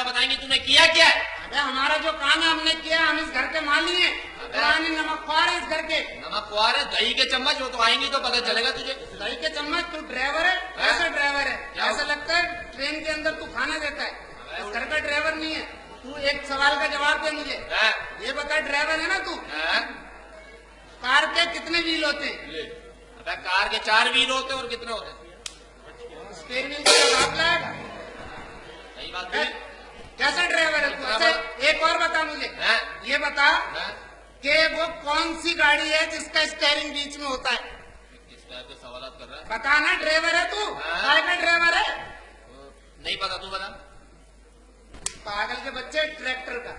सारा बताएंगे तूने किया क्या है। अबे हमारा जो काम है हमने किया, हम इस घर के माली हैं, पुरानी नमकख्वार है इस घर के। नमकख्वार है, दही के चम्मच, वो तो आएंगी तो पता चलेगा तुझे। दही के चम्मच? तू ड्राइवर है? ऐसा ड्राइवर है, ऐसा लगता है ट्रेन के अंदर तू खाना देता है। इस घर का ड्राइवर नहीं है तू। एक सवाल का जवाब दे मुझे, ये बता, ड्राइवर है ना तू? कार के कितने व्हील होते हैं? अबे कार के 4 व्हील होते हैं, और कितने होते हैं? स्टीयरिंग व्हील का जवाब लाएगा? सही बात है। कैसा ड्राइवर है तू? अच्छा एक और बता मुझे, ये बता कि वो कौन सी गाड़ी है जिसका स्टीयरिंग बीच में होता है? किस टाइप के सवाल कर रहा है? बता ना, ड्राइवर है तू? काय का ड्राइवर है? नहीं पता, तू बता। पागल के बच्चे, ट्रैक्टर का।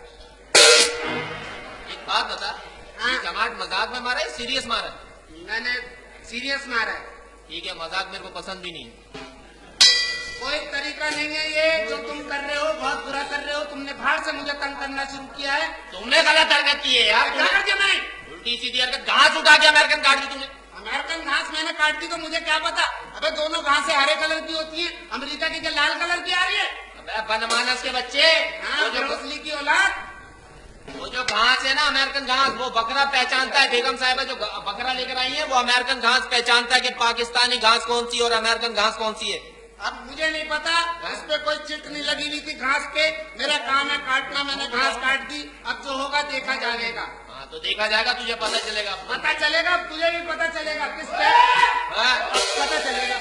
एक बात बता, टमाट मजाक में मारा है सीरियस मारा है? मैंने सीरियस मारा है। ठीक है, मजाक मेरे को पसंद भी नहीं है। कोई तरीका नहीं है ये जो तुम कर रहे हो, बहुत बुरा कर रहे हो। तुमने बाहर से मुझे तंग करना शुरू किया है। तुमने गलत हरकत की है यार। क्या कर दिया मैंने? उल्टी सीधी हरकत। घास उठा के अमेरिकन काट दी तुमने। अमेरिकन घास मैंने काट दी तो मुझे क्या पता? अबे दोनों घासें हरे कलर की होती है, अमेरिका की क्या लाल कलर की आ रही है? अबे बनमानस के बच्चे, हाँ, ब्रूस की औलाद। वो जो घास है ना अमेरिकन घास, वो बकरा पहचानता है। बेगम साहिबा जो बकरा लेकर आई है वो अमेरिकन घास पहचानता है कि पाकिस्तानी घास कौन सी और अमेरिकन घास कौन सी है। अब मुझे नहीं पता, इस पे कोई चिट नहीं लगी हुई थी घास के। मेरा काम है काटना, मैंने घास काट दी। अब जो होगा देखा जाएगा। हाँ तो देखा जाएगा, तुझे पता चलेगा। पता चलेगा, तुझे भी पता चलेगा। किस पे पता चलेगा?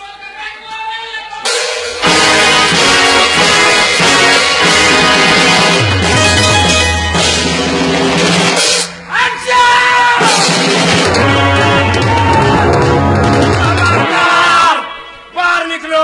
बाहर निकलो,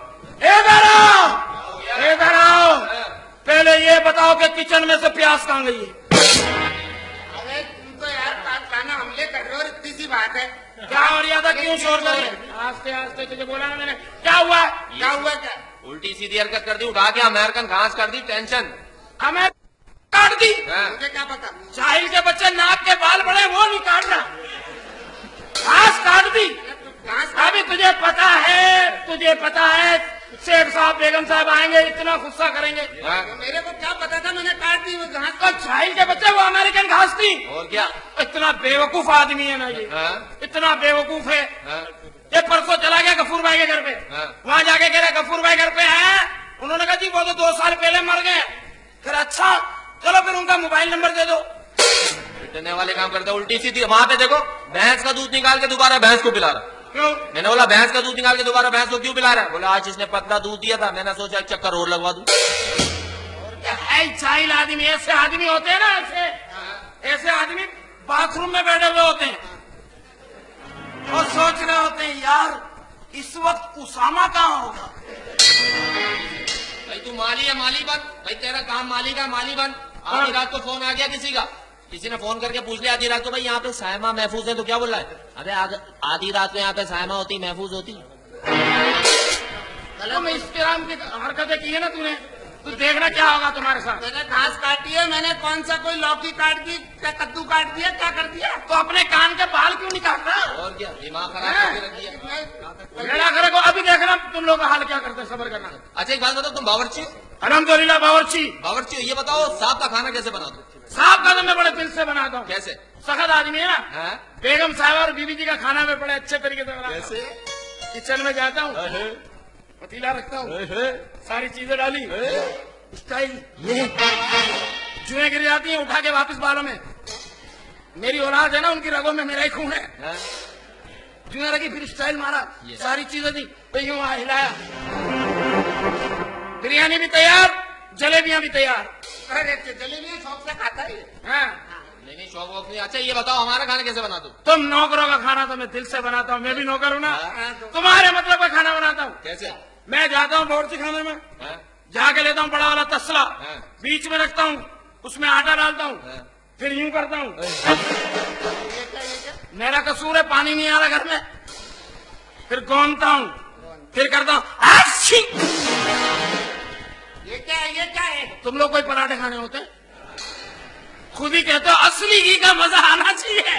इधर आओ। पहले ये बताओ कि किचन में से प्याज कहाँ गई है? अरे तुम तो यार खाना हमले कर रहे हो, इतनी सी बात है। क्या मर्यादा, क्यों शोर कर रहे? आस्ते आस्ते तुझे बोला ना मैंने। क्या हुआ? क्या हुआ? क्या उल्टी सीधी हरकत कर दी, उठा के अमेरिकन घास कर दी। टेंशन हमें काट दी। मुझे क्या पता? जाहिल के बच्चे, नाक के बाल बड़े, वो नहीं काट रहा, घास काट दी। अभी तुझे पता है शेख साहब बेगम साहब आएंगे, इतना गुस्सा करेंगे। मेरे को क्या पता था, मैंने काट दी वो घास। तो जाहिल के बच्चे, वो अमेरिकन घास थी। और क्या? इतना बेवकूफ आदमी है ना ये, इतना बेवकूफ है। ये परसों चला गया गफूर भाई के घर पे, वहाँ जाके कह रहा गफूर भाई घर पे है। उन्होंने कहा जी वो तो 2 साल पहले मर गए। फिर अच्छा चलो फिर उनका मोबाइल नंबर दे दो। पिटने वाले काम करते उल्टी सीधी। वहाँ पे देखो, भैंस का दूध निकाल के दोबारा भैंस को पिला रहा। क्यों? मैंने बोला भैंस का दूध निकाल के दोबारा भैंस को क्यों पिला रहा है? बोला आज इसने पतला दूध दिया था, मैंने सोचा एक चक्कर और लगवा दूं। जाहिल आदमी, ऐसे आदमी होते हैं ना, ऐसे आदमी बाथरूम में बैठे हुए होते हैं और सोच रहे होते हैं यार इस वक्त उसामा कहाँ होगा। भाई तू माली है, माली बन। भाई तेरा काम माली का, माली बन। आधी रात को फोन आ गया किसी का, किसी ने फोन करके पूछ लिया आधी रात को, भाई यहाँ पे सायमा महफूज है, तो क्या बोल रहा है? अबे आधी रात को यहाँ पे सायमा होती, महफूज होती। तुम इस तरह की हरकतें की है ना तूने, तू देखना क्या होगा तुम्हारे साथ। मैंने घास काटी है, मैंने कौन सा कोई लौकी काट दी, क्या कद्दू काट दिया, क्या कर दिया? तो अपने कान के बाल क्यों नहीं काट रहा? और क्या, दिमाग खराब करके रख दिया। लड़ा करे को अभी देखना तुम लोग का हाल क्या करते हैं, सबर करना। अच्छा एक बात बताओ, तुम बावर्ची हो? अल्हम्दुलिल्लाह बावर्ची। बावर्ची हो, ये बताओ साहब का खाना कैसे बनाते हो? साहब का तो मैं बड़े दिल से बनाता हूँ। कैसे? सख्त आदमी है ना, बेगम साहब और बीबी जी का खाना मैं बड़े अच्छे तरीके से बनाता हूँ। कैसे? किचन में जाता हूँ, पतीला रखता हूँ, सारी चीजें डाली, स्टाइल ये जुएं गिर जाती हैं, उठा के वापस बालों में। मेरी औलाद है ना, उनकी रगों में मेरा ही खून है। जुएं रखी, फिर स्टाइल मारा, सारी चीजें दी, तो यूं हिलाया। बिरयानी भी तैयार, जलेबियां भी तैयार। अरे जलेबियां शौक से खाता है। नहीं शौक वौक नहीं। अच्छा ये बताओ हमारा खाना कैसे बनाते हो? तुम नौकरों का खाना तो मैं दिल से बनाता हूँ, मैं भी नौकर हूँ ना। तुम्हारे मतलब का खाना बनाता हूँ। कैसे? मैं जाता हूँ बावर्ची खाने में, जाके लेता हूँ बड़ा वाला तसला, बीच में रखता हूँ, उसमें आटा डालता हूँ, फिर यूं करता हूँ। मेरा कसूर है, पानी नहीं आ रहा घर में, फिर गोंदता हूँ, फिर करता हूँ। ये क्या है? ये क्या है? तुम लोग कोई पराठे खाने होते हैं? खुद ही कहते हो असली घी का मजा आना चाहिए।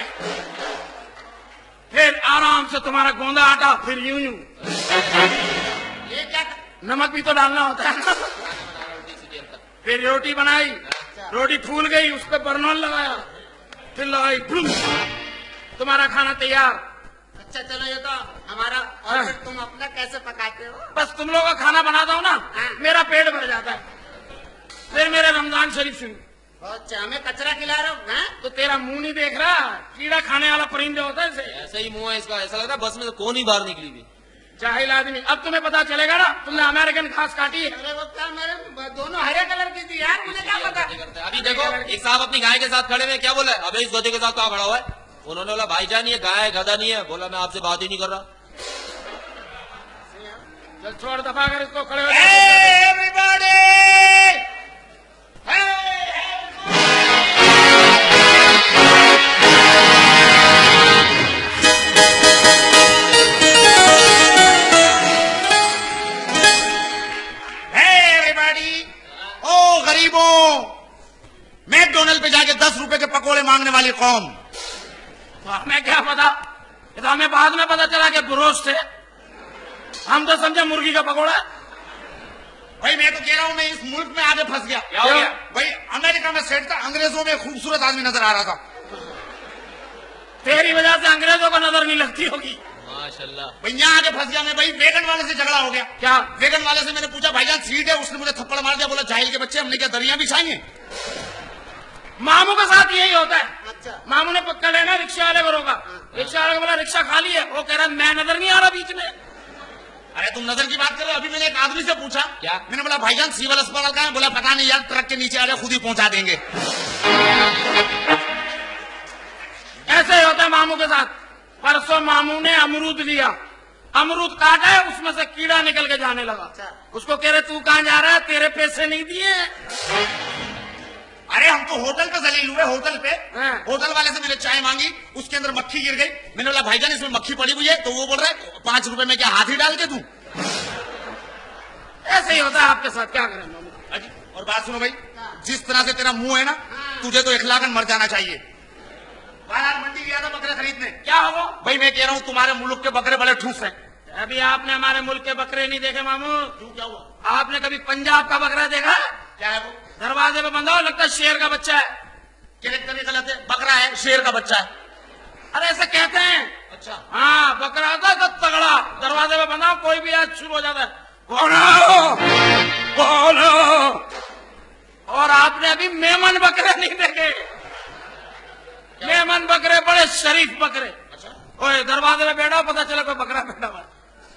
फिर आराम से तुम्हारा गोंदा आटा, फिर यूं यूं। ये क्या? नमक भी तो डालना होता है। मेरी रोटी बनाई, रोटी फूल गई, उस पर बर्नौल लगाया, फिर लगाई, तुम्हारा खाना तैयार। अच्छा चलो, ये तो हमारा। और फिर तुम अपना कैसे पकाते हो? बस तुम लोगों का खाना बनाता हूँ ना, मेरा पेट भर जाता है, फिर मेरे रमजान शरीफ शुरू। अच्छा, हमें कचरा खिला रहे हो? हैं? तो तेरा मुंह नहीं देख रहा, कीड़ा खाने वाला परिंदे होता है इसे। ऐसा ही मुंह है इसका, ऐसा लग रहा है बस में से कौन ही बाहर निकली थी। जाहिल आदमी, अब तुम्हें पता चलेगा ना, तुमने अमेरिकन घास काटी है। अरे वो क्या, मेरे दोनों हरे कलर की थी यार, मुझे क्या पता। अभी देखो एक साहब अपनी गाय के साथ खड़े में क्या बोला है, अबे इस गधे के साथ कहाँ खड़ा हुआ है? उन्होंने बोला भाईजान ये गाय है, गधा नहीं है। बोला मैं आपसे बात ही नहीं कर रहा। चल छोड़, दफा कर इसको, खड़े हो। एवरीबॉडी, ओ गरीबों, मैकडोनल्ड पे जाके 10 रुपए के पकोड़े मांगने वाली कौम। तो हमें क्या पता, ये तो हमें बाद में पता चला कि ब्रोस्ट है, हम तो समझे मुर्गी का पकोड़ा। भाई मैं तो कह रहा हूँ, मैं इस मुल्क में आगे फंस गया। क्या हो गया? भाई अमेरिका में सेट था, अंग्रेजों में खूबसूरत आदमी नजर आ रहा था। तेरी वजह से अंग्रेजों को नजर नहीं लगती होगी। माशाल्लाह। भाई यहाँ आगे फंस गया मैं। भाई वेगन वाले से झगड़ा हो गया। क्या? वेगन वाले से मैंने पूछा भाईजान सीट है, उसने मुझे थप्पड़ मार दिया। बोला जाहिल के बच्चे, हमने क्या दरिया बिछाएंगे? मामू के साथ यही होता है। अच्छा। मामू ने पकड़ लेना, रिक्शा वाले को रोका, रिक्शा वाले को बोला रिक्शा खाली है, वो कह रहा मैं नजर नहीं आ रहा बीच में। अरे तुम नजर की बात कर रहे हो, अभी मैंने एक आदमी से पूछा। क्या? मैंने बोला भाईजान सिविल अस्पताल कहाँ है? बोला पता नहीं यार, ट्रक के नीचे आ जाए, खुद ही पहुंचा देंगे। ऐसे ही होता है मामू के साथ। परसों मामू ने अमरूद लिया, अमरूद काटा है, उसमें से कीड़ा निकल के जाने लगा। उसको कह रहे तू कहाँ जा रहा है, तेरे पैसे नहीं दिए। अरे हम तो होटल पे जलील हुए, होटल पे। हाँ। होटल वाले से मैंने चाय मांगी, उसके अंदर मक्खी गिर गई। मैंने बोला भाईजान इसमें मक्खी पड़ी हुई है, तो वो बोल रहा है 5 रुपए में क्या हाथी डाल के दूं? ऐसे ही होता है आपके साथ, क्या करें मामू। अजी, और बात सुनो भाई, जिस तरह से तेरा मुंह है ना, तुझे तो इखलाकन मर जाना चाहिए। बाजार मंडी गया था बकरे खरीदने। क्या होगा? भाई मैं कह रहा हूँ तुम्हारे मुल्क के बकरे बड़े ठूस हैं। अभी आपने हमारे मुल्क के बकरे नहीं देखे मामू। क्यों, क्या हुआ? आपने कभी पंजाब का बकरा देखा? क्या है वो? दरवाजे पे बंधा हो, लगता है शेर का बच्चा है। कैरेक्टर गलत है, बकरा है, शेर का बच्चा है। अरे ऐसे कहते हैं। अच्छा। हाँ, बकरा होता है तो तगड़ा, दरवाजे पे बंधा, कोई भी आज शुरू हो जाता है, बोलो बोलो। और आपने अभी मेमन बकरे नहीं देखे। मेमन बकरे बड़े शरीफ बकरे। अच्छा। ओए दरवाजे पे बैठा, पता चला कोई बकरा बैठा हुआ।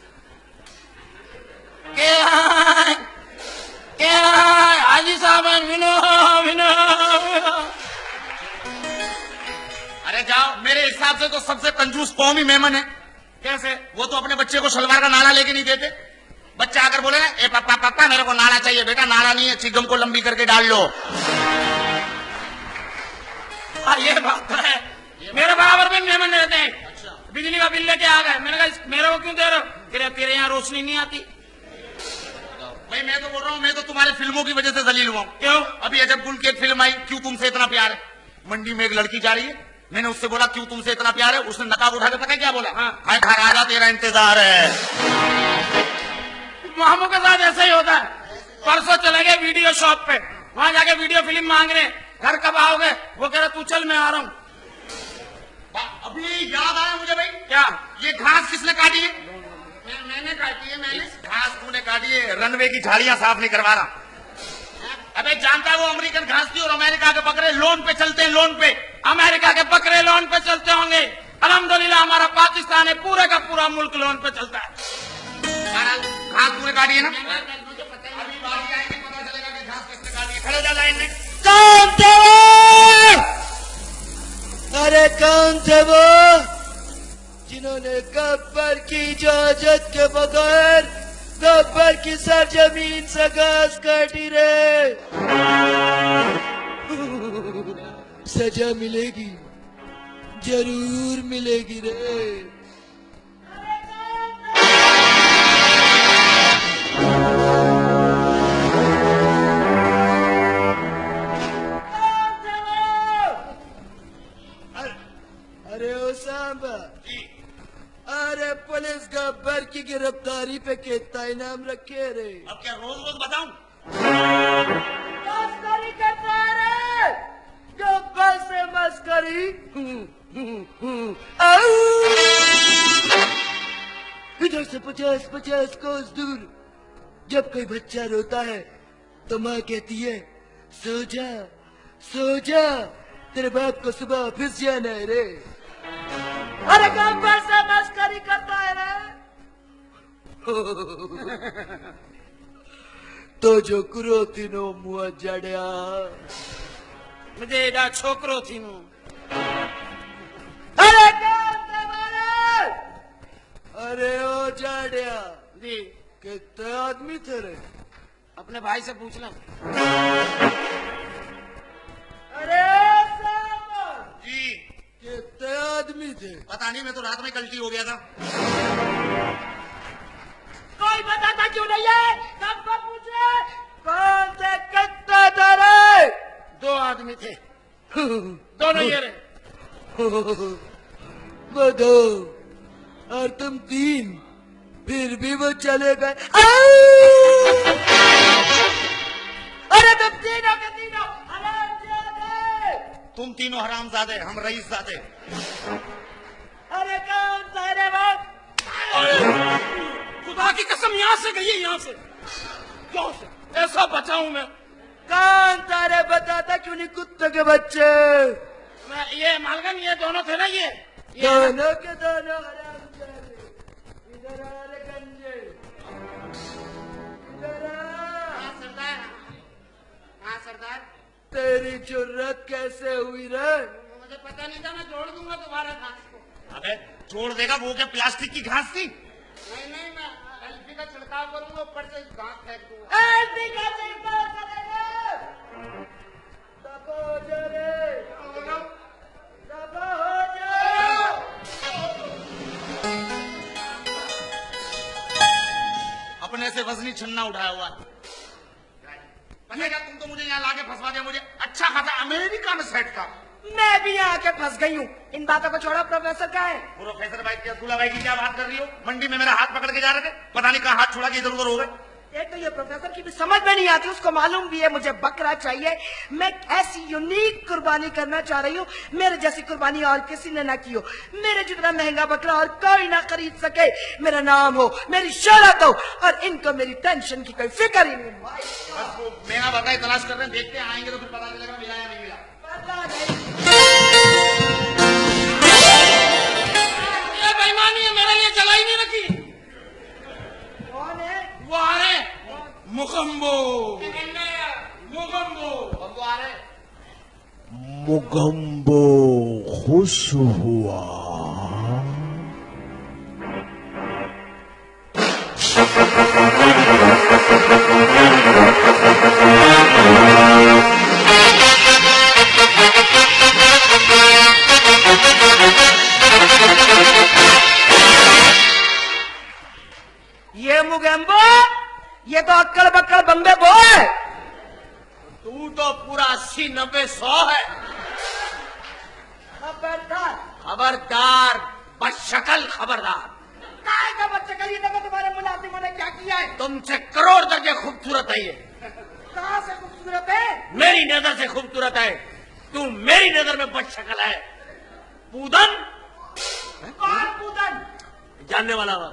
क्या हाजी साहब विनो विनो। अरे जाओ, मेरे हिसाब से तो सबसे कंजूस कौम ही मेमन है। कैसे? वो तो अपने बच्चे को शलवार का नाड़ा लेके नहीं देते। बच्चा अगर बोले ना ए पापा पापा मेरे को नाड़ा चाहिए, बेटा नाड़ा नहीं है, चिगम को लंबी करके डाल लो। ये बात है, मेरे बराबर भी मेहमान रहते हैं। अच्छा। बिजली का बिल लेके आ गए, मैंने कहा मेरे को क्यों दे रहे हो? तेरे यहाँ रोशनी नहीं आती। भाई मैं तो बोल रहा हूँ, मैं तो तुम्हारी फिल्मों की वजह से जलील हुआ हूँ। क्यों? अभी अजब गुल की एक फिल्म आई, क्यों तुमसे इतना प्यार है। मंडी में एक लड़की जा रही है, मैंने उससे बोला क्यों तुमसे इतना प्यार है, उसने नकाब उठा के पता है क्या बोला? हाँ। हाय खा राजा तेरा इंतजार है। मामू के साथ ऐसा ही होता है। परसों चले गए वीडियो शॉप पे, वहां जाके वीडियो फिल्म मांग रहे, घर कब आओगे? वो कह रहा तू चल मैं आ रहा हूँ। अभी याद आया मुझे भाई। क्या? ये घास किसने काटी है? मैंने काटी है, मैंने। घास तूने काटी है, रनवे की झाड़ियां साफ नहीं करवा रहा। अबे जानता है वो अमेरिकन घास थी और अमेरिका के बकरे लोन पे चलते हैं, लोन पे। अमेरिका के बकरे लोन पे चलते होंगे, अल्हम्दुलिल्लाह हमारा पाकिस्तान है, पूरे का पूरा मुल्क लोन पे चलता है। घास तूने काटी है ना? मुझे पता ही अभी बारी आएगी, पता चलेगा कि घास किसने काटी है। खड़े हो जा लाइन में। कौन थे वो? अरे कौन थे वो जिन्होंने गब्बर की इजाजत के बगैर गब्बर की सरजमीन से घास काटी रे? सजा मिलेगी, जरूर मिलेगी रे। अरे ओ सांबा, अरे पुलिस गब्बर की गिरफ्तारी पे कितना इनाम रखे रे? अब क्या रोज रोज बताऊं? 50 कोस दूर जब कोई बच्चा रोता है तो माँ कहती है सो जा तेरे बाप को सुबह ऑफिस जाना है रे। अरे काम पर से मस्करी करता है रे। तो जो कुरो तीनो मुआ जड़िया मुझे एडा छोकरो थी मु। अरे अरे ओ जाड़िया जी कितने आदमी थे रे? अपने भाई से पूछ लो। अरे साहब जी कितने आदमी थे? पता नहीं, मैं तो रात में गलती हो गया था। कोई बताता क्यों नहीं है? सबको पूछे कौन से कितने थे रे? 2 आदमी थे, दोनों ये रहे। वो 2 और तुम 3, फिर भी वो चले गए। अरे तुम तीनों के तीनों हरामजादे। तुम तीनों हरामजादे, हम रईसजादे। अरे कौन सा रे वो? खुदा की कसम यहाँ से गई है, यहाँ से क्यों से ऐसा बचाऊं मैं? कौन सा रे? बताता क्यों नहीं? कुत्ते के बच्चे। मैं ये मालगन, ये दोनों थे ना, ये दोनों के दोनों हरामजादे। इधर आ रे गंजे, इधर आ। सरदार। हाँ सरदार, तेरी जुर्रत कैसे हुई रे? मुझे पता नहीं था, मैं जोड़ दूंगा तुम्हारा घास को। अबे छोड़ देगा, वो क्या प्लास्टिक की घास थी? नहीं, मैं एलपी का छिड़काव करूंगा, ऊपर से घास फेंक दूंगा। एलपी का छिड़काव करेंगे। दबा हो जा रे, दबा हो जा। अपने से वजनी छन्ना उठाया हुआ है। पता क्या, तुम तो मुझे यहाँ लाके फंसवा दिया। मुझे अच्छा खासा अमेरिका में सेट था। मैं भी यहाँ आके फंस गई हूँ। इन बातों को छोड़ो, प्रोफेसर कहाँ है? प्रोफेसर भाई क्या, दूल्हा भाई की क्या बात कर रही हो? मंडी में मेरा हाथ पकड़ के जा रहे थे, पता नहीं कहाँ हाथ छुड़ा के इधर उधर हो गए। एक तो ये प्रोफेसर की भी समझ में नहीं आती, उसको मालूम भी है मुझे बकरा चाहिए। मैं ऐसी यूनिक कुर्बानी करना चाह रही हूँ, मेरे जैसी कुर्बानी और किसी ने ना की हो। मेरे जितना महंगा बकरा और कोई ना खरीद सके। मेरा नाम हो, मेरी शोहरत हो, और इनको मेरी टेंशन की कोई फिक्र ही नहीं। बस वो मेरा बकरा तलाश कर रहे हैं, देखते हैं आएंगे तो फिर पता चलेगा मिला या नहीं मिला। ये बेईमानी है, मेरे लिए जलाई नहीं रखी। कौन है? वो आ रहे मुगम्बो, मुगम्बो आ रहे। मुगम्बो खुश हुआ। ये मुगम्बो, ये तो अक्कड़ बक्कड़ बम्बे बो है। तू तो पूरा 80, 90, 100 है। खबरदार, खबरदार, बदशक्ल खबरदार। काय का बच्चा करिए, देखो तुम्हारे मुलाजिमों ने क्या किया है। तुमसे करोड़ दर्जे खूबसूरत है ये। कहाँ से खूबसूरत है? मेरी नजर से खूबसूरत है। तू मेरी नजर में बदशक्ल है। पूदन, कौन पूदन? जानने वाला वाला।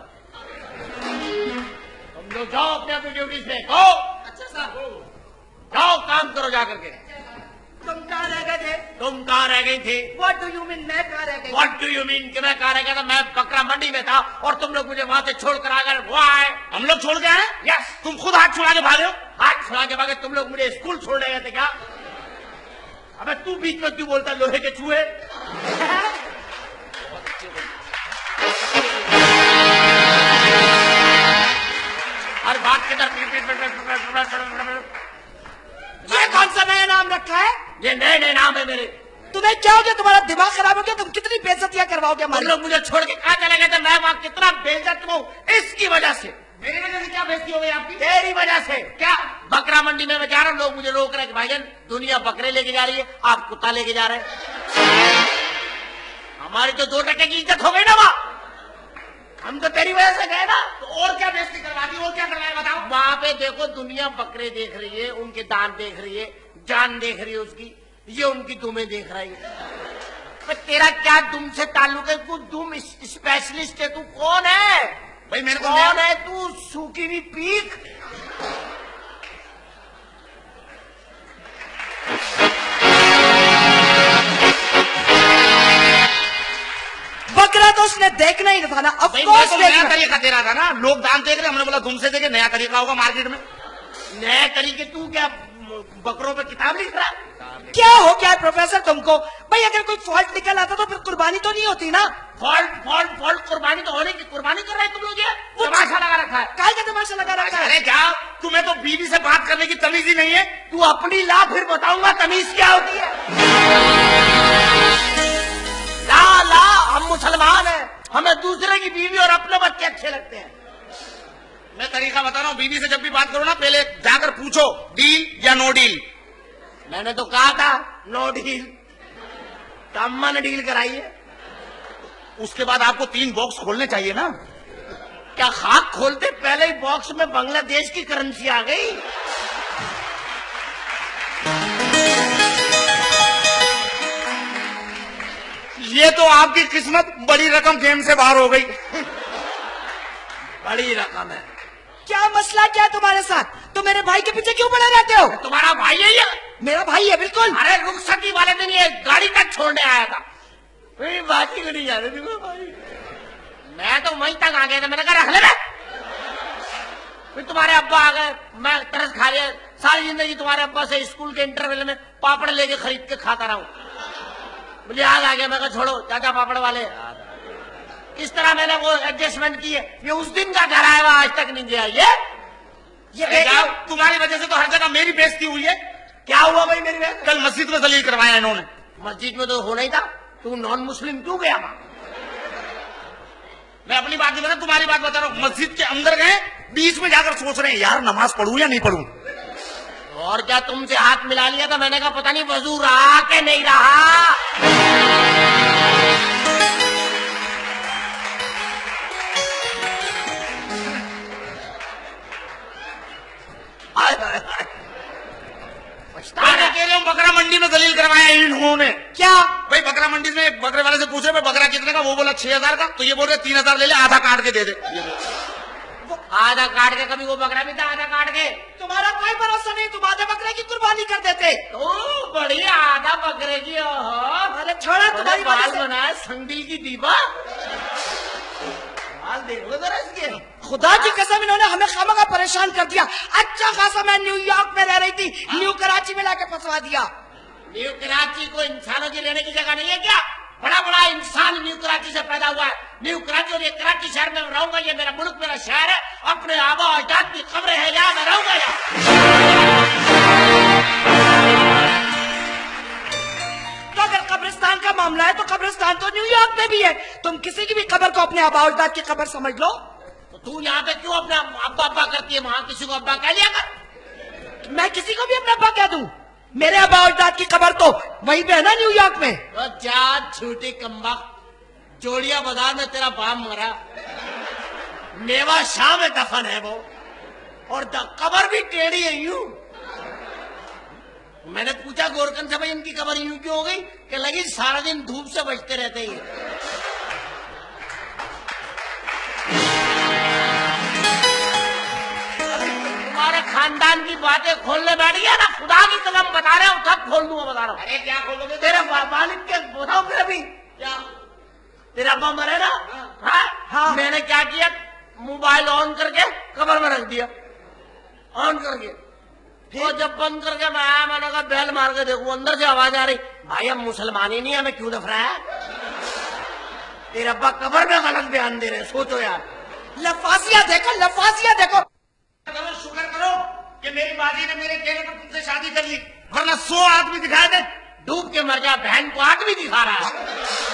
तुम लोग जाओ अपने अपनी ड्यूटी से। गो। अच्छा साहब, जाओ काम करो जा करके। तुम कहाँ रह गए थे? तुम कहाँ रह गई थी? What do you mean मैं कहाँ रह गई? What do you mean कि मैं कहाँ रह गया था? मैं बकरा मंडी में था और तुम लोग मुझे वहां से छोड़कर आ गए। Why? हम लोग छोड़ के आए? Yes, तुम खुद हाथ छुड़ा के भागे हो? हाथ छुड़ा के भागे। तुम लोग मुझे स्कूल छोड़ने गए थे क्या? अबे तू बीच में क्यों बोलता लोहे के चूहे? हर बात के अंदर ये कौन सा नया नाम रखा है? ये नए नए नाम है मेरे। तुम्हें क्या हो गया? तुम्हारा दिमाग खराब हो गया? तुम कितनी बेइज्जतियां करवाओगे तुम हमारी? लोग मुझे छोड़ के कहाँ चले गए थे? मैं वहां कितना बेइज्जत हूँ इसकी वजह से। मेरी वजह से क्या बेइज्जती हो गई आपकी? तेरी वजह से। क्या? बकरा मंडी में मैं जा रहा हूँ, लोग मुझे रोक रहे हैं कि भाईजान दुनिया बकरे लेके जा रही है, आप कुत्ता लेके जा रहे हैं। हमारी तो 2 टके की इज्जत हो गई ना वहाँ। हम तो तेरी वजह से गए ना। तो और क्या बेइज्जती करवा दी? और क्या करवाया बताओ? वहां पे देखो दुनिया बकरे देख रही है, उनके दांत देख रही है, जान देख रही है उसकी। ये उनकी दुमें देख रही है। पर तेरा क्या दुम से ताल्लुक है? तू दुम स्पेशलिस्ट है। तू कौन है? भाई मेरे को कौन है तू? सूखी हुई पीक। बकरा तो उसने देखना ही था ना। अब भाई मैं तो नया तरीका दे रहा था ना, लोग दाम देख रहे, हमने बोला तुमसे देखे नया तरीका होगा मार्केट में। नए तरीके? तू क्या बकरों पे किताब लिख रहा? क्या हो क्या है प्रोफेसर तुमको? भाई अगर कोई फॉल्ट निकल आता तो फिर कुर्बानी तो नहीं होती ना। फॉल्ट कुर्बानी तो होने की, कुर्बानी कर रहे हैं तुम लोग। ये तमाशा लगा रखा है। काय का तमाशा लगा रखा है? अरे क्या तुम्हें तो बीवी से बात करने की तमीज ही नहीं है? तू अपनी ला, फिर बताऊंगा तमीज क्या होती है। ला ला, हम मुसलमान हैं, हमें दूसरे की बीवी और अपने बच्चे अच्छे लगते हैं। मैं तरीका बता रहा हूँ, बीवी से जब भी बात करो ना पहले जाकर पूछो डील या नो डील। मैंने तो कहा था नो डील, तो अम्मा ने डील कराई है। उसके बाद आपको 3 बॉक्स खोलने चाहिए ना। क्या खाक खोलते पहले ही बॉक्स में बांग्लादेश की करेंसी आ गई। ये तो आपकी किस्मत बड़ी रकम गेम से बाहर हो गई। बड़ी रकम है। क्या मसला क्या है तुम्हारे साथ? तो मेरे भाई के पीछे क्यों पड़े रहते हो? तुम्हारा भाई है ये? मेरा भाई है बिल्कुल। अरे रुखसती वाले दिन ये गाड़ी तक छोड़ने आया था। मेरी बात ही को नहीं जा रही थी भाई। मैं तो वहीं तक आ गया था, मैंने कहा रख ले बे। फिर तुम्हारे अब्बा आ गए, मैं तरस खा लिया। सारी जिंदगी तुम्हारे अब्बा से स्कूल के इंटरवल में पापड़ लेके खरीद के खाता रहा हूँ। मुझे याद आ गया, मैं कहा छोड़ो चाचा पापड़ वाले। इस तरह मैंने वो एडजस्टमेंट की है। ये उस दिन का घर आया हुआ आज तक नहीं गया। ये तुम्हारी वजह से तो हर जगह मेरी बेइज्जती हुई है। क्या हुआ भाई मेरी बेइज्जती? कल मस्जिद में दलील करवाया इन्होंने। मस्जिद में तो होना ही था, तू नॉन मुस्लिम क्यों गया वहां? मैं अपनी बात नहीं बता, तुम्हारी बात बता रहा हूँ। मस्जिद के अंदर गए, बीच में जाकर सोच रहे हैं यार नमाज पढ़ूं या नहीं पढ़ूं। और क्या तुमसे हाथ मिला लिया था? मैंने कहा पता नहीं वजू रहा कि नहीं रहा। बकरा मंडी में दलील करवाया इन्होंने। क्या भाई बकरा मंडी में बकरे वाले से पूछे भाई बकरा कितने का? वो बोला 6000 का। तो ये बोल रहे 3000 ले ले, आधा काट के दे दे। आधा काट के, कभी वो बकरा भी था आधा काट के। तुम्हारा कोई भरोसा नहीं, तुम आधे बकरे की कुर्बानी कर देते। तो बढ़िया आधा बकरे की। अरे छोड़ा तुम्हारी बाल बनाया संडिल की दीपा। बाल देखो जरा इसके। खुदा की कसम इन्होंने हमें खामखा परेशान कर दिया। अच्छा खासा मैं न्यूयॉर्क में रह रही थी, न्यू कराची में लाके फंसवा दिया। न्यू कराची को इंसानों की रहने की जगह नहीं है क्या? बड़ा बड़ा इंसान न्यू कराची से पैदा हुआ है। न्यू कराची और ये कराची शहर में रहूंगा, ये मेरा मुल्क मेरा शहर है। अपने आबा अजदाद की कब्र है यहाँ, मैं रहूंगा यहाँ। तो अगर कब्रिस्तान का मामला है तो कब्रिस्तान तो न्यूयॉर्क में भी है। तुम किसी की भी कब्र को अपने आबा अजदाद की कब्र समझ लो। तो तू यहाँ पे क्यों अपना अब्बा अब्बा करती है? वहां किसी को अब्बा कह लिया कर। मैं किसी को भी अपना अब्बा कह दूं? मेरे आबा अजदाद की कब्र तो वहीं पे है ना न्यूयॉर्क में। तो जा झूठी कम्बा, जोड़िया बाजार में तेरा बाप मरा, मेवा शाह में दफन है वो, और कब्र भी टेढ़ी है यूं। मैंने पूछा गोरकन से भाई इनकी कब्र यूं क्यों हो गई? कि लगी सारा दिन धूप से बचते रहते ही। तुम्हारे खानदान की बातें खोलने बैठ गया ना, खुदा की कसम बता रहे हो, सब खोल दूंगा बता रहा हूँ। अरे क्या खोलोगे? तेरे मालिक के बताओ फिर अभी क्या? तेरा अब्बा मरे ना? हाँ। मैंने क्या किया? मोबाइल ऑन करके कब्र में रख दिया, ऑन करके। तो जब बंद करके मैं आया, मैंने कहा बैल मार के देखूं, अंदर से आवाज आ रही, भाई हम मुसलमान ही नहीं, हमें क्यों दफना है? तेरे अब्बा कब्र में गलत बयान दे रहे, सोचो यार। लफाजिया देखो, लफाजिया देखो। शुक्र करो कि मेरी बाजी ने मेरे कहने पर तुमसे शादी कर ली, वरना 100 आदमी दिखाए थे। डूब के मर जा, बहन को आदमी दिखा रहा है।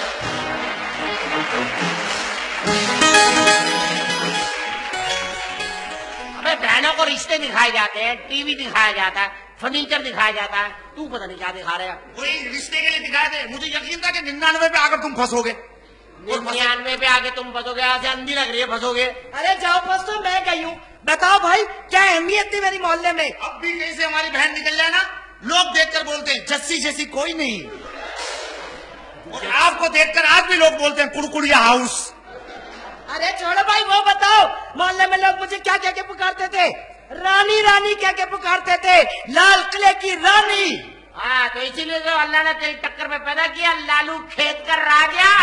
अबे बहनों को रिश्ते दिखाए जाते हैं, टीवी दिखाया जाता है, फर्नीचर दिखाया जाता है, तू पता नहीं क्या दिखा रहा है। वही रिश्ते के लिए दिखाए थे। मुझे यकीन था कि 99 पे आकर तुम फंसोगे। 99 पे आके तुम फंसोगे, आज अंधी लग रही है फंसोगे। अरे जाओ फंस तो मैं गई हूँ। बताओ भाई क्या अहमियत थी मेरी मोहल्ले में? अब भी कहीं से हमारी बहन निकल जाए ना, लोग देखकर बोलते हैं जस्सी जैसी कोई नहीं। और आपको देखकर आज भी लोग बोलते हैं कुड़कुड़िया हाउस। अरे छोड़ो भाई, वो बताओ मोहल्ले में लोग मुझे क्या कह के पुकारते थे? रानी रानी कह के पुकारते थे, लाल किले की रानी। हाँ, तो इसीलिए जो अल्लाह ने तेरी टक्कर में पैदा किया, लालू खेत कर रहा गया।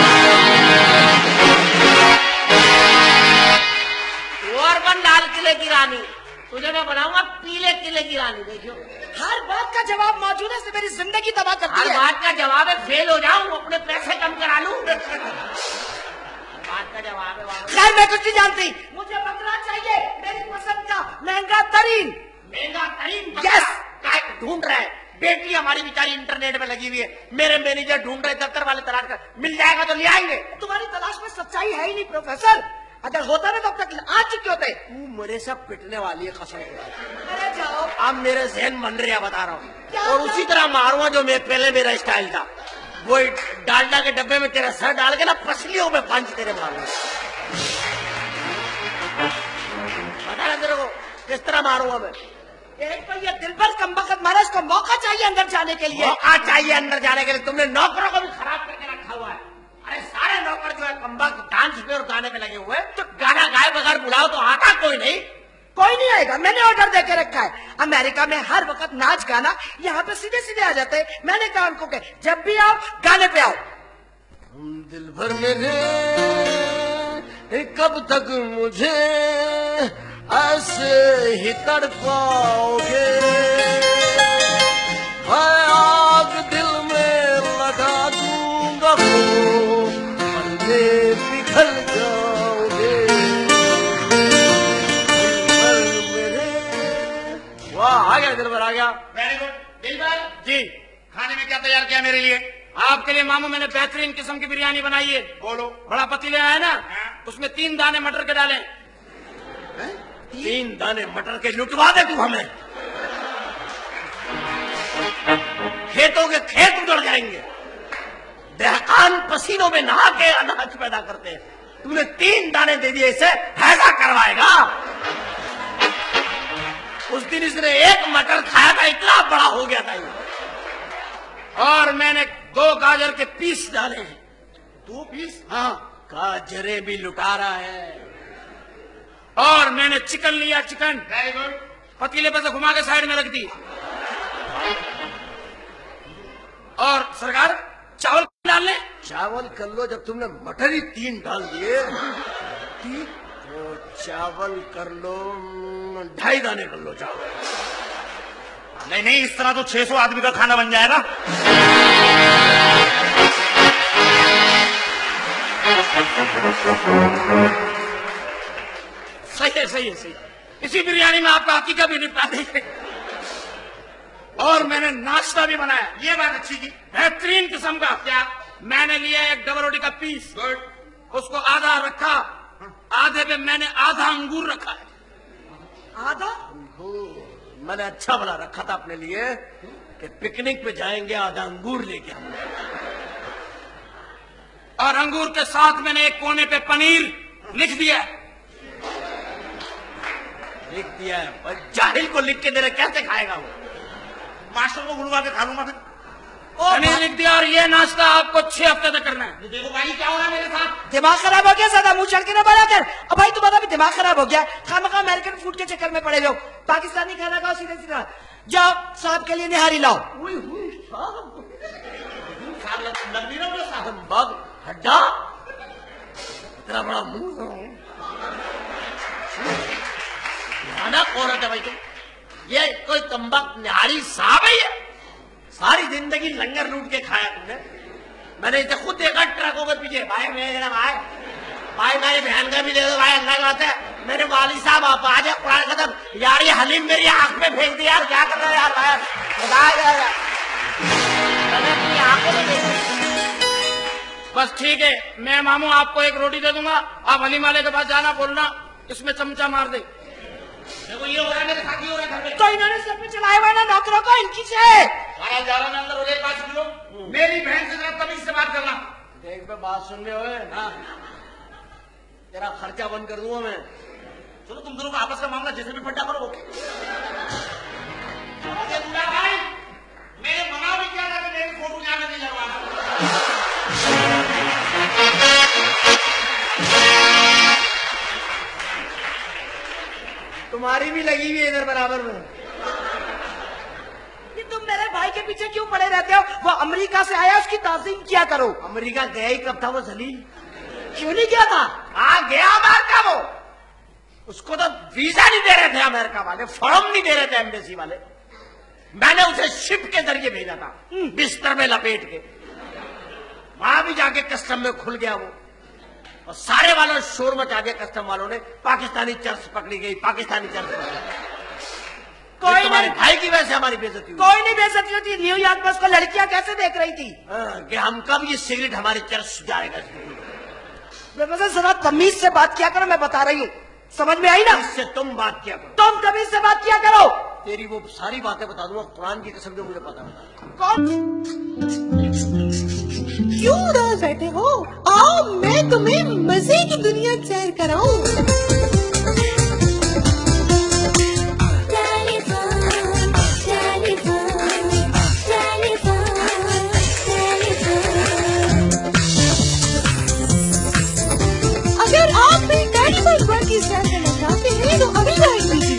और बन लाल किले की रानी, तुझे मैं बनाऊंगा पीले किले की रानी। देखियो, हर बात का जवाब मौजूद है, मेरी जिंदगी तबाह करती है। हर बात का जवाब है, फेल हो जाऊं, अपने पैसे कम करा लूं। बात का जवाब है। खैर, मैं कुछ नहीं जानती, मुझे बकरा चाहिए, मेरी पसंद का महंगा तरीन। यस, ढूंढ रहे हैं। बेटी हमारी बेचारी इंटरनेट में लगी हुई है, मेरे मैनेजर ढूंढ रहे, दफ्तर वाले तलाश कर, मिल जाएगा तो ले आएंगे। तुम्हारी तलाश में सच्चाई है ही नहीं प्रोफेसर, अगर होता ना तो अब तक आ चुके होते। तू मेरे से पिटने वाली है कसम। अरे जाओ, अब मेरे जहन बन रहा, बता रहा हूँ, और उसी तरह मारूंगा जो मैं पहले मेरा स्टाइल था। वो डालडा के डब्बे में तेरा सर डाल के ना पसलियों में पंच तेरे मारूंगा। पता है तेरे को किस तरह मारूंगा मैं? एक तो ये दिल पर कमबख्त मारा, इसको मौका चाहिए अंदर जाने के लिए। मौका चाहिए अंदर जाने के लिए? तुमने नौकरों को भी खराब करके रखा हुआ है। अरे सारे नौकर जो है कमबख्त डांस पे और गाने पे लगे हुए, तो गाना गाए बगैर बुलाओ तो आता कोई नहीं। कोई नहीं आएगा, मैंने ऑर्डर देके रखा है। अमेरिका में हर वक्त नाच गाना, यहाँ पे सीधे सीधे आ जाते हैं। मैंने कहा उनको कि जब भी आओ गाने पे आओ। दिल भर मेरे कब तक मुझे ऐसे ही तड़पाओगे, आग दिल में लगा दूंगा पल्ले पिघल जाओगे। वाह, आ गया दिल भर, आ गया। Very good. दिलबर जी, खाने में क्या तैयार किया मेरे लिए? आपके लिए मामू मैंने बेहतरीन किस्म की बिरयानी बनाई है। बोलो। बड़ा पतीला है ना, उसमें 3 दाने मटर के डाले। 3 दाने मटर के लुटवा दे तू हमें, खेतों के खेत उजड़ जाएंगे। दहकान पसीनों में नहा के अनाज पैदा करते हैं, तूने 3 दाने दे दिए, इसे हैजा करवाएगा। उस दिन इसने 1 मटर खाया था, इतना बड़ा हो गया था ये। और मैंने 2 गाजर के पीस डाले हैं। 2 पीस? हाँ। गाजरे भी लुटा रहा है। और मैंने चिकन लिया, चिकन। Very good. पतीले पे से घुमा के साइड में रख दी। और सरकार चावल डालने? चावल कर लो, जब तुमने मटर ही 3 डाल दिए। तो चावल कर लो, 2.5 दाने कर लो चावल। नहीं नहीं, इस तरह तो 600 आदमी का खाना बन जाएगा। सही है, सही है, सही। इसी बिरयानी में आपका हकीका भी निपटा देंगे। और मैंने नाश्ता भी बनाया। ये बात अच्छी की, बेहतरीन किस्म का। क्या? मैंने लिया 1 डबल रोटी का पीस, उसको आधा रखा, आधे पे मैंने आधा अंगूर रखा है। आधा? मैंने अच्छा भला रखा था अपने लिए कि पिकनिक पे जाएंगे, आधा अंगूर लेके आऊंगा। और अंगूर के साथ मैंने एक कोने पे पनीर लिख दिया। लिख दिया है, पर जाहिल को लिख के दे रहे, कैसे खाएगा वो? मास्टर को बुलवा के खा लूंगा फिर। पनीर लिख दिया। और ये नाश्ता आपको 6 हफ्ते तक करना है। देखो भाई क्या हो रहा है मेरे साथ। दिमाग खराब हो गया, ज्यादा मुंह चढ़ के ना बना कर। अब भाई तुम्हारा भी दिमाग खराब हो गया, खामखा अमेरिकन फूड के चक्कर में पड़े हो। पाकिस्तानी खाना खाओ सीधे सीधा। जाओ साहब के लिए निहारी लाओ। हड्डा इतना बड़ा मुंह, खाना कौन है भाई तुम? ये कोई कम्बख्त निहारी साहब है? ये सारी जिंदगी लंगर लूट के खाया तुमने। मैंने इसे खुद देखा ट्रकों के पीछे। भाई मेरे भाई मेरी बहन का भी दे दो भाई, अल्लाह की बात है। मेरे वाली साहब आप आ जाए, कुरान खत्म। यार ये हलीम मेरी आंख में फेंक दिया यार, क्या कर रहे यार भाई? बस ठीक है, मैं मामू आपको 1 रोटी दे दूंगा। आप हलीम वाले के पास जाना, बोलना इसमें चमचा मार दे। देखो ये हो रहा है मेरे साथ, ही हो रहा है घर में। तो इन्होंने सर पे चलाए हुए ना नौकरों को, इनकी से खाना जा रहा मैं अंदर हो जाए, बात सुन लो। मेरी बहन से जरा तमीज से बात करना। देख पे बात सुन रहे हो ना, तेरा खर्चा बंद कर दूंगा मैं। चलो तुम दोनों का आपस का मामला जैसे भी फटा करो। भाई मैंने मना भी किया था कि मेरी फोटो यहाँ नहीं लगवाना। तुम्हारी भी लगी हुई है इधर बराबर में। ये तुम मेरे भाई के पीछे क्यों पड़े रहते हो? वो अमेरिका से आया, उसकी ताज़ीम किया करो। अमेरिका गया ही कब था वो जलील? क्यों नहीं गया था? हाँ गया अमेरिका वो। उसको तो वीजा नहीं दे रहे थे अमेरिका वाले, फॉर्म नहीं दे रहे थे एम्बेसी वाले। मैंने उसे शिप के जरिए भेजा था, बिस्तर में लपेट के। वहां भी जाके कस्टम में खुल गया वो, और सारे वालों शोर मचा दिया कस्टम वालों ने। पाकिस्तानी चर्च पकड़ी गई, पाकिस्तानी चर्च पकड़ी गई। कोई तुम्हारे नहीं, भाई की वजह से हमारी बेइज्जती हुई। कोई नहीं बेइज्जती होती। न्यूयॉर्क में उसको लड़कियां कैसे देख रही थी? कि हम कब ये सिगरेट हमारे चर्च जाएगा। जरा तमीज से बात किया करो, मैं बता रही हूँ। समझ में आई ना? इससे तुम बात किया करो। तुम तमीज से बात किया करो। तेरी वो सारी बातें बता दूंगा, कुरान की कसम जो मुझे पता है। कौन? क्यों उदास बैठे हो? आओ मैं तुम्हें मजे की दुनिया सैर कराऊं। अगर आप भी टेलीफोन पर की सैर करना चाहते हैं तो अभी डायल कीजिए।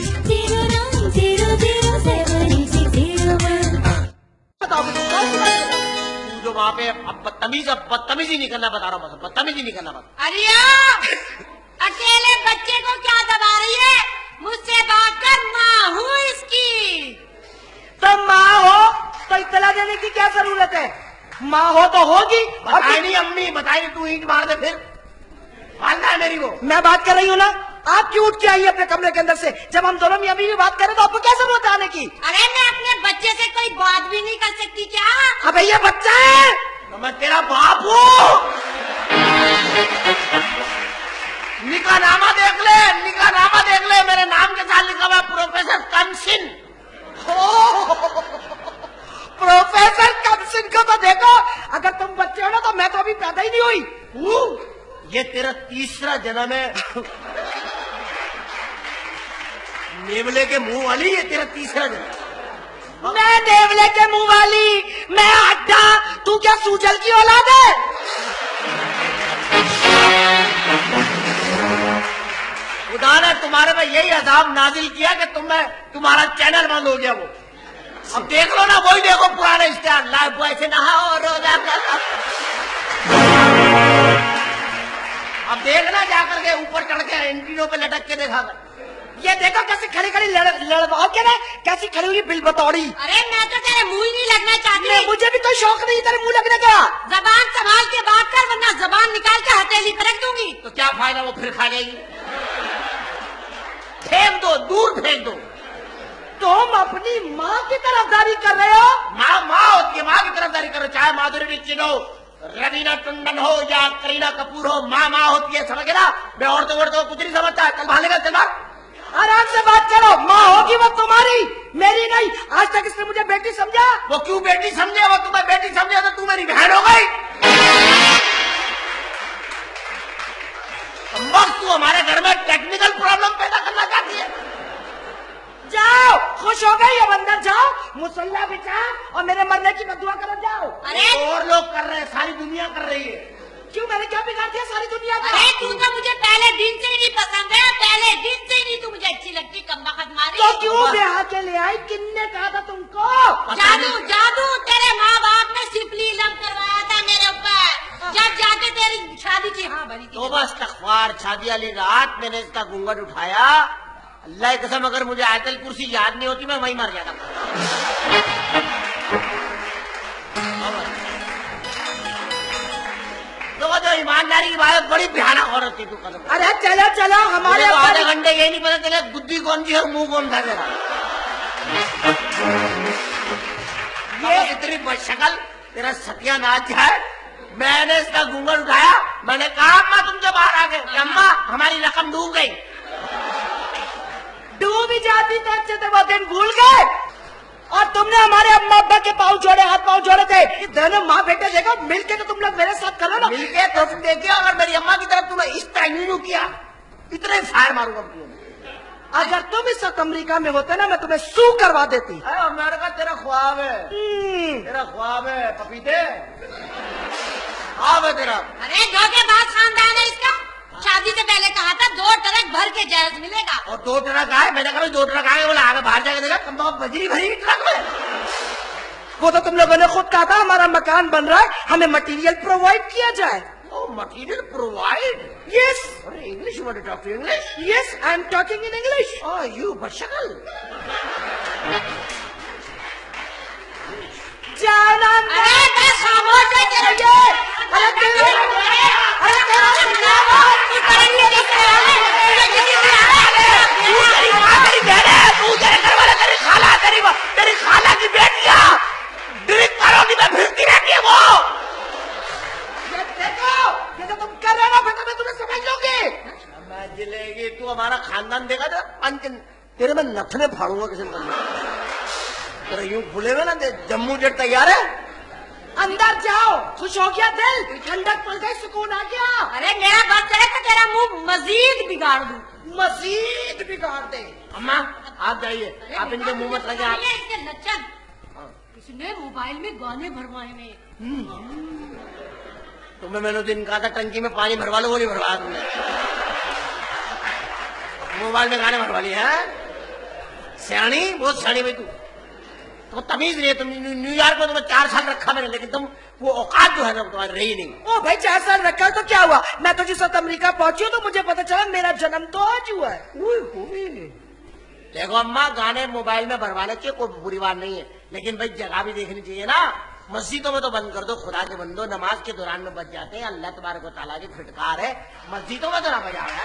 बताओ मुझे, कौन सी बात है? जो वहाँ पे अब बदतमीजी नहीं करना बता रहा हूँ, बस बदतमीजी नहीं करना बता। अरिया, अकेले बच्चे को क्या दबा रही है? मुझसे बात कर, माँ हूँ इसकी। तुम माँ हो तो इत्तला देने की क्या जरूरत है? माँ हो तो होगी। बताई नहीं अम्मी, बताई नहीं, तू ईंट मार दे फिर। मानना है मेरी वो। मैं बात कर रही हूँ ना, आप क्यों उठ के आई अपने कमरे के अंदर से? जब हम दोनों मियां बीवी बात करें तो आपको क्या जरूरत है आने की? अरे मैं अपने बच्चे से कोई बात भी नहीं कर सकती क्या? अबे ये बच्चा है तो मैं तेरा बाप हूँ। निकाहनामा देख ले, निकाहनामा देख ले, मेरे नाम के साथ लिखा हुआ प्रोफेसर कमसिन। प्रोफेसर कमसिन को तो देखो। अगर तुम बच्चे हो ना तो मैं तो अभी पैदा ही नहीं हुई। ये तेरा तीसरा जन्म है। नेवले के मुंह वाली, ये तेरा तीसरा जन्म। मैं नेवले के मुंह वाली, मैं अड्डा, तू क्या सूजल की औलाद है? खुदा ने तुम्हारे में यही अजाब नाजिल किया कि तुम्हारा चैनल बंद हो गया वो। अब देख लो ना, वही देखो पुराने स्टार, लाइफ बॉय से नहाओ रोजा कर। अब देखना जाकर के ऊपर चढ़ के एंटीनों पे लटक के देखा कर। ये देखो कैसी खड़ी खड़ी लड़वाओ के ना, कैसी खड़ी हुई बिल बतौड़ी। अरे मैं तो तेरे मुंह ही नहीं लगना चाहती। मुझे भी तो शौक नहीं तेरे मुंह लगने का। जबान संभाल के बात कर, वरना जबान निकाल के हथेली पर रख दूंगी। तो क्या फायदा, वो फिर खा जाएगी। फेंक दो, दूर फेंक दो। तुम अपनी माँ की तरफदारी कर रहे हो? माँ होती है, माँ की तरफदारी करो, चाहे माधुरी दीक्षित हो, रवीना टंडन हो या करीना कपूर हो, माँ होती है, समझ ना। मैं औरतों को कुछ नहीं समझता है। कल भालेगा चल आराम से बात करो। माँ होगी वो तुम्हारी, मेरी नहीं। आज तक इसने मुझे बेटी समझा। वो क्यों बेटी समझे? वो तुम्हें बेटी समझे तो तू मेरी बहन हो गई। बस तू हमारे घर में टेक्निकल प्रॉब्लम पैदा करना चाहती है। जाओ, खुश हो गई? अब अंदर जाओ, मुसल्ला बिछा और मेरे मरने की बदुआ करो। जाओ। अरे और लोग कर रहे हैं, सारी दुनिया कर रही है। क्यों, मैंने क्या बिगाड़ दिया सारी दुनिया का? अरे तू तो मुझे पहले दिन से ही नहीं पसंद है, पहले दिन से ही नहीं तू मुझे अच्छी लगती। कमबख्त मारी तो क्यों ब्याह के ले आई? किसने कहा था तुमको? जादू जादू तेरे माँ बाप ने सिपली इल्म करवाया था मेरे ऊपर, जब जाके तेरी शादी की हाँ भरी थी। तो बस तकवार शादी वाली रात मैंने इसका घूंघट उठाया। अल्लाह की कसम, अगर मुझे आयतल कुर्सी याद नहीं होती मैं वहीं मर जाता। जो ईमानदारी की बात, बड़ी भयानक औरत थी तू कदम। अरे चलो चलो, हमारे तो आधे घंटे ये नहीं पता चला गुद्दी कौन सी है और मुंह कौन था तेरा। ये इतनी बदशक्ल, तेरा सत्यानाश है। मैंने इसका घूंघट उठाया, मैंने कहा अम्मा तुम जब बाहर आ गए, अम्मा हमारी रकम डूब गई। डूब ही जाती तो अच्छे से वो दिन भूल गए। और तुमने हमारे अम्मा अब्बा के पाँव जोड़े, हाथ पाँव जोड़े थे। दोनों माँ बेटे देखो मिलके तो तुम लोग मेरे साथ करो ना। मिलके तो तुम देखिए, अगर मेरी अम्मा की तरफ तुमने इस टाइम नहीं किया, इतने फायर मारूंगा तुमने। अगर तुम इस वक्त अमरीका में होते ना, मैं तुम्हें सू करवा देती। अमेरिका तेरा ख्वाब है, तेरा ख्वाब है पपीते, ख्वाब है तेरा। अरे धोखेबाज खानदान है इसका। शादी से पहले कहा था 2 ट्रक भर के जहाज मिलेगा। और 2 ट्रक आए, मैंने कहा 2 ट्रक आए, बोला आगे बाहर जाकर देखा कम बजरी भरी ट्रक में। वो तो तुम लोगों ने खुद कहा था हमारा मकान बन रहा है, हमें मटेरियल प्रोवाइड किया जाए। Material provide? Yes. English, you want to talk to English? Yes, I am talking in English. Oh you बशकल। जाना अरे बस खामोश है तेरे। अरे तेरा तेरी खाला की बेटिया ड्रिंक कॉलोनी में फिरती रहती है वो। ये देखो, ये तो तुम कर रहे हो, बेटा मैं तुम्हें समझ लूंगी। मैं जिलेगी, तू हमारा खानदान देखा था, तेरे में नथने फाड़ूंगा किसी ने। तेरा यूं खुले हुए ना, जम्मू जेट तैयार है। अंदर जाओ, खुश हो गया दिल, ठंडक पड़ गई, सुकून आ गया। अरे मेरा बात करे तो तेरा मुंह मजीद बिगाड़ दूं। मजीद बिगाड़ दे। अम्मा आप जाइए, आप इनके मुंह मत लगे। आप इसके लक्षण किसने मोबाइल में गाने भरवाए में। तुम्हें मैंने दिन कहा था टंकी में पानी भरवा लो, वो नहीं भरवाया तुमने। मोबाइल में गाने भरवा लिए हैं। सियाणी, बहुत सियाणी भाई तू। तो तमीज नहीं है। तुम न्यूयॉर्क में तुम्हें 4 साल रखा मैंने, लेकिन तुम वो औकात जो है ना तुम्हारी रही नहीं। ओ भाई 4 साल रखा तो क्या हुआ, मैं तो जिस वक्त अमेरिका पहुंची हूँ तो मुझे पता चला मेरा जन्म तो आज हुआ है। देखो अम्मा, गाने मोबाइल में भरवाने चाहिए, कोई बुरी बात नहीं है, लेकिन भाई जगह भी देखनी चाहिए ना। मस्जिदों में तो बंद कर दो, खुदा के बंदो, नमाज के दौरान में बच जाते हैं। अल्लाह तबारक व तआला की फिटकार है, मस्जिदों में तो ना बजा रहा है।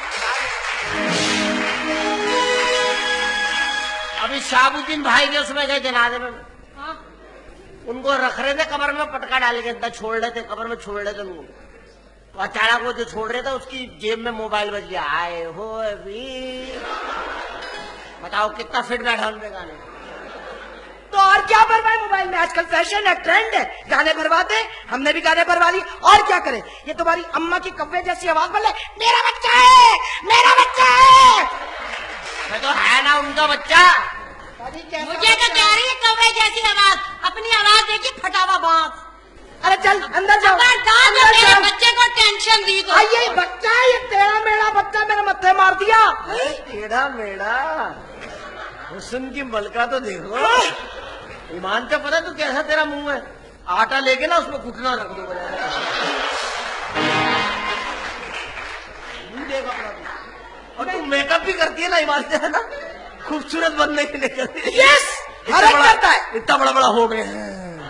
अभी शाहबुद्दीन भाई के उसमें गए जनाजे में, उनको रख रहे थे कब्र में, पटका डाल के अंदर छोड़ रहे थे, कब्र में छोड़ रहे थे उनको। तो अचानक वो जो छोड़ रहे थे उसकी जेब में मोबाइल बज गया। आए हो वीर, बताओ कितना फिट बैठा उनके गाने। तो और क्या भरवाए मोबाइल में, आजकल फैशन है, ट्रेंड है, गाने भरवाते, हमने भी गाने भरवा लिए। और क्या करें, ये तुम्हारी अम्मा की कव्वे जैसी आवाज बोले मेरा बच्चा है, मेरा बच्चा है। मैं तो है ना उनका बच्चा। मुझे तो कह रही है कौवे जैसी आवाज, अपनी आवाज देखी फटावा बात। अरे चल अंदर जाओ, अंदर मेरे बच्चे को टेंशन दी तो। ये बच्चा है, ये तेरा मेरा बच्चा मेरे मत्थे मार दिया। टेढ़ा मेढ़ा हुस्न की मलका तो देखो। ईमान का पता तू कैसा तेरा मुंह है, आटा लेके ना उसमें घुटना रख दो। देख अपना, और तू मेकअप भी करती है ना ईमान से, है ना, खूबसूरत बनने के लिए करती है। यस, करता है। इतना बड़ा बड़ा हो गए हैं।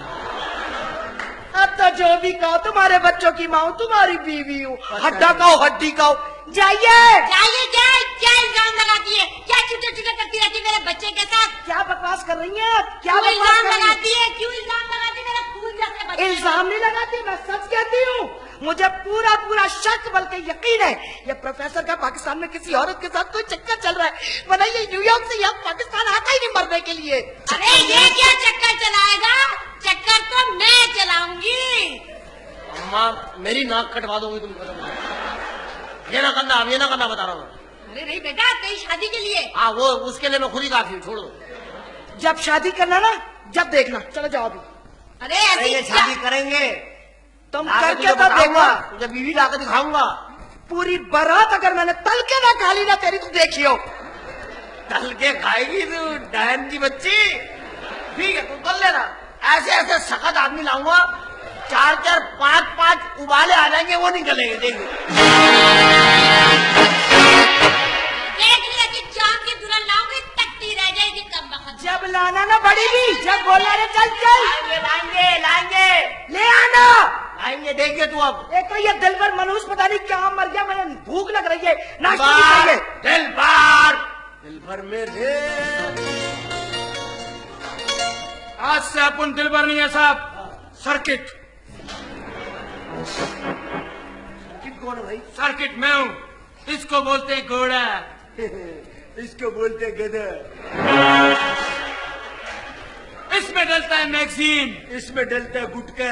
अब तो जो भी कहो, तुम्हारे बच्चों की माँ हूँ, तुम्हारी बीवी हूँ, हड्डा कहो हड्डी कहो। जाइए जाइए, क्या इल्जाम लगाती है, क्या चुटे चुटे करती रहती है मेरे बच्चे के साथ। क्या बकवास कर रही हैं आप, क्या क्यों बकवास इल्जाम कर रही हैं? लगाती है, क्यों इल्जाम लगाती है मेरा फूल जैसे बच्चे। इल्जाम नहीं लगाती, मैं सच कहती हूँ। मुझे पूरा पूरा शक बल्कि यकीन है, ये प्रोफेसर का पाकिस्तान में किसी औरत के साथ कोई चक्कर चल रहा है, वरना ये न्यूयॉर्क से यहाँ पाकिस्तान आता ही नहीं मरने के लिए। अरे ये क्या चक्कर चलाएगा, चक्कर तो मैं चलाऊंगी। अम्मा मेरी नाक कटवा दोगी तुम, ये ना करना, अब ये ना करना, बता रहा हूँ। अरे नहीं बेटा, तेरी शादी के लिए। हाँ वो उसके लिए मैं खुद ही काफी हूँ, छोड़ दो। जब शादी करना ना, जब देखना, चलो जाओ अभी। अरे ऐसी शादी करेंगे, तुम लाके करके तुझे तो देखो, बताऊंगा, तुझे बीवी लाकर दिखाऊंगा। पूरी बारात अगर मैंने तल के ना खा ली ना तेरी, तो देखियो। तल के खाएगी तू डैन की बच्ची। ठीक है तू कर लेना, ऐसे ऐसे सख्त आदमी लाऊंगा, 4-4, 5-5 उबाले आ जाएंगे, वो निकलेंगे, देख लिया कि चांद की दुल्हन लाऊंगी, तकती रह जाएगी कम वक्त। जब लाना ना पड़ेगी, जब बोला रे चल चल लाएंगे लाएंगे ले आना। लाएंगे, देखिए तू अब। एक तो ये दिलबर मनुष्य पता नहीं क्या मर गया, मुझे भूख लग रही है, नाश्ता भी चाहिए। दिलबर मेरे आज से अपन दिलबर नहीं है साहब, सर्किट। कौन है भाई? सर्किट मैं हूँ, इसको बोलते हैं घोड़ा। इसको बोलते गधा। इसमें डलता है मैगजीन, इसमें डलता है गुटका।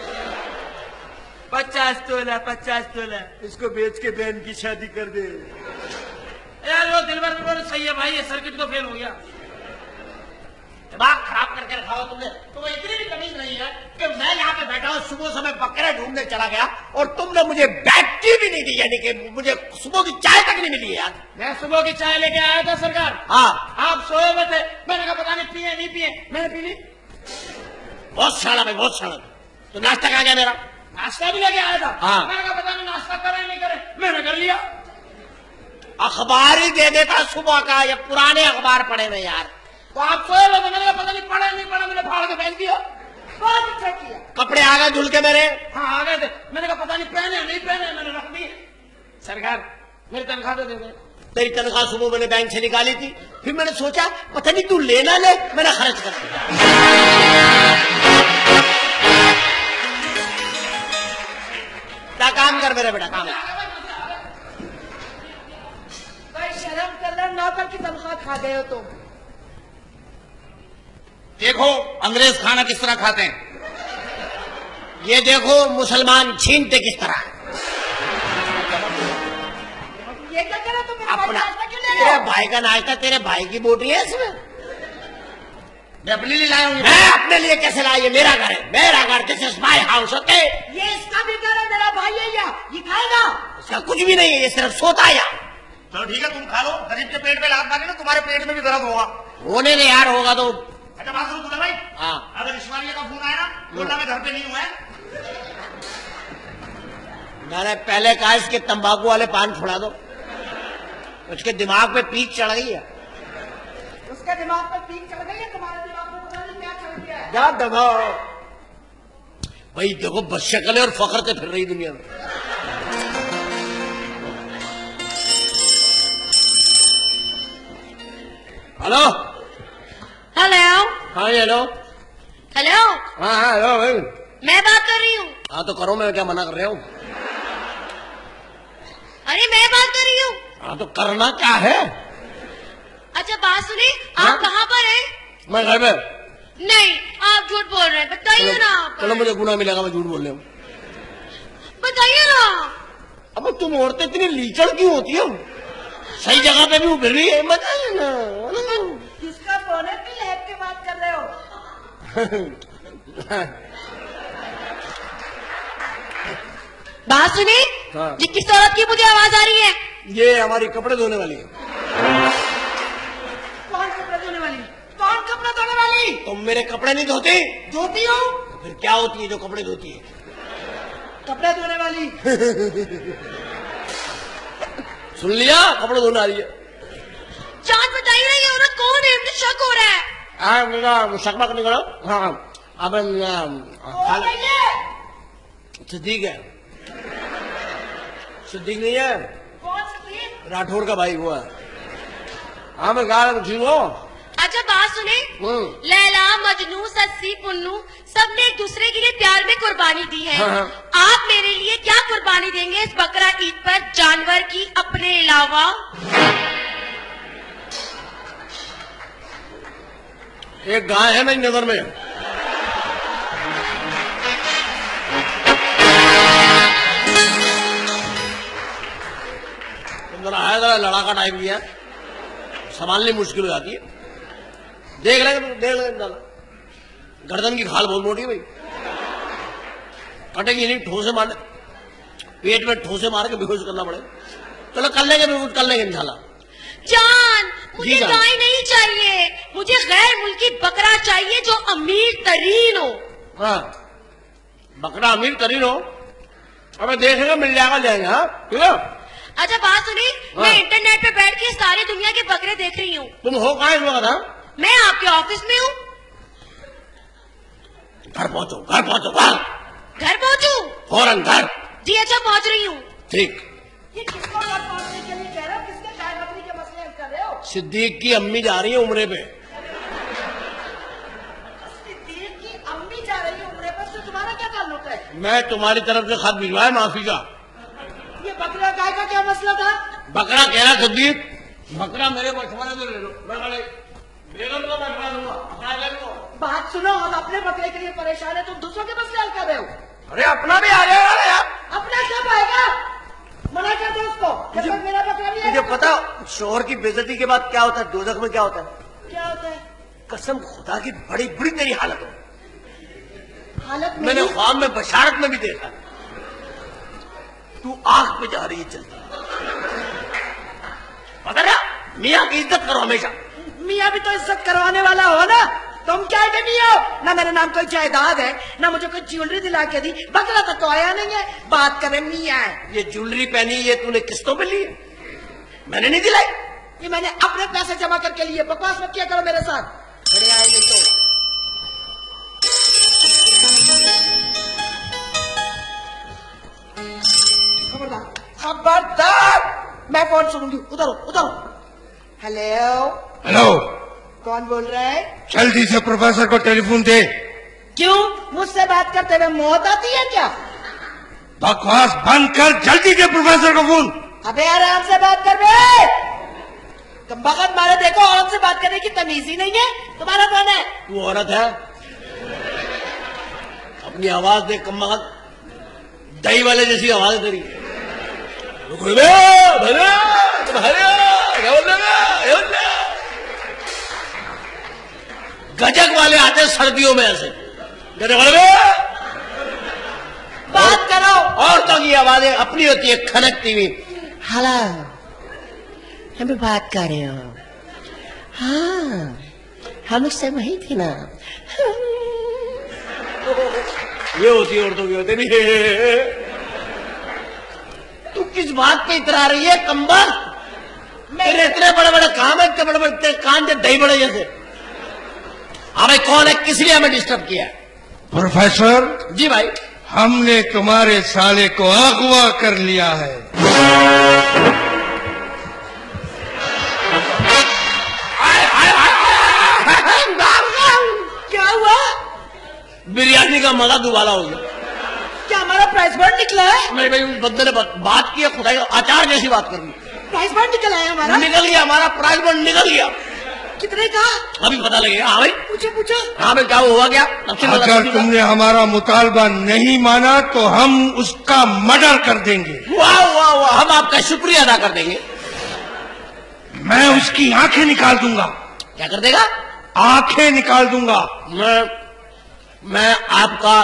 50 तोला 50 तोला। इसको बेच के बहन की शादी कर दे। यार वो दिलबर सही है भाई, ये सर्किट तो फेल हो गया। दिमाग खराब करके रखा हो तुमने, तुम्हें इतनी भी तमीज नहीं है कि मैं यहाँ पे बैठा हूँ, सुबह समय बकरे ढूंढने चला गया और तुमने मुझे बैटरी भी नहीं दी, यानी कि मुझे सुबह की चाय तक नहीं मिली यार। मैं सुबह की चाय लेके आया था सरकार। हाँ, आप सोए हुए थे, मैंने कहा पता नहीं पिए नहीं पिए, मैंने पी ली। बहुत शाना भाई, बहुत शाना। तो नाश्ता कहाँ गया मेरा? नाश्ता भी लेके आया था। हाँ। मैंने कहा पता नहीं नाश्ता करे नहीं करे, मैंने कर लिया। अखबार ही दे देता सुबह का, ये पुराने अखबार पढ़े हुए यार। तो आप सोए हुए थे, मैंने कहा पता नहीं पढ़े नहीं पढ़े, मैंने फाड़ के फेंक दिया। बहुत अच्छा किया। कपड़े आ गए धुल के मेरे। हाँ आ गए थे, मैंने कहा पता नहीं पहने नहीं पहने, मैंने रख दिए। सरकार मेरी तनख्वाह तो दे दे। तेरी तनख्वाह सुबह मैंने बैंक से निकाली थी, फिर मैंने सोचा पता नहीं तू लेना ले, मैंने खर्च कर दिया। क्या काम कर मेरे बेटा, काम भाई शर्म कर लो, नौकर की तनख्वाह खा गए हो तुम। देखो अंग्रेज खाना किस तरह खाते हैं। ये देखो मुसलमान छीनते किस तरह। ये क्या करो तुम? अपना तेरे भाई का नाश्ता, तेरे भाई की बोटी है इसमें। मैं अपने लिए लाया हूँ। मैं अपने लिए कैसे लाया? ये मेरा घर है, मेरा घर। This is my house. Okay, ये इसका भी घर है, मेरा भाई है यहाँ, ये खाएगा। इसका कुछ भी नहीं है, ये सिर्फ सोता है यहाँ। चलो ठीक है, तुम खा लो। गरीब के पेट में लात मारे ना, तुम्हारे पेट में भी दर्द होगा। होने दे यार, होगा तो। अच्छा बात सुनो दूल्हा भाई। हाँ, अगर ईश्वरीय का फोन आया ना, बोलना मैं घर पे नहीं हूँ। मैंने पहले कहा इसके तंबाकू वाले पान छुड़ा दो, उसके दिमाग पे पीक चढ़ गई है। उसके दिमाग पर पीक चढ़ गई है, तुम्हारे दिमाग में पता नहीं क्या चढ़ गया है। क्या दबाओ भाई, देखो बस शक्ल और फखर से फिर रही दुनिया में। हेलो हेलो हाँ हेलो। हेलो, हाँ हाँ हेलो भाई। मैं बात कर रही हूँ। हाँ तो करो, मैं क्या मना कर रहा हूँ। अरे मैं बात कर रही हूँ। हाँ तो करना क्या है? अच्छा बात सुनिए, हाँ? आप कहाँ पर हैं? मैं घर पे। नहीं, आप झूठ बोल रहे हैं, बताइए ना आप। चलो मुझे गुनाह मिलेगा, मैं झूठ बोल रहा हूँ। बताइए ना। अब तुम औरतें इतनी लीचड़ क्यों होती हो? सही जगह पे भी उभर रही है, बताइए ना। किसका फोन है? किस लैब के बात कर रहे हो? बात सुनिए, हाँ। ये किस औरत की मुझे आवाज आ रही है? ये हमारी कपड़े धोने वाली है। कौन कपड़े धोने वाली? कौन कपड़े धोने वाली? तुम मेरे कपड़े नहीं धोती? धोती हूँ। तो फिर क्या होती है जो कपड़े धोती है? कपड़े धोने वाली। सुन लिया, कपड़े धोने वाली है। जान बताइए ना, ये औरत कौन है? मुझे शक हो रहा है। हाँ मेरा शकमक नहीं करो। हाँ अब सिद्दीक है। सिद्दीक नहीं है, कौन सी? राठौर का भाई हुआ। हाँ मैं गा रहा ठीक हो। अच्छा बात सुने, लैला मजनू सस्सी पुन्नू सबने एक दूसरे के लिए प्यार में कुर्बानी दी है। हाँ, हाँ। आप मेरे लिए क्या कुर्बानी देंगे इस बकरा ईद पर, जानवर की अपने अलावा? एक गाय है मेरी नजर में, जरा है, जरा लड़ाका टाइप की है, संभालनी मुश्किल हो जाती है। देख लेंगे गर्दन की खाल बहुत मोटी है भाई, कटेगी नहीं, ठोसे मारने, पेट में ठोसे मार के बेहोश करना पड़ेगा। चलो कर लेंगे, बिल्कुल कर लेंगे इंशाल्लाह। जान, मुझे जी जान। गाय नहीं चाहिए, मुझे गैर मुल्की बकरा चाहिए जो अमीर तरीन हो। हाँ बकरा अमीर तरीन हो, अबे देखेंगे मिल जाएगा, ले आएंगे। हाँ ठीक है। अच्छा बात सुनी, मैं इंटरनेट पे बैठ के सारी दुनिया के बकरे देख रही हूँ। तुम हो कहाँ इस वक्त? हाँ मैं आपके ऑफिस में हूँ। घर पहुंचो, घर पहुंचो, घर घर पहुँचू? फौरन घर। जी अच्छा पहुँच रही हूँ। ठीक। ये किसको घर पहुंचने के लिए कह रहे हो? किसके गाय बकरी के मसले हल कर रहे हो? सिद्दीक की अम्मी जा रही है उम्रे पे। सिद्दीक की अम्मी जा रही है उम्रे पर, से तुम्हारा क्या ताल्लुक है? मैं तुम्हारी तरफ से खत भिजवाया माफी का। ये बकरा गाय का क्या मसला था? बकरा कह रहा सिद्दीक, बकरा मेरे बछवाड़े में ले लो, मैं बेगम को बछवा दूंगा, बकरा ले लो। बात सुनो, हम अपने बकरे के लिए परेशान है, तुम दूसरों के मसले हल कर रहे हो। अरे अपना भी आ जाएगा यार। अपना कब आएगा? मना कर दो उसको, जब तक मेरा बकरा नहीं मुझे आएगा। पता शोहर की बेइज्जती के बाद क्या होता है, दोजख में क्या होता है? क्या होता है? कसम खुदा की बड़ी बुरी तेरी हालत हो। हालत मैंने ख्वाब में बशारत में भी देखा, तू आंख पे जा रही है चलती। पता ना, मियाँ की इज्जत करो हमेशा। मियाँ भी तो इज्जत करवाने वाला हो ना, तुम क्या नहीं हो ना, मेरे नाम कोई जायदाद है ना, मुझे कोई ज्वेलरी दिला के दी, बकरा तक तो आया नहीं है, बात करें मियाँ है। ये ज्वेलरी पहनी, ये तूने किस्तों पे ली? मैंने नहीं दिलाई, ये मैंने अपने पैसे जमा करके लिए। बकवास मत किया करो मेरे साथ, खड़े आए नहीं तो। खबरदार खबरदार, मैं फोन सुनूंगी। उधरो उधरो। हेलो हेलो, कौन बोल रहा है? जल्दी से प्रोफेसर को टेलीफोन दे। क्यों, मुझसे बात करते हुए मौत आती है क्या? बकवास बंद कर, जल्दी दे प्रोफेसर को फोन। अबे आराम से बात कर बे, तुम बगत मारे देखो, औरत से बात करने की तमीज ही नहीं है। तुम्हारा कौन है? तू औरत है, अपनी आवाज देख कम्बख्त, दही वाले जैसी आवाज है तेरी। गजक वाले आते सर्दियों में ऐसे, बात करो। औरतों की आवाजें अपनी होती है, खनकती हुई। हेलो, हम बात कर रहे हो? हाँ, हम उससे वही थी ना। ये होती है औरतों की, होती नहीं। तू किस बात पे इतरा रही है कम्बर? मेरे इतने बड़े बड़े काम है, इतने बड़े बड़े कान के दही बड़े जैसे। हाँ भाई, कौन है, किस लिए हमें डिस्टर्ब किया? प्रोफेसर जी भाई, हमने तुम्हारे साले को अगवा कर लिया है। क्या हुआ? बिरयानी का मजा दुबाला हो गया। क्या हमारा प्राइस बॉन्ड निकला है? नहीं भाई, उस बंदे ने बात की है, खुदा का अचार जैसी बात कर दी। प्राइस बॉन्ड निकला है हमारा? निकल गया, हमारा प्राइस बॉन्ड निकल गया। कितने का? अभी पता लगेगा। हाँ भाई, पूछो पूछो। हाँ भाई, क्या हुआ क्या? अगर तुमने हमारा मुतालबा नहीं माना तो हम उसका मर्डर कर देंगे। वाह वाह वाह, हम आपका शुक्रिया अदा कर देंगे। मैं उसकी आंखें निकाल दूंगा। क्या कर देगा? आंखें निकाल दूंगा। मैं आपका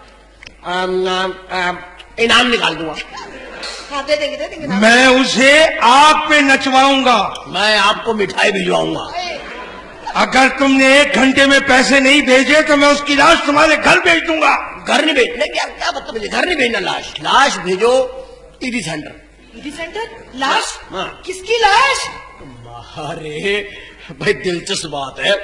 इनाम निकाल दूंगा। हाँ, दे देंगे ना। मैं उसे आग पे नचवाऊंगा। मैं आपको मिठाई भिजवाऊंगा। अगर तुमने 1 घंटे में पैसे नहीं भेजे तो मैं उसकी लाश तुम्हारे घर भेज दूंगा। घर नहीं भेजने? क्या मतलब? घर नहीं भेजना, लाश भेजो ईडी सेंटर। ED centre? लाश? हाँ। किसकी लाश? अरे भाई, दिलचस्प बात है।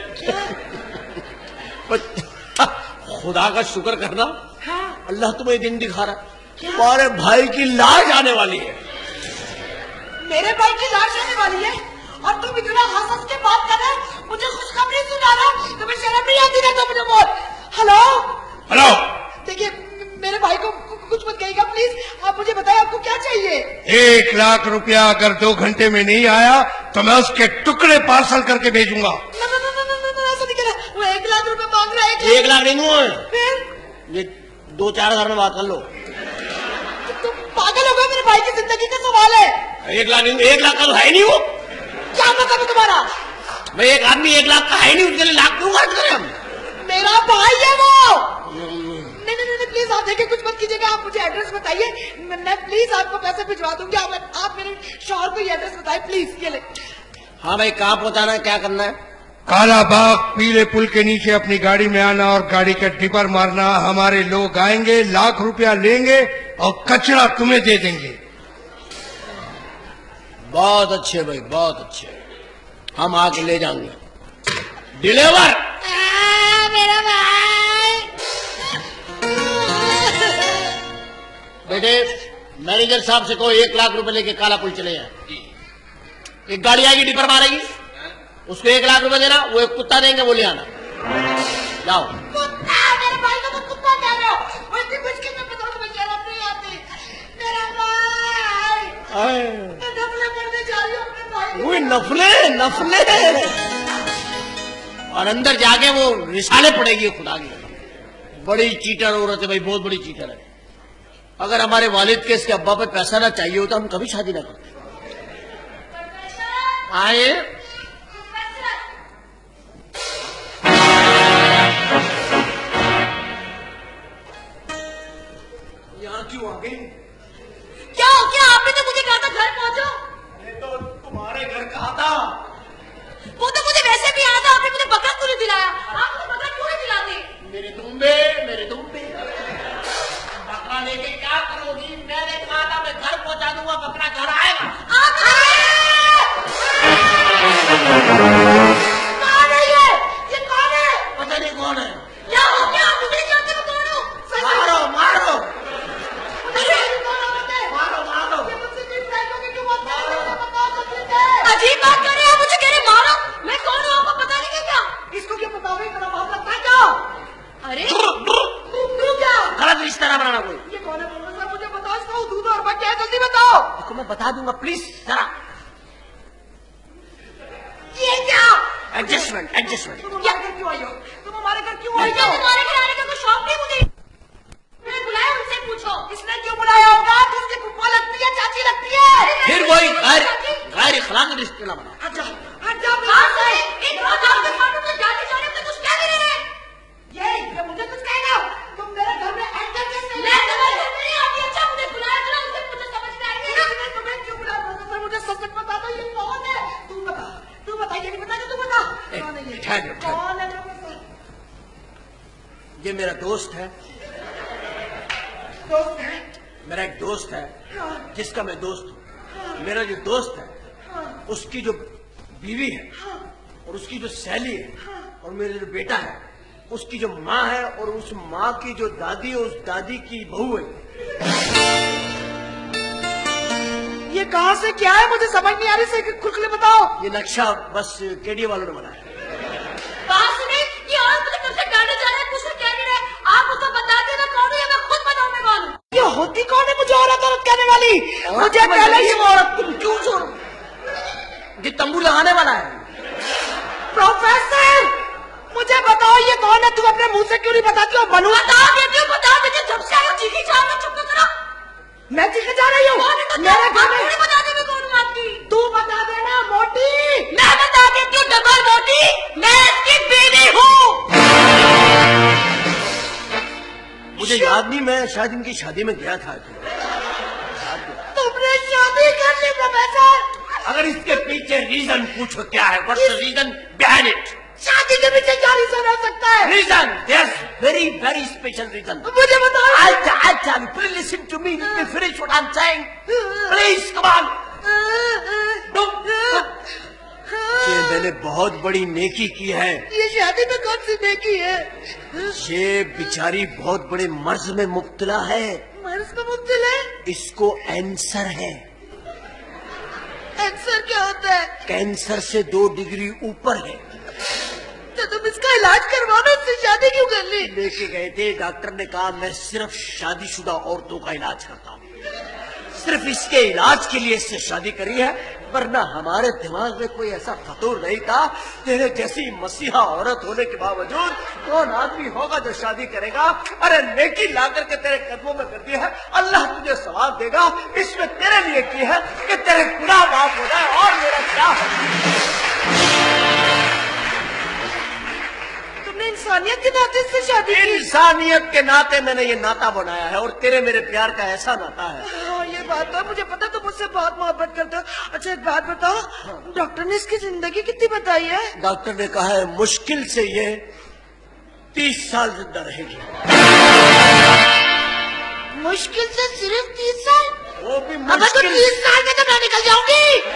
खुदा का शुक्र करना, हाँ। अल्लाह तुम्हें दिन दिखा रहा, तुम्हारे भाई की लाश आने वाली है। मेरे भाई की लाश आने वाली है और तुम इतना हंस के बात कर रहे, मुझे खुशखबरी सुना रहा, तुम्हें शर्म नहीं आती ना? तो मुझे बोल। हेलो हेलो, देखिए, मेरे भाई को कुछ मत कहिएगा प्लीज, आप मुझे बताइए आपको क्या चाहिए? 1 लाख रुपया अगर 2 घंटे में नहीं आया तो मैं उसके टुकड़े पार्सल करके भेजूंगा। ऐसा नहीं करा, वो 1 लाख रुपए मांग रहा है। 1 लाख नहीं दूंगा। फिर ये 2-4 हजार में बात कर लो। तुम पागल हो गए, मेरे भाई की जिंदगी का सवाल है। 1 लाख नहीं, 1 लाख का तो है नहीं वो। क्या मतलब है तुम्हारा? भाई, एक आदमी 1 लाख का है नहीं, उसके लिए लाख क्यों खर्च करें हम? मेरा भाई है वो। नहीं, प्लीज आप देखिए, कुछ मत कीजिएगा, आप मुझे एड्रेस बताइए, मैं प्लीज आपको पैसे भिजवा दूंगी। आप मेरे शौहर को ये एड्रेस बताइए प्लीज। ये ले। हाँ भाई, कहाँ पहुंचाना है, क्या करना है? काला बाग पीले पुल के नीचे अपनी गाड़ी में आना और गाड़ी का टिपर मारना। हमारे लोग आएंगे, 1 लाख रुपया लेंगे और कचरा तुम्हें दे देंगे। बहुत अच्छे भाई, बहुत अच्छे, हम आके ले जाएंगे। डिलीवर। मेरा भाई। बेटे, मैनेजर साहब से कहो 1 लाख रुपए लेके काला पुल चले जाए। एक गाड़ी आएगी, डिपर मारेगी, उसको 1 लाख रुपए देना, वो एक कुत्ता देंगे, वो ले आना। जाओ। कुत्ता? मेरे भाई को तो कुत्ता कह रहे हो? वो इतनी मुश्किल में बताओ, तुम्हें शर्म नहीं आती? मेरा भाई, मैं नफले करने जा रही हूँ अपने भाई को। वो नफले और अंदर जाके वो रिसाले पड़ेगी खुदा की। बड़ी चीटर औरत है भाई, बहुत बड़ी चीटर है। अगर हमारे वालिद के इसके अब्बा पे पैसा ना चाहिए होता, हम कभी शादी ना करते। आए क्यों आ गई? क्या हो गया? आपने तो मुझे कहा था घर पहुंचो। मैं तो तुम्हारे घर कहा था। वो तो मुझे वैसे भी आया था, आपने मुझे बकरा क्यों नहीं दिलाया? आप मुझे बकरा क्यों नहीं दिलाते? मेरे दुम्बे बकरा लेके क्या करोगी? मैंने कहा था मैं घर पहुंचा दूंगा, बकरा घर आएगा। कौन है ये? ये कौन है? पता नहीं कौन है। क्या हो गया? आप मुझे जानते हो कौन हो? मारो मारो मारो। ये मुझसे कोई फ्रेंड होगी, क्यों बोलते हो? मुझे बताओ जल्दी से। अजीब बात कर रहे हैं, मुझे कह रहे मारो। मैं कौन हूँ आपको पता नहीं है क्या? इसको क्यों बताओगे? तेरा बाप लगता है क्या? अरे तू क्या? गलत रिश्ता ना बनाना कोई। ये कौन है? बोलो सर, मुझे बताओ इसका दूध और बच्चा है, जल्दी बताओ। इसको मैं बता दूंगा, प्लीज जरा ये क्या? एडजस्टमेंट। तुम हमारे घर क्यों आई हो? तुम हमारे घर क्यों आई क्या हो? तुम्हारे घर आने का कोई शौक नहीं मुझे? मैंने बुलाया, उनसे पूछो। इसने क्यों बुलाया होगा? तू उसकी फूफा लगती है, चाची लगती है। फिर वही गैर इखलाकी रिश्ते ना बना। हट जा कहाँ से? इन रोजान के सामने मुझे जाने जाने में कुछ कह नहीं रहे। ये मुझे कुछ कहेगा? तुम मेरे घर में एंटर कैसे? मैं तुम्हारे घर में नहीं आती। अच्छा मुझे बुलाया था ना, मुझे मुझे समझ में आई नहीं। इसने तुम्हें क्यों बुलाया? प्रोफेसर, मुझे सच बता दो, ये कौन है? तू बता, ये नहीं बता, तू बता। कौन है ये? ठहर। कौन है प्रोफेसर? ये मेरा दोस्त है। दोस्त है? मेरा एक दोस्त है जिसका मैं दोस्त हूँ। मेरा जो दोस्त है उसकी जो बीवी है और उसकी जो सहेली है और मेरा जो बेटा है उसकी जो माँ है और उस माँ की जो दादी है उस दादी की बहू है। ये कहाँ से क्या है? मुझे समझ नहीं आ रही, से खुलकर बताओ। ये नक्शा बस केडी वालों ने बनाया। कहाँ से नहीं? ये औरत मुझे तुमसे कहने जा रहे हैं, मुझसे कह नहीं रहे। आप मुझको बता देना कौन है, मैं खुद बताऊँ मैं कौन हूँ। ये होती कौन है मुझे औरत कहने वाली? मुझे पहले ही वो औरत तुम क्यों छोड़ो? ये तंबू लगाने वाला है। प्रोफेसर, मुझे बताओ ये कौन है? तुम अपने मुंह से क्यों नहीं बताती हो? बनू बता देती हूँ, बता देती हूँ। जब से आया चीखी चाह रहा, चुप करो। मैं चीखे जा रही हूँ। मेरे घर में बता दे मैं कौन हूँ आपकी। तू बता देना मोटी। मैं बता देती हूँ डबल मोटी, मैं इसकी बीवी हूँ। मुझे याद नहीं, मैं शायद इनकी शादी में गया था। तुमने शादी कर ली प्रोफेसर? अगर इसके पीछे रीजन पूछो क्या है, what's the reason behind it? शादी के पीछे क्या रीजन हो सकता है? Reason, yes, very special reason. मुझे बताओ। I'll tell you. Please listen to me. Let me finish what I'm saying. Please, come on. ये मैंने बहुत बड़ी नेकी की है। ये शादी में कौन सी नेकी है? ये बेचारी बहुत बड़े मर्ज में मुब्तला है। मर्ज में मुब्तला है? इसको कैंसर है। कैंसर क्या होता है? कैंसर से 2 डिग्री ऊपर है। तो तुम इसका इलाज करवाना, इससे शादी क्यों कर ली? लेके गए थे, डॉक्टर ने कहा मैं सिर्फ शादीशुदा औरतों का इलाज करता हूँ, सिर्फ इसके इलाज के लिए इससे शादी करी है, वरना हमारे दिमाग में कोई ऐसा फतूर नहीं था। तेरे जैसी मसीहा औरत होने के बावजूद कौन आदमी होगा जो शादी करेगा? अरे नेकी ला करके तेरे कदमों में कर दी है, अल्लाह तुझे सवाब देगा। इसमें तेरे लिए की है कि तेरे गुनाह माफ हो जाए और मेरा क्या है। इंसानियत के नाते से शादी की? इंसानियत के नाते मैंने ये नाता बनाया है और तेरे मेरे प्यार का ऐसा नाता है। हाँ, ये बात तो मुझे पता, तुम मुझसे बहुत मोहब्बत करते हो। अच्छा एक बात बताओ, डॉक्टर ने इसकी जिंदगी कितनी बताई है? डॉक्टर ने कहा है मुश्किल से ये 30 साल जिंदा रहेगी। मुश्किल से सिर्फ 30 साल? वो भी अब तो मुश्किल। 30 साल में तो मैं निकल जाऊंगी।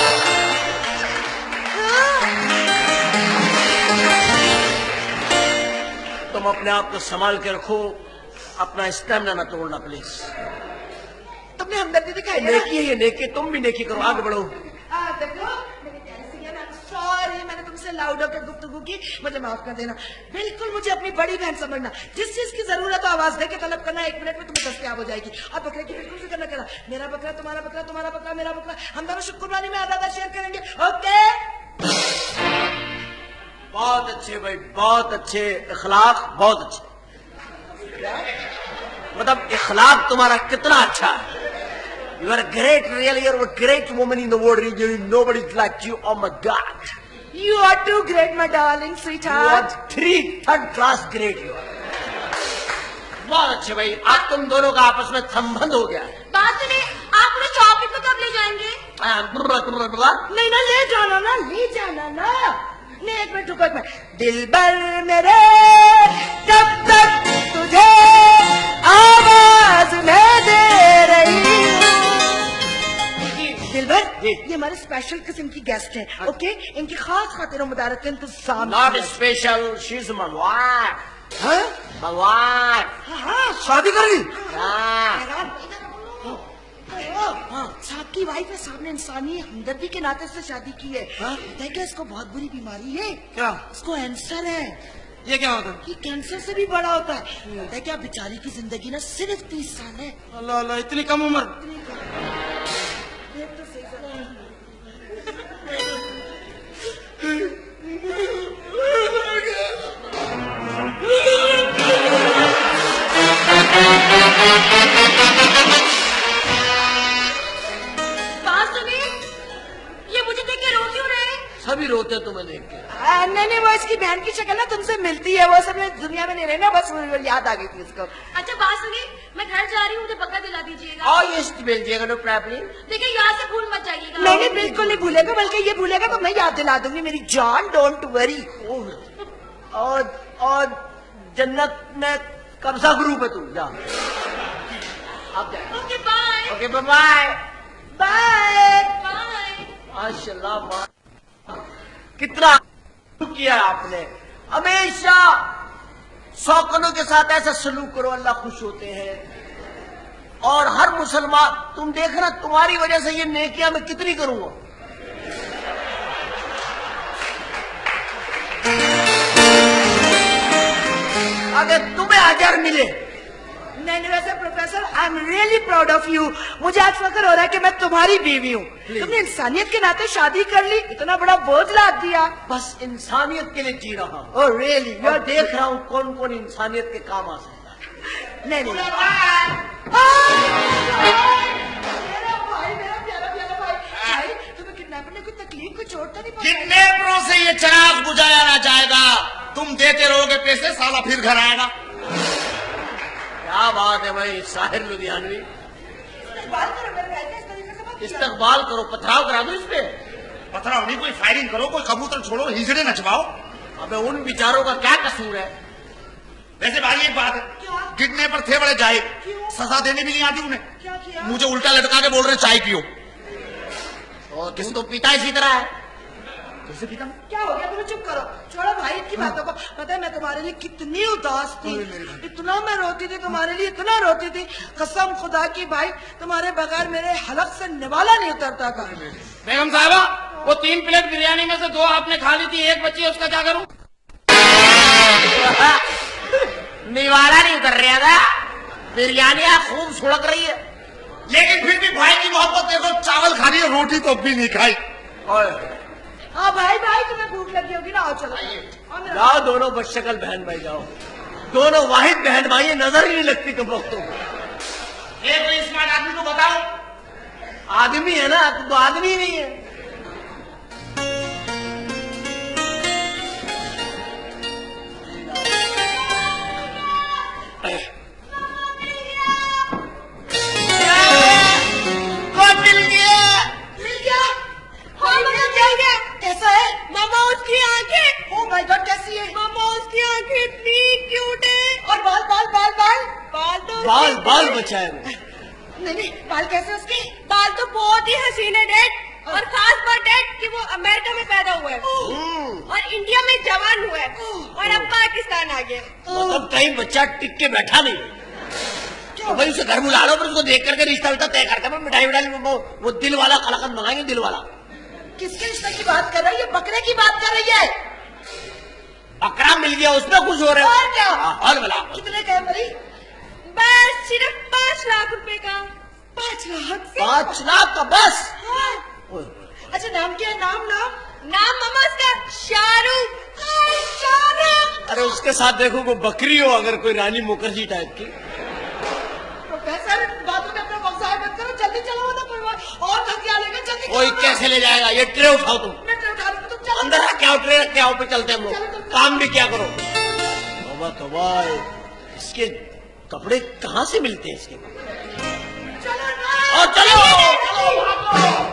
तुम अपने आप को संभाल के रखो, अपना स्टेमिना न तोड़ना प्लीज। तुमने हमदर्दी दिखाई है? नेकी है ये नेकी, तुम भी नेकी करो, आगे बढ़ो। देखो मेरी प्यारी सी है, सॉरी मैंने तुमसे लाउड होकर गुफ्तगू की, मुझे माफ कर देना। बिल्कुल मुझे अपनी बड़ी बहन समझना, जिस चीज की जरूरत हो आवाज दे के तलब करना, 1 मिनट में तुम्हें दस्तयाब हो जाएगी। और बकरे की बिल्कुल फिक्र न करना, मेरा बकरा तुम्हारा बकरा, तुम्हारा बकरा मेरा बकरा, हम दोनों शुक्रबानी में आधा शेयर करेंगे। ओके? बहुत अच्छे भाई, बहुत अच्छे इखलाक, बहुत अच्छे। मतलब इखलाक तुम्हारा कितना अच्छा है। You are a great, really, you are a great woman in the world. Nobody's like you. Oh my God. You are too great, my darling You sweetheart. are 3rd class great. You are. बहुत अच्छे भाई, आज तुम दोनों का आपस में संबंध हो गया। बात सुनिए, आप मुझे शॉपिंग पे कब ले जाएंगे? नहीं ना, ले जाना ना, ले जाना ना। नहीं, एक मिनट रुको, एक मिनट। दिल भर मेरे जब तक तुझे आवाज मैं दे रही हूँ। दिल भर, ये हमारे स्पेशल किस्म की गेस्ट हैं, ओके? इनकी खास खातिर मुबारक का इंतजाम। नॉट स्पेशल, शी इज भगवान। भगवान। हाँ, शादी करी? साहब की वाइफ है, साहब ने इंसानी हमदर्दी के नाते से शादी की है। देखिए, इसको बहुत बुरी बीमारी है। क्या? इसको कैंसर है। ये क्या होता है? ये कैंसर से भी बड़ा होता है। देखिए, बेचारी की जिंदगी ना सिर्फ 30 साल है। अल्लाह अल्लाह, इतनी कम उम्र। देख तो सही सभी रोते तुम्हें देख के। नहीं, वो इसकी बहन की शक्ल ना तुमसे मिलती है। वो सब दुनिया में नहीं रहना, बस याद आ गई थी उसको। अच्छा बात सुनिए, मैं घर जा रही हूँ, मुझे पक्का दिला दीजिएगा। और ये भेजिएगा, नो प्रॉब्लम। देखिए, यहाँ से भूल मत जाइएगा। नहीं, बिल्कुल नहीं भूलेगा, बल्कि ये भूलेगा तो मैं याद दिला दूंगी मेरी जान। Don't worry. और जन्नत में कब सा ग्रुप है तू? जा आप जाए। Okay bye. Okay bye bye. माशाल्लाह, कितना किया आपने। हमेशा शौकनों के साथ ऐसा सलूक करो, अल्लाह खुश होते हैं। और हर मुसलमान, तुम देखना तुम्हारी वजह से ये नेकियां मैं कितनी करूंगा। अगर तुम्हें अजर मिले। नहीं, वैसे professor, I am really proud of you. मुझे आज फख्र हो रहा है कि मैं तुम्हारी बीवी हूँ। तुमने इंसानियत के नाते शादी कर ली, इतना बड़ा बोझ लाद दिया। बस इंसानियत के लिए जी रहा हूँ। Oh really? मैं देख रहा हूँ कौन कौन इंसानियत के काम आ सकता है। नहीं, मेरा भाई, तुम्हें किडनैपर ने कोई तकलीफ, कोई चोट तो नहीं पहुंचाई? किडनैपरों से ये चिराग बुझाया ना जाएगा। तुम देते रहोगे पैसे, साला फिर घर आएगा। क्या बात है भाई, साहिर लुधियानवी। इस्तेमाल करो मेरे भाई का, इस तरीके से मत किया। इस्तेमाल करो, पथराव करा दो इस पे। पथराव नहीं, कोई फायरिंग करो, कोई कबूतर छोड़ो, हिजड़े नचवाओ। अबे उन बेचारों का क्या कसूर है? वैसे भाई एक बात है, किडनैपर थे बड़े जाए, सजा देने भी नहीं आती उन्हें। क्या किया? मुझे उल्टा लटका के बोल रहे चाय पियो। और किसी तो पिता इसी तरह है। कैसे पिता? क्या हो गया? तुम्हें चुप करो, छोड़ो भाई की बातों को। पता है मैं तुम्हारे लिए कितनी उदास थी, इतना मैं रोती थी तुम्हारे लिए, इतना रोती थी। कसम खुदा की भाई, तुम्हारे बगैर मेरे हलक से निवाला नहीं उतरता था। बेगम साहबा, वो 3 प्लेट बिरयानी में से 2 आपने खा ली थी, 1 बची है, उसका क्या करूं? निवाला नहीं उतर रहा था, बिरयानी खूब सुड़क रही है। लेकिन फिर भी भाई की मोहब्बत देखो, चावल खा रही है, रोटी तो भी नहीं खाई। हाँ भाई, तुम्हें भूख लगी होगी ना, आओ चलो। जाओ, दोनों बदशक्ल बहन भाई जाओ। दोनों वाहिद बहन भाई, नजर ही नहीं लगती तुम लोग तो। ये कोई स्मार्ट आदमी को बताओ। आदमी है ना, तुम तो आदमी नहीं है। कैसा है मामा? उसकी आंखें, ओह माय गॉड, कैसी है मामा? उसकी आंखें इतनी क्यूट है। और बाल तो बाल बचाए। नहीं, बाल कैसे उसके? बाल तो बहुत ही हसीन है डैड, और खास बात डैड कि वो अमेरिका में पैदा हुआ है और इंडिया में जवान हुआ है, और अब पाकिस्तान आ गया। मतलब कहीं बच्चा टिक के बैठा नहीं। तो भाई उसे घर बुला लो, फिर उसको देख करके रिश्ता विश्ता तय करके मिठाई वो दिल वाला कलाकंद मंगाएंगे, दिल वाला। किसके रिश्ते की बात कर रही है? बकरे की बात कर रही है। बकरा मिल गया, उसमें खुश हो रहे और क्या? और बोला कितने का मरी? बस सिर्फ 5 लाख रुपए का। 5 लाख? 5 लाख का बस? हाँ। अच्छा, नाम क्या है? नाम मामा उसका शाहरुख। शाहरुख। अरे उसके साथ देखो वो बकरी हो, अगर कोई रानी मुखर्जी टाइप की। प्रोफेसर, बातों में अपना व्यवसाय मत करो, जल्दी चलो ना, कोई और हथियार लेकर जल्दी। कोई कैसे ले जाएगा? ये ट्रे उठाओ तुम। मैं ट्रे उठा लूं, तुम चलो। अंदर रख के आओ, ट्रे रख के आओ, पे चलते हम लोग। काम भी क्या करो। तौबा, इसके कपड़े कहाँ से मिलते हैं इसके पास? चलो ना, और चलो चलो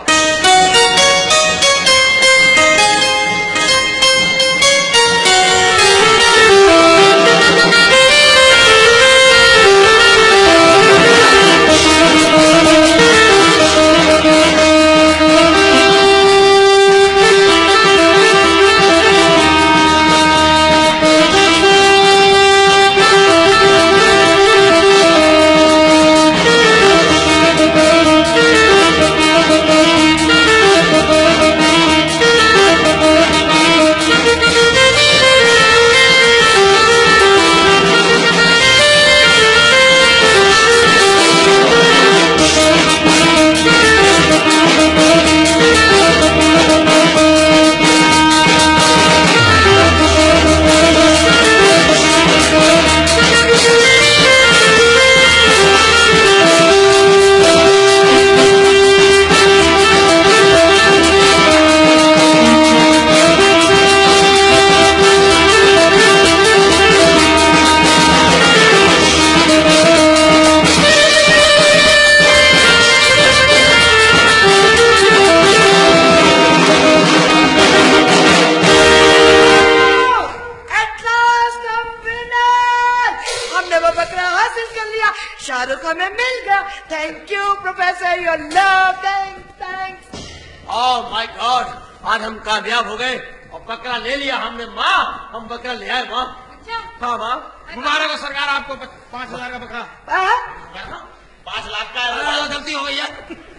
शाहरुख हमें मिल गया। Thank you professor, your love, thanks. Oh my god, आज हम कामयाब हो गए और बकरा ले लिया हमने। माँ, हम बकरा ले आए माँ। हाँ माँ, मुबारक हो सरकार आपको 5,000 का बकरा। 5 लाख का है। गलती हो गई यार।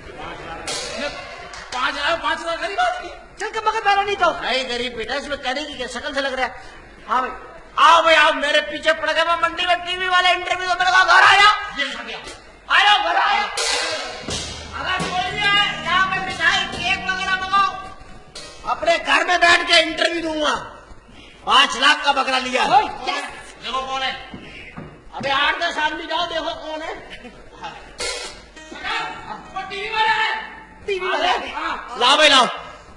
5,000 गरीब आदमी। चल कब मगर पैरा नहीं तो नहीं गरीब बेटा, इसमें कहने की क्या शक्ल से लग रहा है। हाँ भाई आओ भाई आओ, मेरे पीछे पड़ गए। मैं मंडी में टीवी वाले इंटरव्यू तो मेरे को घर आया, आया घर आया। अगर बोलिए यहाँ पे मिठाई केक वगैरह मंगाओ, अपने घर में बैठ के इंटरव्यू दूंगा। 5 लाख का बकरा लिया। देखो कौन है। अबे 8-10 आदमी जाओ, देखो कौन है। वो टीवी वाला है। टीवी वाला लाओ भाई लाओ।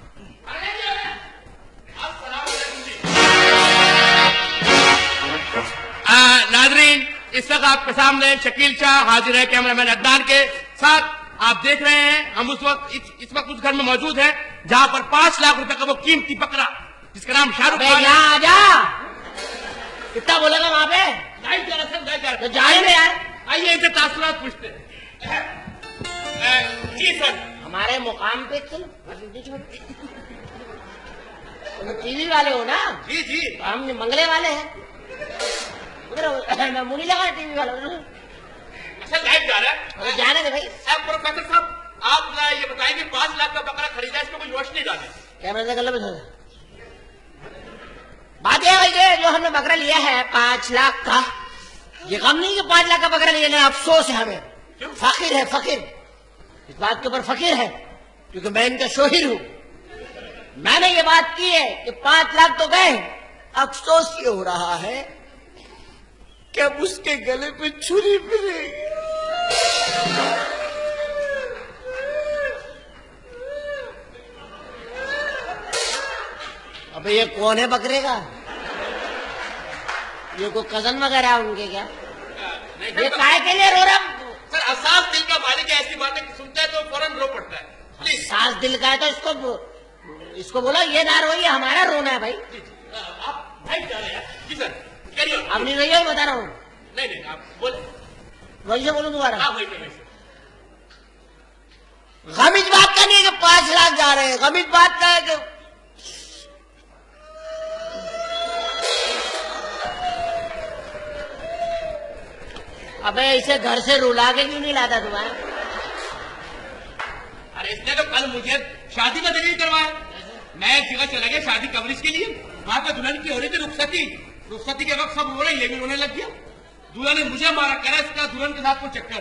नाजरीन, इस वक्त आपके सामने शकील शाह हाजिर है कैमरामैन अदनान के साथ। आप देख रहे हैं हम उस वक्त इस वक्त उस घर में मौजूद हैं जहां पर 5 लाख रुपए का वो कीमती बकरा जिसका नाम शाहरुख खान। यहाँ आ जा, कितना बोलेगा वहां पे? तो जाएंगे यार। आइए इनसे तासुरात पूछते हैं। जी सर। हमारे मुकाम पे चलो, टीवी वाले हो ना? जी जी। हम मंगले वाले हैं। मैं मुनी लगा टीवी वाला। अच्छा लाइव जा रहा है। जाने दे भाई। प्रोफेसर साहब आप ये बताएंगे 5 लाख का बकरा खरीदा, इसमें कोई रोशनी डाले? कैमरे से गलत बात यह भाई, ये जो हमने बकरा लिया है 5 लाख का, ये गम नहीं कि 5 लाख का बकरा लिया, अफसोस है हमें। फकीर है, फकीर इस बात के ऊपर फकीर है क्योंकि मैं इनका शोहिर हूं। मैंने ये बात की है कि 5 लाख तो गए, अफसोस ये हो रहा है कि अब उसके गले पे छुरी मिलेगी। अबे ये कौन है बकरे का? ये कोई कजन वगैरह है उनके क्या? ये काय के लिए रो रहा? सर हसास दिल का मालिक है, ऐसी बातें सुनता है तो फौरन रो पड़ता है। हसास दिल का है तो इसको बोला ये ना रो, ये हमारा रोना है भाई। आप भाई जा रहे हैं। जी सर करिए। अब नहीं रही बता रहा हूँ। नहीं आप बोले। वही से बोलूँ दोबारा। हाँ वही से। गम इस बात का नहीं है कि 5 लाख जा रहे हैं, गम इस बात का है कि अबे इसे घर से रुला के क्यों नहीं लाता तुम्हारा? अरे इसने तो कल मुझे शादी का दलील करवाया। मैं एक जगह चला गया शादी कवरेज के लिए, वहां पर दुल्हन की हो रही थी रुखसती के वक्त सब रो रहे, ये भी रोने लग गया। दूल्हा ने मुझे मारा, करा इसका दुल्हन के साथ कोई चक्कर।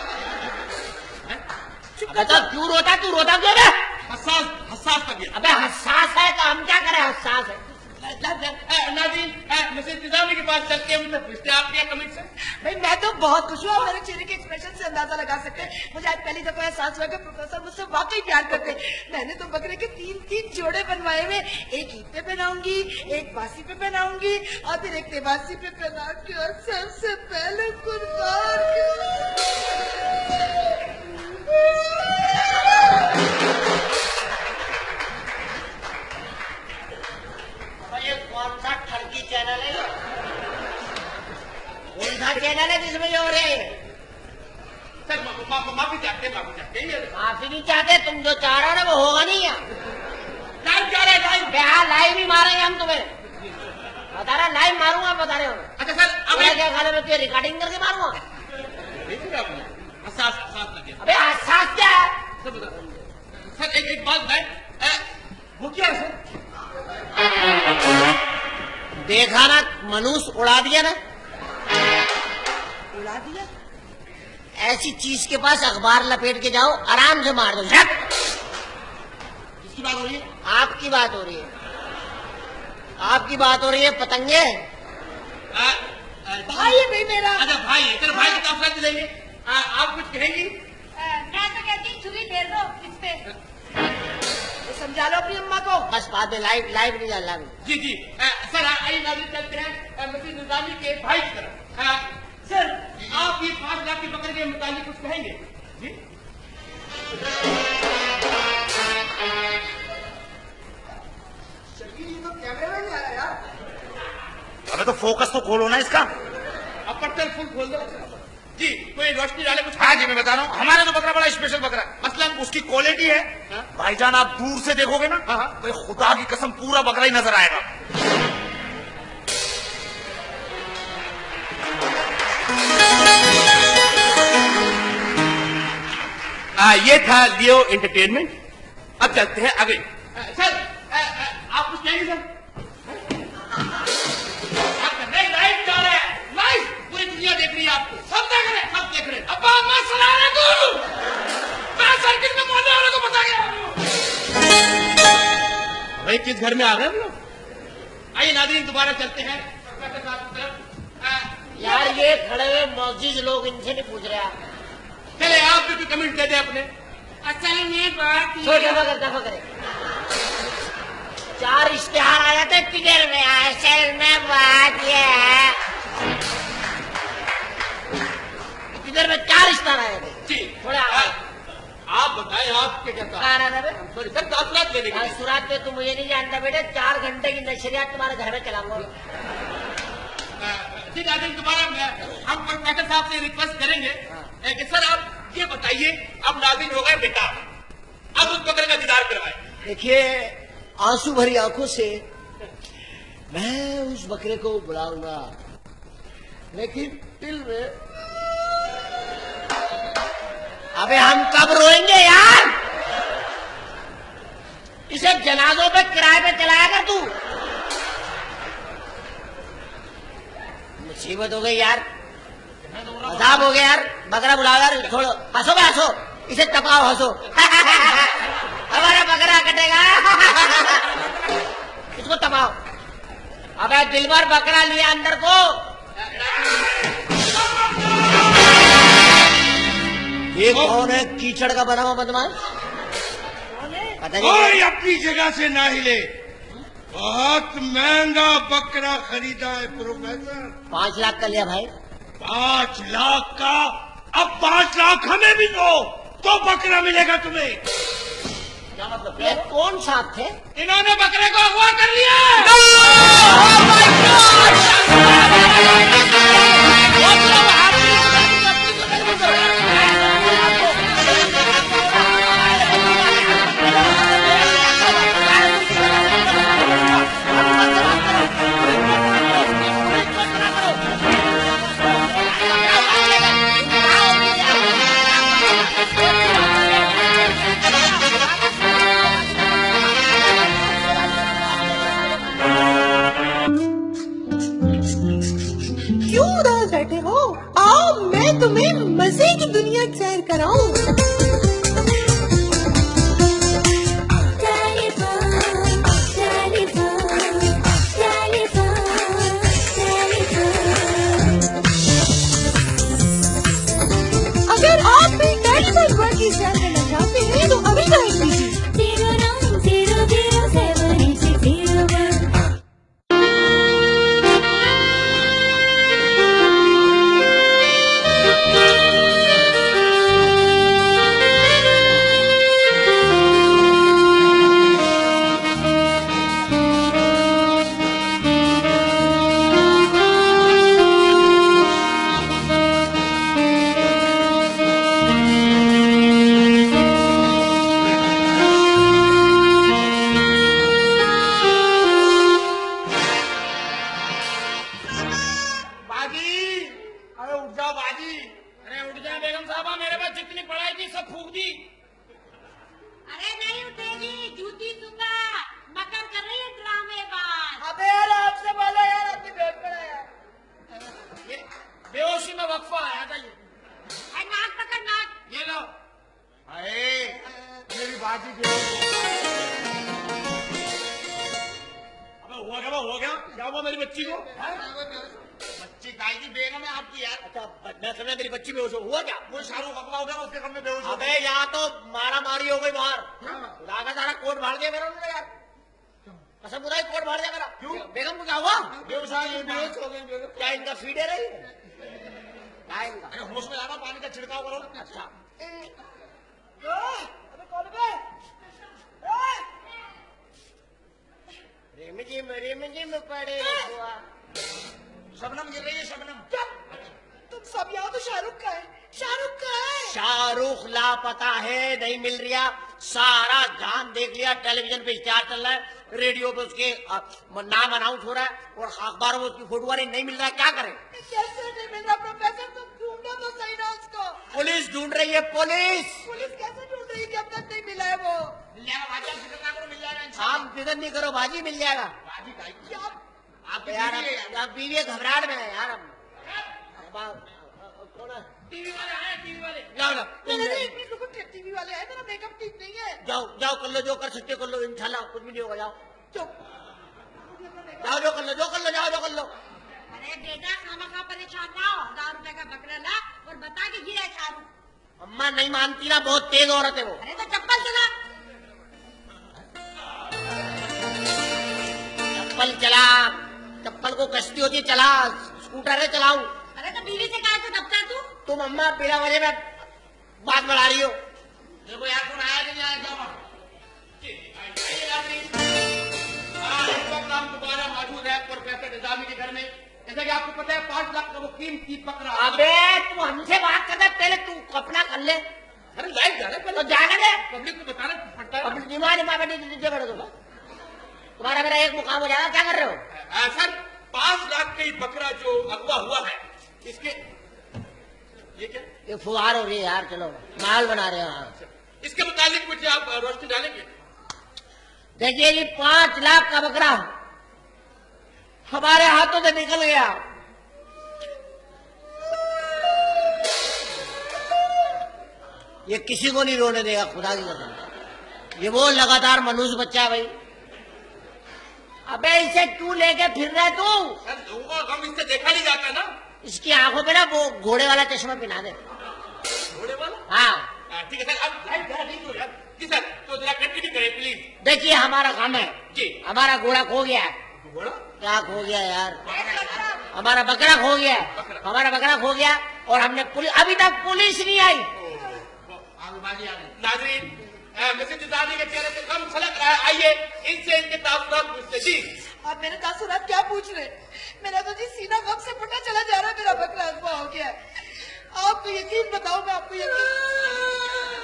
बता क्यों रोता? तू रोता क्यों है? हसास तबीयत। अबे हसास है तो हम क्या करें? हसास है। नाज़रीन मिसेस इंतजामी के पास चलते हैं, पूछते हैं आप क्या कमेंट है? भाई मैं तो बहुत खुश हूँ, मेरे चेहरे के एक्सप्रेशन से अंदाजा लगा सकते हैं। मुझे आज पहली दफा एहसास हुआ कि प्रोफेसर मुझसे वाकई प्यार करते हैं। मैंने तो बकरे के 3 जोड़े बनवाए हुए, एक ईद पे पहनाऊंगी, एक बासी पे पहनाऊंगी और फिर एक तेबासी पे पहना के और सबसे पहले कुर्बानी जिसमें ये हो रहे हैं। सर माफी चाहते हैं माफी नहीं चाहते, तुम जो चाह रहे हो ना वो होगा नहीं यार। लाइव जा रहा है लाइव। लाइव ही मारेंगे हम तुम्हें, बता रहा लाइव मारूंगा, बता रहे हो। अच्छा सर अब क्या खाने में तुझे रिकॉर्डिंग करके मारूंगा? अबे एहसास क्या है? सर एक बात है, वो क्या है सर? देखा ना, मनुष्य उड़ा दिया ना, उड़ा दिया। ऐसी चीज के पास अखबार लपेट के जाओ, आराम से मार दो। किसकी बात हो रही है? आपकी बात हो रही है, आपकी बात हो रही है पतंगे। भाई है भाई मेरा। अच्छा भाई है, चलो भाई की तरफ से देंगे। आप कुछ कहेंगी? मैं तो कहती हूँ छुरी फेर दो इस पे। समझा लो अपनी अम्मा को। बस बाद में लाइव नहीं डालना। जी जी सर आइए नाज़रीन चलते हैं मसीह निजामी के भाई की तरफ। सर आप ये 5 लाख की बकरी के मुताबिक कुछ कहेंगे? जी अबे तो फोकस तो खोलो ना इसका। अपर्चर फुल खोल दो। जी कोई रोशनी डाले कुछ। हाँ जी मैं बता रहा हूँ, हमारा तो बकरा बड़ा स्पेशल बकरा है। मसलन उसकी क्वालिटी है, भाईजान आप दूर से देखोगे ना भाई खुदा की कसम पूरा बकरा ही नजर आएगा। ये था लियो एंटरटेनमेंट। अब चलते हैं आगे। सर आप कुछ कहेंगे सर? लाइव जा रहा है, लाइव पूरी दुनिया देख रही है आपको, सब देख रहे हैं, सब देख रहे हैं। अब मैं सुना रहा तू, मैं सर्किट में मोहल्ले वालों को बता गया भाई किस घर में आ गए हम लोग। आइए नाज़रीन दोबारा चलते हैं यार ये खड़े हुए मौजूद लोग, इनसे नहीं पूछ रहे आप। चले आप भी कमेंट दे दे अपने। असल में बात दफा करे 4 इश्तेहार आ जाते किधर में। असल में बात ये है, किधर में 4 इश्तेहार आए थे। जी थोड़े आप बताएं आप क्या कहता है? सॉरी सर तासुरात लेने के लिए। सुरात पे तुम मुझे नहीं जानता बेटे, 4 घंटे की नशरियात तुम्हारे घर में चलाऊंगा। ठीक है दोबारा हम प्रोफेसर साहब से रिक्वेस्ट करेंगे कि सर आप ये बताइए, अब नाज़रीन हो गए बेटा, अब उस बकरे का दीदार करवाए। देखिए आंसू भरी आंखों से मैं उस बकरे को बुलाऊंगा, लेकिन दिल में अबे हम कब रोएंगे यार? इसे जनाजों पे किराए पे चलाया कर तू। मुसीबत हो गई यार, अजाब हो गया यार। बकरा बुलाओ यार, छोड़ो, हंसो बे हंसो, इसे तपाओ हंसो। हमारा बकरा कटेगा। इसको तपाओ। अबे दिलभर बकरा लिया अंदर को। ये कौन है कीचड़ का बना हुआ बदमाश? पता नहीं। कोई अपनी जगह से ना हिले, बहुत महंगा बकरा खरीदा है प्रोफेसर। 5 लाख का लिया भाई। 5 लाख का? अब 5 लाख हमें भी दो तो बकरा मिलेगा तुम्हें। क्या मतलब? ये कौन साहब थे? इन्होंने बकरे को अगवा कर लिया। क्यों उदास बैठे हो? आओ मैं तुम्हें मजे की दुनिया सैर कराऊं। अगर आप भी टेलीफोन पर की सैर करना चाहते हैं तो अभी डायल कीजिए 090078601। बाजी। अरे उठ जाए बेगम साहबा, मेरे पास जितनी पढ़ाई थी सब फूक दी। अरे नहीं उठेगी, जूती दूंगा। मकर कर रही है ड्रामेबाज। अबे यार आपसे बोलो यार, अपनी बेट पड़ा यार। बेहोशी में वक्फा आया था ये। नाक पकड़ नाक। ये लो। अरे मेरी बाजी हुआ क्या? क्या हुआ मेरी बच्ची को? बच्ची गाय की बेगम है आपकी यार। अच्छा मैं समझा मेरी बच्ची बेहोश हुआ क्या? वो शाहरुख अकबर हो गया, उसके घर में बेहोश हो अबे यहाँ तो मारा मारी हो गई बाहर। रागा सारा कोट भाड़ दिया मेरा उन्होंने यार। कसम खुदा कोट भाड़ दिया मेरा। क्यों? बेगम को क्या हुआ? बेहोश हो गई। क्या इनका फीडर है? क्या इनका? अरे होश में आना, पानी का छिड़काव करो। अच्छा अबे कौन है? रिमझिम पड़े हुआ। शबनम गिर रही है, शबनम। तुम सब यहाँ तो शाहरुख का है, शाहरुख का है। शाहरुख लापता है, नहीं मिल रहा। सारा जहान देख लिया, टेलीविजन पे इश्तेहार चल रहा है, रेडियो पे उसके नाम अनाउंस हो रहा है और अखबारों में उसकी फोटो वाली नहीं मिल रहा है। क्या करें? कैसे नहीं मिल रहा प्रोफेसर? तुम ढूंढो तो सही ना उसको। पुलिस ढूंढ रही है, पुलिस। पुलिस कैसे ढूंढ रही है कि अब तक नहीं मिला है वो? मिल जाएगा, आप फिक्र नहीं करो बाजी, मिल जाएगा। बाजी गाय की। क्या आपकी यार बीवी है यार। अब बीवी घबराहट में है यार। टीवी वाले आए, टीवी वाले। जाओ ना, टीवी वाले हैं, मेरा मेकअप ठीक नहीं है। जाओ जाओ, कर लो जो कर सकते कर लो, इंशाल्लाह कुछ भी नहीं होगा। जाओ चुप। जाओ, जो कर लो जो कर लो, जाओ जो कर लो। अरे बेटा खामखा परेशान ना हो, 1000 रुपए का बकरा ला और बता कि गिरा है शाहरुख। अम्मा नहीं मानती ना, बहुत तेज औरत है वो। अरे तो चप्पल चला। चप्पल चला, चप्पल को कश्ती होती है, चला। स्कूटर है, चलाऊ। अरे तो बीवी से कहा तो दबता तू। तुम अम्मा बिना वजह में बात बढ़ा रही हो। देखो यार, कौन आया कि नहीं आया? क्या नाम दोबारा मौजूद है प्रोफेसर निजामी के घर में। जैसा कि आपको पता है 5 लाख का वो कीमती बकरा। अबे तू हमसे बात करता, पहले तू अपना कर ले। अरे लाइव जा रहा है, तो जाने दे, पब्लिक को बताना पड़ता है। अब निमा बैठे दीजिए बड़े तुम्हारा मेरा एक मुकाम हो जाएगा। क्या कर रहे हो? सर 5 लाख का ये बकरा जो अगवा हुआ है, इसके ये क्या? ये फुहार हो रही है यार, चलो माहौल बना रहे हैं। इसके मुताबिक कुछ आप रोशनी डालेंगे? देखिए ये 5 लाख का बकरा हमारे हाथों से निकल गया। ये किसी को नहीं रोने देगा, खुदा की कसम। ये वो लगातार मनुष्य बच्चा है भाई। अबे इसे क्यों लेके फिर रहा है तू? सर लोगों का गम इससे देखा नहीं जाता ना। इसकी आंखों पे ना वो घोड़े वाला चश्मा पहना दे। घोड़े वाला? हाँ ठीक है सर, अब लाइव जा रही हो यार। जी सर, तो जरा कंटिन्यू करें प्लीज। देखिए हमारा काम है जी। हमारा घोड़ा खो गया है। घोड़ा? क्या खो गया यार? हमारा बकरा खो गया है। हमारा बकरा खो गया और हमने अभी तक पुलिस नहीं आई। आगबाजी आ गई। नाजरीन, मिसेज निजामी के चेहरे से गम छलक रहा है। आइए इनसे इनके ताल्लुकात पूछते। जी आप मेरे तासुरात क्या पूछ रहे? मेरा तो जी सीना गम से फटा चला जा रहा है, मेरा बकरा अगवा हो गया है। आप यकीन बताओ, मैं आपको यकीन।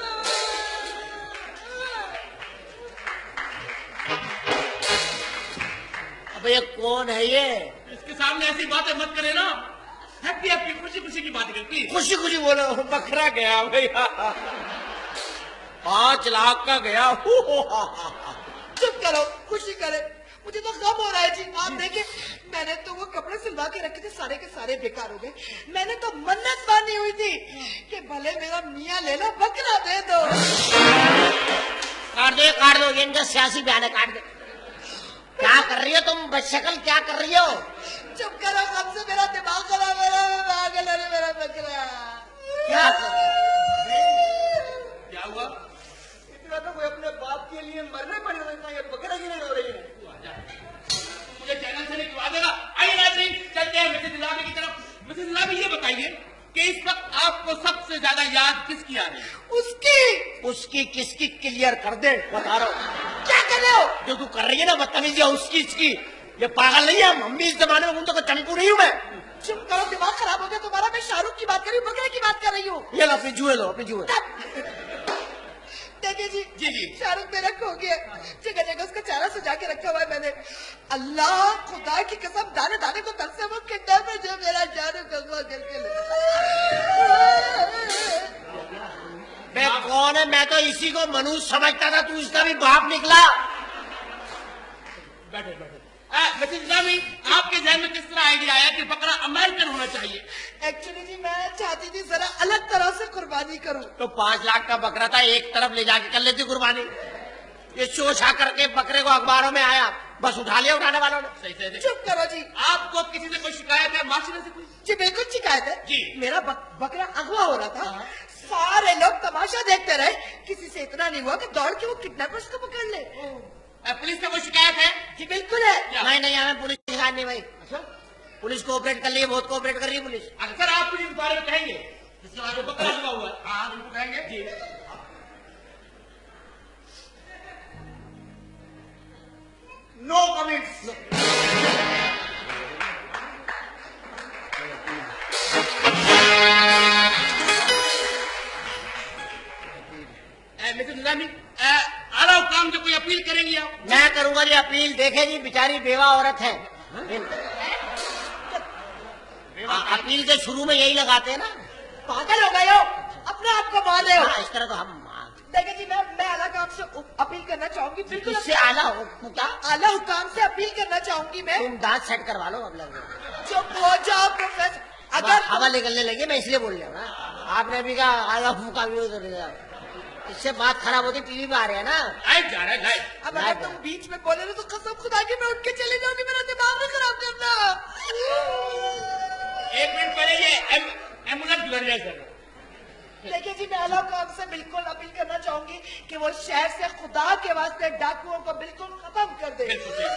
अब ये कौन है ये? इसके सामने ऐसी बातें मत करे ना। हैप्पी हैप्पी खुशी खुशी की बात करें प्लीज। खुशी खुशी बोलो। बकरा गया भैया, 5 लाख का गया। चुप करो, खुशी करे। मुझे तो गम हो रहा है जी। आप देखे, मैंने तो वो कपड़े सिलवा के रखे थे, सारे के सारे बेकार हो गए। मैंने तो मन्नत मानी हुई थी कि भले मेरा मियाँ ले लो, बकरा दे दो। काट दो, ये इनका सियासी बयान है, काट दो। क्या कर रही हो तुम बदशक्ल, क्या कर रही हो? चुप करो, कब से मेरा दिमाग खराब हो रहा है। पागल है मेरा बकरा। क्या कर क्या हुआ? इतना तो कोई अपने बाप के लिए मरने पड़ रहा है, ये बकरा की नहीं हो रही है। मुझे चैनल से निकलवा देगा। आइए नाज़रीन, चलते हैं मिसेज निजामी की तरफ। मिसेज निजामी ये बताइए कि इस वक्त आपको सबसे ज्यादा याद किसकी आ रही है? उसकी किसकी क्लियर कर दे, बता रहा हूँ। क्या कर रहे हो? जो तू कर रही है ना बदतमीजी, उसकी इसकी। ये पागल नहीं है, हम भी इस जमाने में तो चंपू नहीं हूँ मैं। चुप करो, दिमाग खराब हो गया तुम्हारा। मैं शाहरुख की बात कर रही हूँ, बकरे की बात कर रही हूँ। ये लो अपनी जुए, लो अपनी जुए। देखिए देखिए जी जी जी शाहरुख मेरा खो गया, जगह जगह उसका चेहरा सजा के रखा हुआ है मैंने। अल्लाह खुदा की कसम, दाने दाने को तक से वो किडनैप है जो मेरा शाहरुख अगवा करके ले। मैं कौन है? मैं तो इसी को मनुष्य समझता था, तू इसका भी बाप निकला। बैठे बैठे। मिसेस इस्लामी, आपके जहन में किस तरह आइडिया आया कि बकरा अमेरिकन होना चाहिए? एक्चुअली जी मैं चाहती थी जरा अलग तरह से कुर्बानी करूं। तो 5 लाख का बकरा था, एक तरफ ले जाके कर लेती कुर्बानी। ये शोशा करके बकरे को अखबारों में आया, बस उठा लिया उठाने वालों ने। सही सही। चुप करो जी। आपको किसी से कोई शिकायत है? माशिरे से कोई? जी बिल्कुल शिकायत है जी। मेरा बकरा अगवा हो रहा था, सारे लोग तमाशा देखते रहे, किसी से इतना नहीं हुआ कि दौड़ के वो किडनैपर्स को पकड़ ले। पुलिस से कोई शिकायत है? जी बिल्कुल है। नहीं नहीं, हमें पुलिस की शिकायत नहीं भाई। पुलिस कोऑपरेट कर रही है, बहुत कोऑपरेट कर रही है पुलिस। सर आप कुछ इस बारे में कहेंगे जिसके बारे में बकरा हुआ हुआ है? हाँ बिल्कुल कहेंगे जी। No comments. मिसेस निजामी, आला काम जो कोई अपील करेंगी आप? मैं करूंगा जी अपील। देखे जी बेचारी बेवा औरत है, अपील के शुरू में यही लगाते हैं ना। पागल हो गए हो, अपने आप को मार रहे हो। हाँ, इस तरह तो हम देखिए जी मैं आला काम से अपील करना चाहूंगी। बिल्कुल इससे आला हो क्या? आला हुकाम से अपील करना चाहूंगी मैं। तुम दांत सेट करवा लो अब लग। चुप हो जाओ प्रोफेसर। अगर हवा निकलने लगी मैं इसलिए बोल रहा हूँ। आपने भी कहा आला फूका भी उधर, इससे बात खराब होती। टीवी में आ रहे हैं ना। लाइव जा रहा है लाइव। अब अगर तुम बीच में बोले तो कसम खुदा की मैं उठ के चली जाऊंगी, मेरा दिमाग नहीं खराब करना। 1 मिनट पहले ये एम्बुलेंस गुजर जाए सर। देखिए जी मैं आला काम से बिल्कुल अपील करना चाहूंगी कि वो शहर से खुदा के वास्ते डाकुओं को बिल्कुल खत्म कर दे।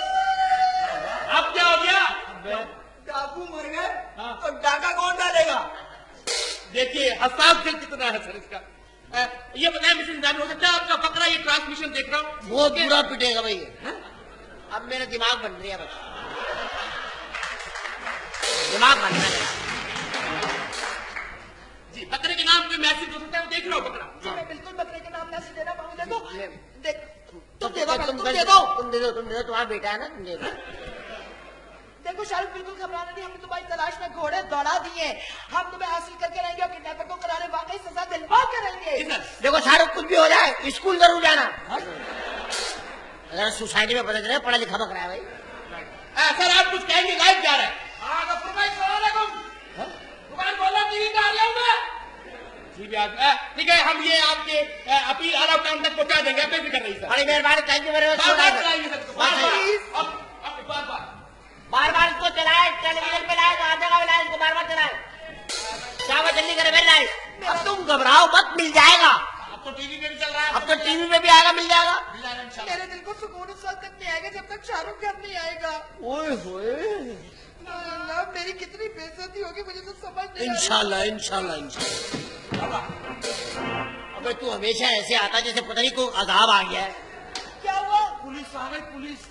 अब क्या हो गया? डाकू मर गए तो डाका कौन डालेगा? देखिए हसाब दिल कितना है सर इसका। ये बताएं मिसेस निजामी, हो सकता है आपका बकरा ये ट्रांसमिशन देख रहा हूँ बहुत बुरा पिटेगा भाई। अब मेरा दिमाग बन रही है, बस दिमाग बन रहा है जी। बकरे के नाम पे मैसेज हो सकता है, वो देख रहा हूँ बकरा। जी मैं बिल्कुल बकरे के नाम मैसेज देना पाऊंगा। देखो देख तुम दे दो, तुम तुम दे दे दो। दो, तुम्हारा बेटा है ना, तुम दे दो। देखो शाहरुख बिल्कुल घबराना नहीं, हमने तुम्हारी तलाश में घोड़े दौड़ा दिए, हम तुम्हें हासिल करके रहेंगे और किडनैपर को करारे वाकई सजा दिलवा के रहेंगे। देखो शाहरुख कुछ भी हो जाए स्कूल जरूर जाना। अगर सोसाइटी में पता चले पढ़ा लिखा बकरा है भाई। सर आप कुछ कहेंगे? लाइव जा रहा है। ठीक है, हम ये आपके अपील आला काम तक पहुंचा देंगे। आप फिक्र नहीं सर। बड़ी मेहरबानी, थैंक यू वेरी मच। बार बार इसको चलाए, टेलीविजन पे लाए, हर जगह लाए, इसको बार बार चलाए। क्या बात जल्दी करे, लाए। अब तुम घबराओ मत, मिल जाएगा। अब तो टीवी में भी चल रहा है। अब तो टीवी में भी आएगा, मिल जाएगा। मेरे दिल को सुकून उस वक्त तक नहीं आएगा जब तक शाहरुख घर नहीं आएगा। ओए होए, अल्लाह मेरी कितनी बेइज्जती होगी मुझे तो समझ नहीं आ रही। इंशाल्लाह इंशाल्लाह इंशाल्लाह। अबे तू हमेशा ऐसे आता जैसे पता नहीं कोई अजाब आ गया है। क्या हुआ? पुलिस आ गई, पुलिस।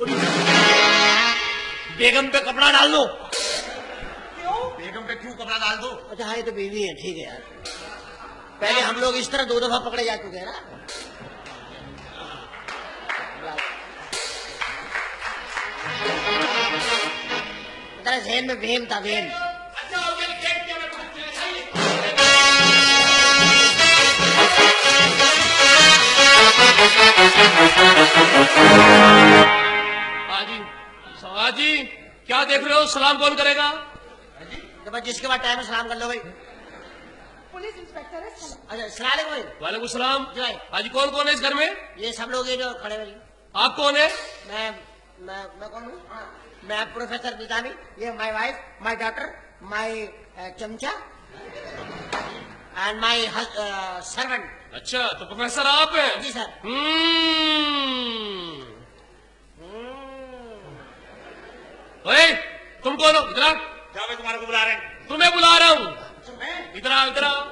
बेगम पे कपड़ा डाल दो। क्यों? बेगम पे क्यों कपड़ा डाल दो? अच्छा हाँ, ये तो बीवी है, ठीक है यार। पहले हम लोग इस तरह 2 दफा पकड़े जा चुके हैं ना। तेरा जहन में वेम था, वेम। अच्छा हो गया कि देख के हमें कुछ चाहिए। हाजी क्या देख रहे हो? सलाम कौन करेगा? तो बस जिसके बाद टाइम है सलाम कर लो भाई। पुलिस इंस्पेक्टर है। अच्छा सलाम अलैकुम भाई। वालेकुम सलाम। जी भाई। हाजी कौन कौन है इस घर में? ये सब लोग ये जो खड़े हुए। आप कौन है? मैं कौन हूँ? मैं प्रोफेसर निजामी। ये my wife, my daughter, my chamcha and my servant. अच्छा तो प्रोफेसर आप हैं? जी सर। ओए तुम कौन हो? इधर आओ। क्या मैं तुम्हारे को बुला रहे हैं? तुम्हें बुला रहा हूँ। इधर आओ, इधर आओ।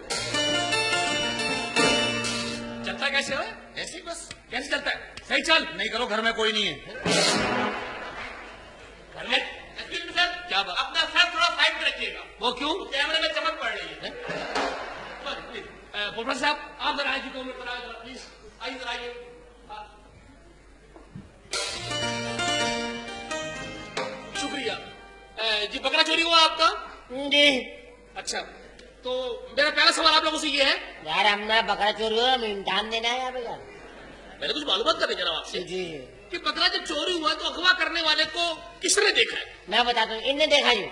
चलता कैसे हो? ऐसी बस। कैसे चलता है? सही चल। नहीं करो, घर में कोई नहीं है। घर में सर क्या बात? अपना सर थोड़ा साइड में रखिएगा। वो क्यों? कैमरे में चमक पड़ रही है। प्रोफेसर साहब आप जरा आइए, 2 मिनट पर आए प्लीज। आइए इधर आइए। शुक्रिया जी। बकरा चोरी हुआ आपका? जी। अच्छा, तो मेरा पहला सवाल आप लोगों से ये है। यार हमने बकरा चोरी हुआ, हमें इम्तिहान देना है यहाँ पे यार। मैंने कुछ मालूमात करनी जनाब आपसे जी कि बकरा जब चोरी हुआ तो अगवा करने वाले को किसने देखा है? मैं बताता हूँ, इनने देखा जी।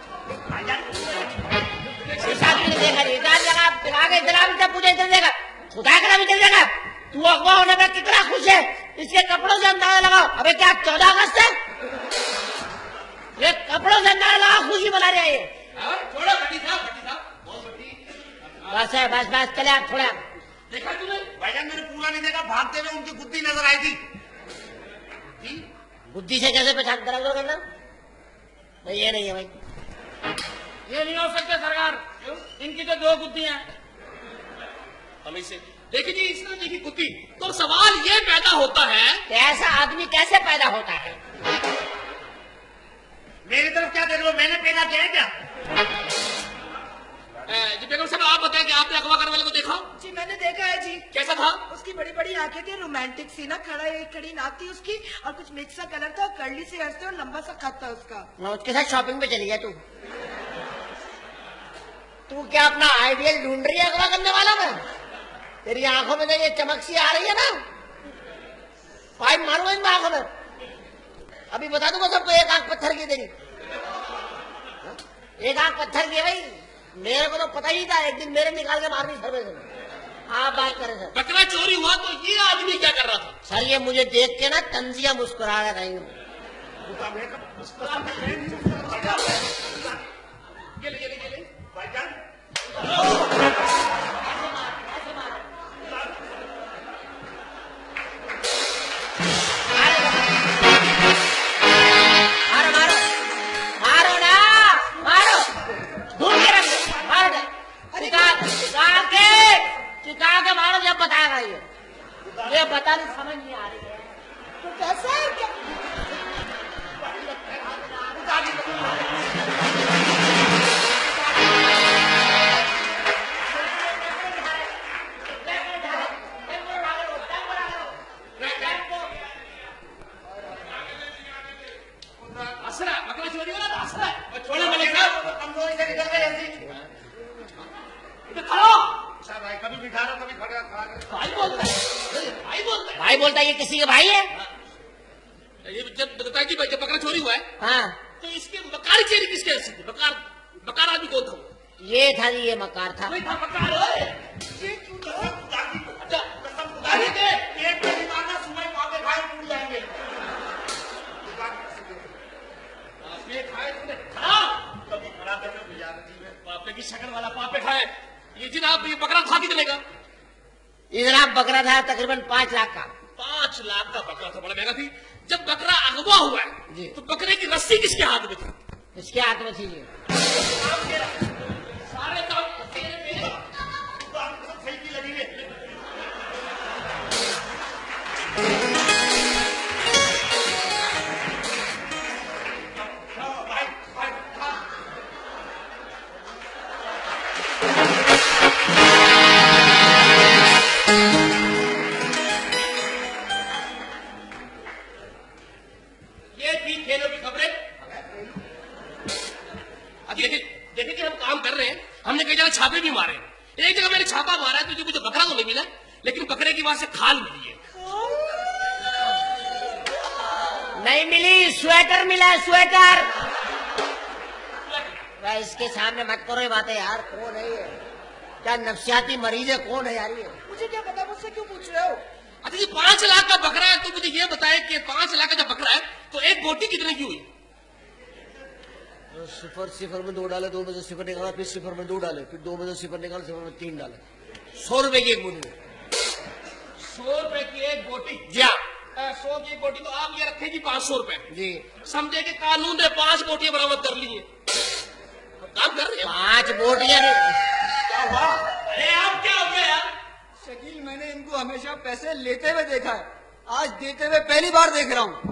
देखा जी, जनाब पूछे इधर देखा, खुदा का नाम इधर देखा। तू अगवा होने में कितना खुश है, इसके कपड़ों से अंदाजा लगाओ। अबे क्या 14 अगस्त है? ये कपड़ों से अंदाजा लगा, खुशी मना रहे हैं ये। छोड़ो भट्टी साहब बहुत बड़ी। बस है, बस चले आप थोड़ा। देखा तूने? भाईजान मैंने पूरा नहीं देखा, भागते हुए उनकी बुद्धि नजर आई थी। बुद्धि से कैसे पहचान करा करना? ये नहीं है भाई, ये नहीं हो सकता सरकार, इनकी तो 2 बुद्धियां हैं। हमें से देखिए जी, इस तरह की कुत्ती। तो सवाल ये पैदा होता है कि ऐसा आदमी कैसे पैदा होता है? मेरी तरफ क्या देख लो, मैंने पैदा किया है क्या? जी बेगम साहब, आप बताएं कि आपने अगवा करने वाले को देखा? जी मैंने देखा है जी। कैसा था? उसकी बड़ी बड़ी आंखें थी, रोमांटिक सी ना, खड़ी नाक थी उसकी, और कुछ मिक्स सा कलर था, कर्ली से हंसते और लंबा सा खत था उसका। उसके साथ शॉपिंग पे चली गया तू क्या अपना आइडियल ढूंढ रही है अगवा करने वाला में? तेरी आंखों में तो ये चमक सी आ रही है ना, पाइप मारूंगा इन आंखों में। अभी बता दूंगा सबको, एक आंख पत्थर की तेरी, एक आंख पत्थर की भाई। मेरे को तो पता ही था, एक दिन मेरे निकाल के मारनी सर्वे से। आप बात करें सर। बकरा चोरी हुआ तो ये आदमी क्या कर रहा था? सर ये मुझे देख के ना तंजिया मुस्कुरा रहा था। ये ले भाईजान। चिका के मारो जब बताएगा ये बताने समझ नहीं आ रही है तो कैसा है क्या? असरा बकरा चोरी वाला था, असरा छोड़ो मलिक साहब, कमजोरी से निकल गए ऐसी। खड़ो। भाई कभी बिठा रहा, कभी खड़ा खा रहे। भाई बोलता है ये किसी के भाई है? ये जब बताया कि भाई जब बकरा चोरी हुआ है, हाँ, तो इसके मकार चेरी किसके ऐसी थी? मकार आदमी कौन था? ये था जी, ये मकार था। कोई था मकार? ये क्यों अच्छा कसम खुदा के पेट में मारना, सुबह पापे खाए टूट जाएंगे। आपने खाए तुमने खा? कभी खड़ा करके गुजारती है। पापे की शक्ल वाला पापे खाए। ये जनाब ये बकरा था कितने का? ये जनाब बकरा था तकरीबन 5 लाख का। 5 लाख का बकरा था, बड़ा महंगा थी। जब बकरा अगवा हुआ है जी, तो बकरे की रस्सी किसके हाथ में थी? इसके हाथ में थी जी। सारे काम तेरे मेरे सही की लगी है। ये थी खेलों की खबरें। अब देखिए कि हम काम कर रहे हैं, हमने कई जगह छापे भी मारे। एक जगह मैंने छापा मारा है तो मुझे बकरा तो नहीं मिला, लेकिन बकरे की वहां से खाल मिली है। नहीं मिली, स्वेटर मिला है, स्वेटर। भाई इसके सामने मत करो ये बातें यार। कौन है ये? क्या नफसियाती मरीज है? कौन है यार ये? मुझे क्या पता, मुझसे क्यों पूछ रहे हो? अच्छा जी 5 लाख का बकरा है, तो मुझे ये बताए कि 5 लाख का जब बकरा है तो एक बोटी कितने की हुई? 0 में 2 डाले, 2 में से 0 निकाला, फिर 0 में 2 डाले, फिर 2 में से 0 निकाला, 0 में 3 डाले। 100 रुपए की एक बोटी। 100 रुपए की एक बोटी? जी हाँ। 100 की एक बोटी तो आप ये रखेगी 500 रुपए जी। समझे कि कानून ने 5 बोटियां बरामद कर ली है। काम कर रहे हैं। 5 बोटियां क्या हुआ? अरे आप क्या हो गया यार? शकील, मैंने इनको हमेशा पैसे लेते हुए देखा है, आज देते हुए पहली बार देख रहा हूँ।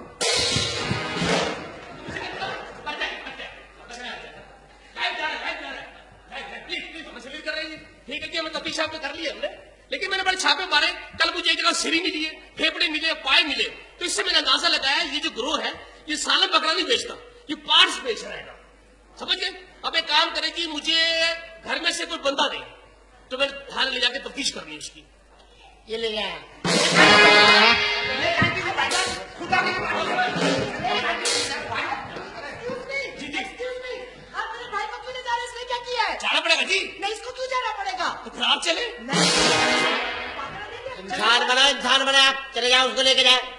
ठीक है जी, हमें तफ्तीश आपने कर ली हमने। लेकिन मैंने बड़े छापे मारे, कल मुझे एक जगह सिरी मिली है, फेफड़े मिले, पाए मिले, तो इससे मैंने अंदाजा लगाया ये जो ग्रोह है ये सालन बकरा नहीं बेचता, ये पार्ट्स बेच रहा है। समझ गए? अब एक काम करें कि मुझे घर में से कोई बंदा दे, तो मैं थाने ले जाके तफ्तीश करनी है उसकी। ये ले गया जाना पड़ेगा जी। नहीं, इसको क्यों जाना पड़ेगा? तो फिर आप चले। इंसान बना चले जाओ, उसको लेके जाए।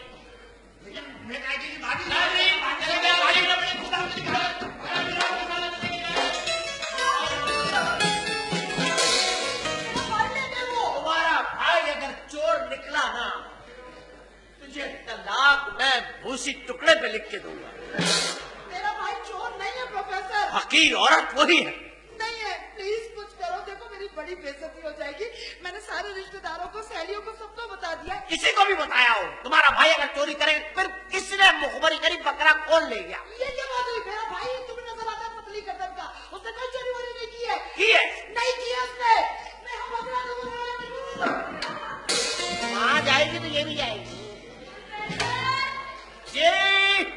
तुम्हारा भाई अगर चोर निकला ना, तुझे तलाक मैं भूसी टुकड़े पे लिख के दूंगा। मेरा भाई चोर नहीं है प्रोफेसर। हकीर औरत वही है। नहीं है, प्लीज कुछ करो। देखो मेरी बड़ी बेइज्जती हो जाएगी। मैंने सारे रिश्तेदारों को, सहेलियों को, सबको बता दिया। किसी को भी बताया हो तुम्हारा भाई अगर चोरी करे, फिर किसने मुखबरी करी, बकरा कौन ले गया? ये क्या बात हुई? मेरा भाई तुम्हें नजर आता है पतली गर्दन का, उसने कोई चोरी वोरी नहीं की है। की है? नहीं की है उसने। मैं बकरा दूंगा। वहां जाएगी तो ये भी जाएगी। जी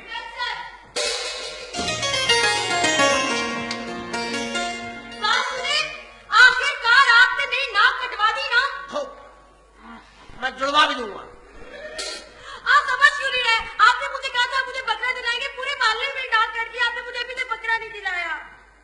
आखिरकार आपने मेरी नाक कटवा दी ना। मैं जुड़वा भी दूंगा। आप समझ क्यों नहीं रहे? आपने मुझे कहा था मुझे बकरा दिलाएंगे, पूरे मोहल्ले में डांट करके आपने मुझे अभी तक बकरा नहीं दिलाया।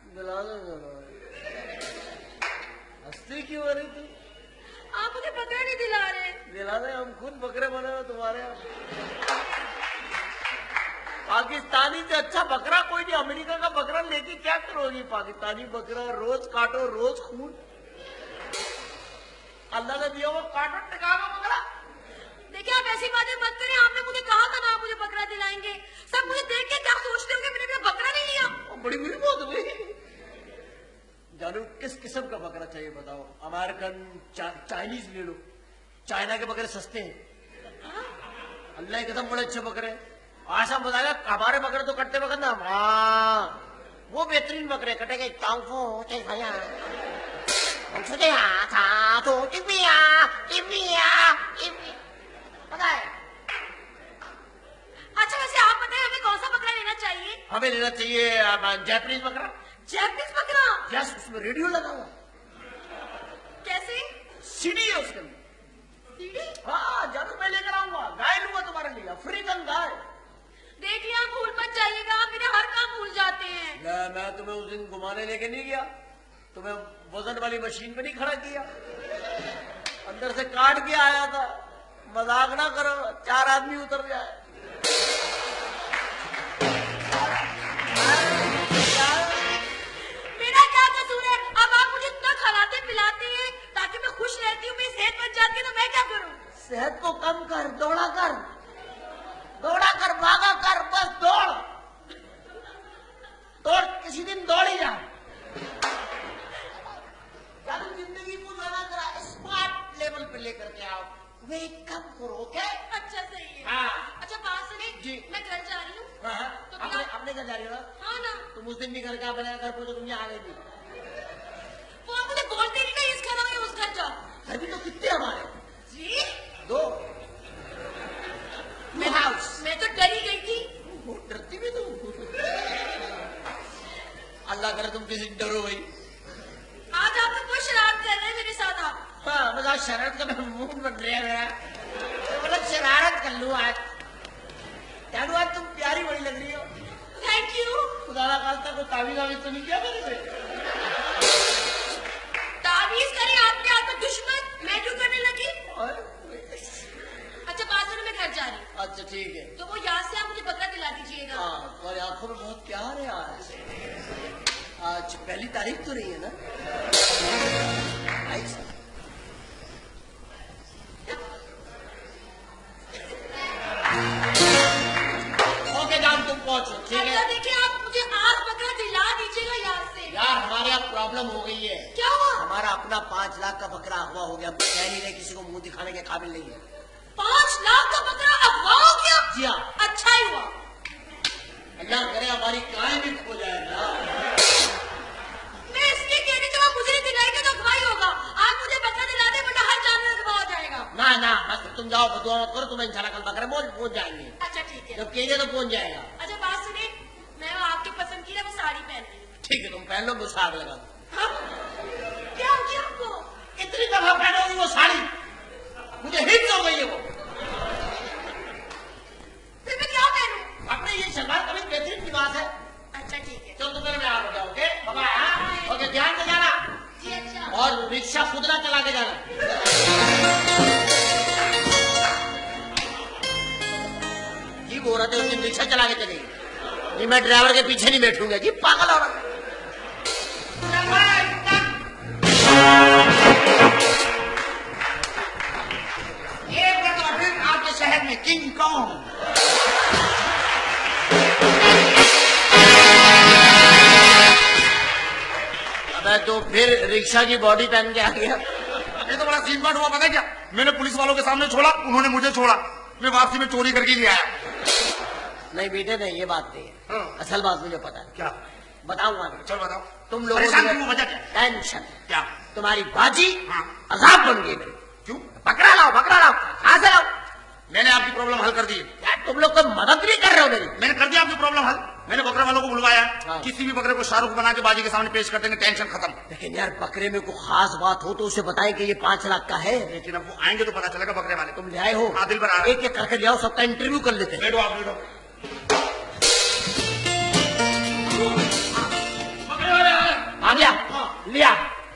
हंसती क्यों हो रही तू? आप मुझे बकरा नहीं दिला रहे। दिला दे, हम खुद बकरे बने हो तुम्हारे यहाँ। पाकिस्तानी से अच्छा बकरा कोई नहीं। अमेरिका का बकरा लेके क्या करोगी? पाकिस्तानी बकरा रोज काटो, रोज खून। अल्लाह ने दिया वो काटो टिका बकरा। देखिए आप ऐसी बातें मत करें। आपने मुझे कहा था ना आप मुझे बकरा दिलाएंगे। सब मुझे देख के क्या सोचते होंगे मैंने अपना बकरा नहीं लिया। बड़ी बुरी बात हुई। जानू किस किस्म का बकरा चाहिए बताओ? अमेरिकन, चाइनीज ले लो। चाइना के बकरे सस्ते हैं। अल्लाह की कसम बड़े अच्छे बकरे। आशा बताएगा हमारे बकरे तो कटते वक्त ना, वो बेहतरीन बकरे कटेंगे। पता है? अच्छा वैसे आप बताएं हमें कौन सा बकरा लेना चाहिए? हमें लेना चाहिए जैपनीज बकरा। जैपनीज बकरा? यस, उसमें रेडियो लगा हुआ। कैसे? सीडी है उसके अंदर। सीडी? हाँ, जानू मैं लेकर आऊंगा। गाय लूंगा तुम्हारे लिए, अफ्रीकन गाय। देखिए आप भूल मत जाइएगा, आप मेरे हर काम भूल जाते हैं। मैं तुम्हें उस दिन घुमाने लेके नहीं गया, तुम्हें वजन वाली मशीन पे नहीं खड़ा किया, अंदर से काट के आया था। मजाक ना करो, 4 आदमी उतर जाए। मेरा क्या कसूर है? अब आप मुझे इतना खिलाते पिलाते हैं ताकि मैं खुश रहती हूँ, मेरी सेहत बन जाती है, तो मैं क्या करूँ? सेहत को कम कर, दौड़ा कर, भागा कर, बस दौड़। किसी दिन दौड़ ही जा। जिंदगी को ज्यादा करा स्मार्ट लेवल पे लेकर के आओ। वे कम करो, ओके? अच्छा सही है। हाँ। अच्छा बात सुनिए जी। मैं घर जा रही हूँ। तो अपने घर जा रही हो ना? हाँ ना। तुम उस दिन भी घर का बनाया, घर पर तुम यहाँ आ गई थी। वो आप मुझे बोलते नहीं ना, इस घर आओ उस घर जाओ। घर भी तो कितने हमारे? जी 2 हाउस। मैं तो डरी गई थी। डरती भी तुम? अल्लाह करे तुम किसी डरो भाई। आज आप तो कोई शरारत कर रहे हैं मेरे साथ आप। हाँ, बता शरारत का मैं मूड बन रहा है। मतलब शरारत कर लूँ आज। यार आज तुम प्यारी बड़ी लग रही हो। Thank you. खुदा ना खास्ता कोई तावीज़ तो नहीं किया मेरे पे? तावीज़ करे आपके हाथ में दुश्मन, मैं क्यों करने लगी? अच्छा बात सुनो मैं घर जा रही हूँ। अच्छा ठीक है। तो वो याद से आप मुझे बकरा दिला दीजिएगा। हाँ, तुम्हारी आंखों में बहुत प्यार है आज 1 तारीख तो नहीं है ना? ओके जान, तुम पहुंचो, ठीक है? देखिए आप मुझे आज बकरा दिला दीजिएगा याद से। यार हमारे यहाँ प्रॉब्लम हो गई है। क्या हुआ? हमारा अपना 5 लाख का बकरा अगवा हो गया। कह नहीं रहे, किसी को मुंह दिखाने के काबिल नहीं है। 5 लाख का बकरा अगवा हो गया? जी हाँ। अच्छा ही हुआ। अल्लाह करे हमारी गाय भी खो जाएगा। मैं इसलिए कह रही थी मुझे दिलाएगा तो अगवा ही होगा। आप मुझे बकरा दिला दे, वरना हर जानवर तुम जाओ, दुआ मत करो, तुम्हें इंशाल्लाह कल बकरा पहुंच जाएंगे। अच्छा ठीक है। जब कहेंगे तो पहुंच जाएगा। अच्छा बात सुनिए, मैं आपकी पसंद की ना वो साड़ी पहन रही हूँ। ठीक है, तुम पहन लो, मुझे आग लगा दो। हाँ? क्या हो गया आपको? इतनी दफा पहनोगी वो साड़ी, मुझे हिट हो गई है वो। फिर मैं क्या पहनूं? अपने ये सलवार कमीज बेहतरीन की बात है। अच्छा ठीक है। चलो तुम्हें मैं आ रहा हूँ, ओके बाय। ओके, ध्यान से जाना। जी अच्छा। और रिक्शा खुद ना चला के जाना। जी बोल रहे थे उस दिन रिक्शा चला के चलेगी। मैं ड्राइवर के पीछे नहीं बैठूंगा जी, पागल हो रहा। ये आपके शहर में किंग कॉन्ग। अबे तो फिर रिक्शा की बॉडी पहन के आ गया। ये तो बड़ा सीन बात हुआ, पता है क्या? मैंने पुलिस वालों के सामने छोड़ा, उन्होंने मुझे छोड़ा, मैं वापसी में चोरी करके ले आया। नहीं बेटे नहीं, ये बात नहीं है। असल बात मुझे पता है। क्या? बताऊंगा। चल बताओ। तुम लोगों की वजह क्या? टेंशन। क्या? तुम्हारी बाजी हाँ। अजाब बन गई मेरी। क्यों? बकरा लाओ, बकरा लाओ, कहां से लाओ? मैंने आपकी प्रॉब्लम हल कर दी। यार तुम लोग कोई मदद नहीं कर रहे हो मेरी। मैंने कर दिया आपकी प्रॉब्लम हल। मैंने बकरे वालों को बुलवाया। हाँ। किसी भी बकरे को शाहरुख बना के बाजी के सामने पेश कर देंगे, टेंशन खत्म। लेकिन यार बकरे में कोई खास बात हो तो उसे बताएं कि ये 5 लाख का है। लेकिन अब वो आएंगे तो पता चलेगा बकरे वाले। तुम ले आए हो? हाँ, दिल भर आ रहा है। एक एक करके ले आओ, सबका इंटरव्यू कर लेते हैं। बैठो आप, बैठो। आ गया, लिया।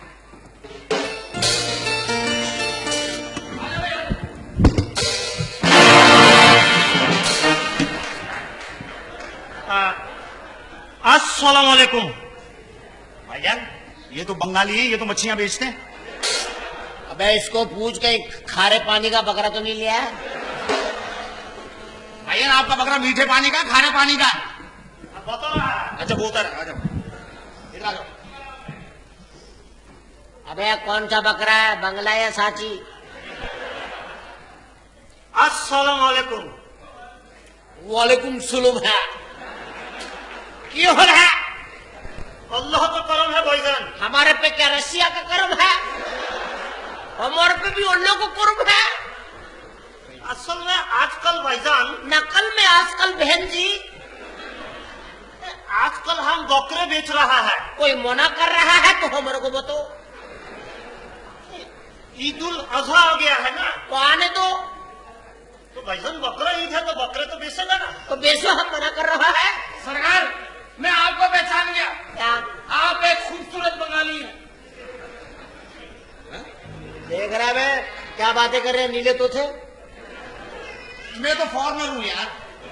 अस्सलाम वालेकुम। भाईजान ये तो बंगाली है, ये तो मच्छियां बेचते हैं। अबे इसको पूछ के खारे पानी का बकरा तो नहीं लिया है? भाईजान आपका बकरा मीठे पानी का, खारे पानी का? अच्छा बोलता रहा, आ जाओ, इधर आ जाओ। अबे कौन सा बकरा है, बंगला या साची? अस्सलाम वालेकुम। वालेकुम सलाम है। क्यों हो रहा है? अल्लाह का करम है भाईजान। हमारे पे क्या रसिया का करम है? हमारे पे भी अल्लाह को करम है। असल में आजकल भाईजान, नकल में आजकल बहन जी, आजकल हम बकरे बेच रहा है। कोई मना कर रहा है तो हमारे को बताओ। ईद उल अजहा आ गया है ना, तो आने दो। तो भाईजान बकरा ईद है तो बकरे तो बेचेगा ना। तो बेचो, हम मना कर रहा है। सरकार मैं आपको पहचान गया। क्या? आप एक खूबसूरत बंगाली हैं। देख रहा है मैं क्या बातें कर रहे हैं, नीले तो थे। मैं तो फॉरनर हूँ यार।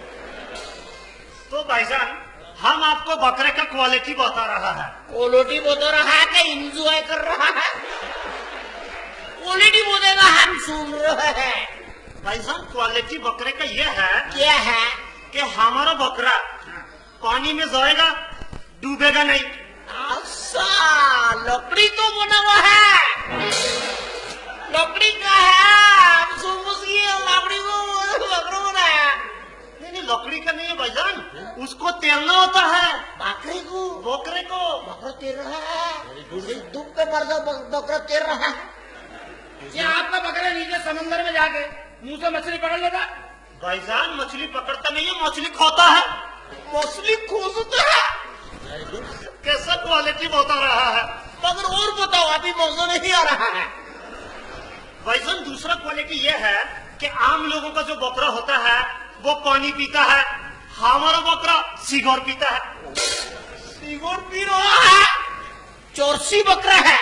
तो भाईजान हम आपको बकरे का क्वालिटी बता रहा है। क्वालिटी बता रहा है कि इंजॉय कर रहा है? क्वालिटी बोलेगा, हम सुन रहे हैं। भाईजान क्वालिटी बकरे का यह है क्या है कि हमारा बकरा पानी में जाएगा, डूबेगा नहीं। अच्छा, लकड़ी तो बना हुआ है, लकड़ी का है। हम समझ गए लकड़ी को बकरा बनाया। नहीं लकड़ी का नहीं है भाईजान, उसको तैरना होता है। बकरे को? बकरे को बकरा तैर रहा है, डूब पे मर जाओ, बकरा तैर रहा है। क्या आपका बकरा नीचे समंदर में जाके मुंह से मछली पकड़ लेता? भाईजान मछली पकड़ता नहीं है, मछली खोता है। मछली खोजता है? कैसा क्वालिटी बता रहा है? मगर और बताओ, अभी मौजूद नहीं आ रहा है। भाईजान दूसरा क्वालिटी यह है कि आम लोगों का जो बकरा होता है वो पानी पीता है, हमारा बकरा सिगोर पीता है। सिगोर पी रहा है? चोरसी बकरा है।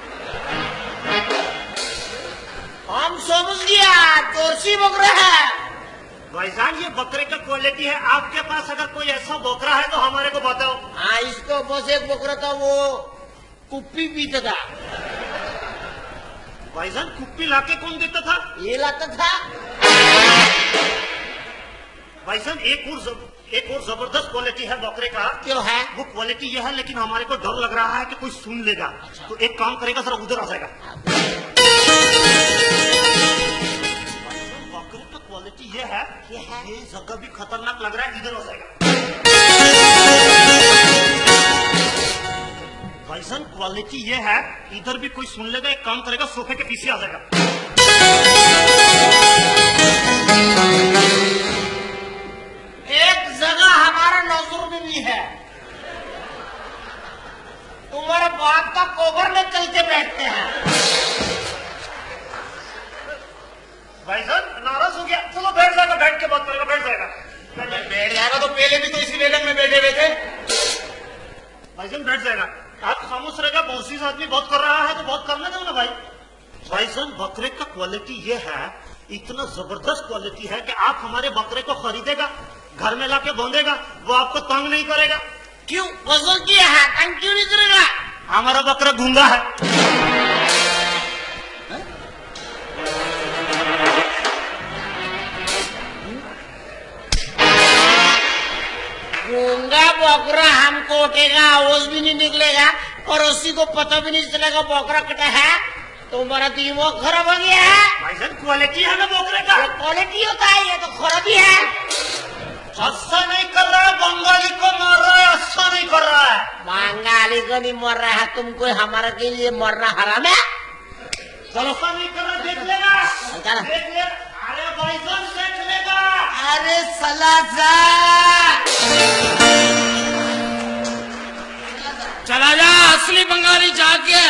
हम समझ गया, चोरसी बकरा है। भाईजान ये बकरे का क्वालिटी है। आपके पास अगर कोई ऐसा बकरा है तो हमारे को बताओ। हाँ, इसको बस एक बकरा था, वो कुप्पी पीता था। भाईजान कुप्पी लाके कौन देता था? ये लाता था। भाईजान एक और जबरदस्त क्वालिटी है बकरे का। क्यों है? वो क्वालिटी यह है, लेकिन हमारे को डर लग रहा है कि कोई सुन लेगा। अच्छा। तो एक काम करेगा, जरा उधर आ जाएगा। बकरे का क्वालिटी ये है, ये जगह भी खतरनाक लग रहा है, इधर आ जाएगा। भाईजान क्वालिटी ये है, इधर भी कोई सुन लेगा, एक काम करेगा, सोफे के पीछे आ जाएगा। एक जगह हमारा नौसर में भी है, तुम्हारे बाप का कोबर में चलते बैठते हैं। भाईजान नाराज हो गया, चलो बैठ जाएगा, बैठ के बात करेगा, बैठ जाएगा। बैठ जाएगा तो पहले भी तो इसी वेगन में बैठे हुए थे। भाईजान बैठ जाएगा। आप खामोश रहेगा, बहुत आदमी बहुत कर रहा है तो बहुत करने दो ना भाई। भाईजान बकरे का क्वालिटी ये है, इतना जबरदस्त क्वालिटी है कि आप हमारे बकरे को खरीदेगा, घर में लाके बांधेगा, वो आपको तंग नहीं करेगा। क्यों? वजन किया है, तंग क्यों नहीं करेगा? हमारा बकरा गूंगा है। गूंगा बकरा हमको उठेगा, आवाज भी नहीं निकलेगा और उसी को पता भी नहीं चलेगा बकरा कटा है। तुम्हारा दिमाग खराब हो गया है। भाईजान क्वालिटी है ना बकरे का, क्वालिटी होता है, ये तो खराबी है। अच्छा नहीं कर रहा है, बंगाली को मार रहा है, अच्छा नहीं कर रहा है। बंगाली को नहीं मर रहा है, तुमको हमारे के लिए मरना हराम है। चलो अच्छा नहीं कर रहा, देख लेगा, चलो। देख ले। अरे भाईजान देख लेगा। अरे सला जा, चला जा, असली बंगाली जाके।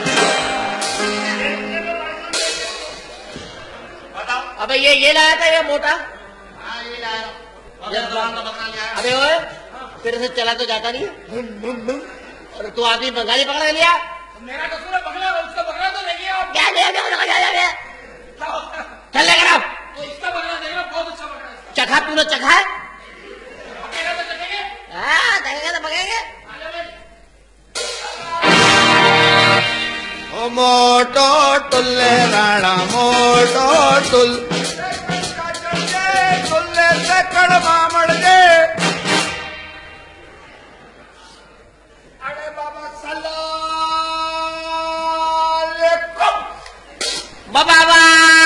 बताओ। अबे ये लाया था ये मोटा। हाँ ये लाया, अबे ओए, तेरे से चला तो जाता नहीं है। और तू आदमी बंगाली पकड़ लिया। मेरा कसूर है, पकड़ा उसका पकड़ा तो नहीं है। क्या चल लेकर आओ। तो इसका पकड़ा देगा, बहुत अच्छा पकड़ा है। चखा तूने चखा है? पकेगा तो चखेंगे। हाँ चखेंगे तो पकेंगे। ओ मोटो टुल्ले राणा मोटो टुल टुल्ले से कड़वा मड़ दे। अरे बाबा सलाम बाबा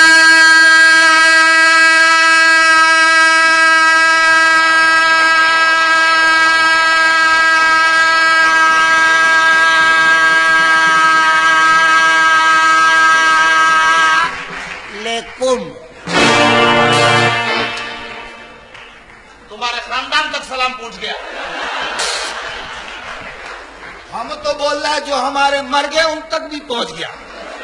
लेकुम। तुम्हारे खानदान तक सलाम पहुंच गया। हम तो बोल रहा है जो हमारे मर गए उन तक भी पहुंच गया।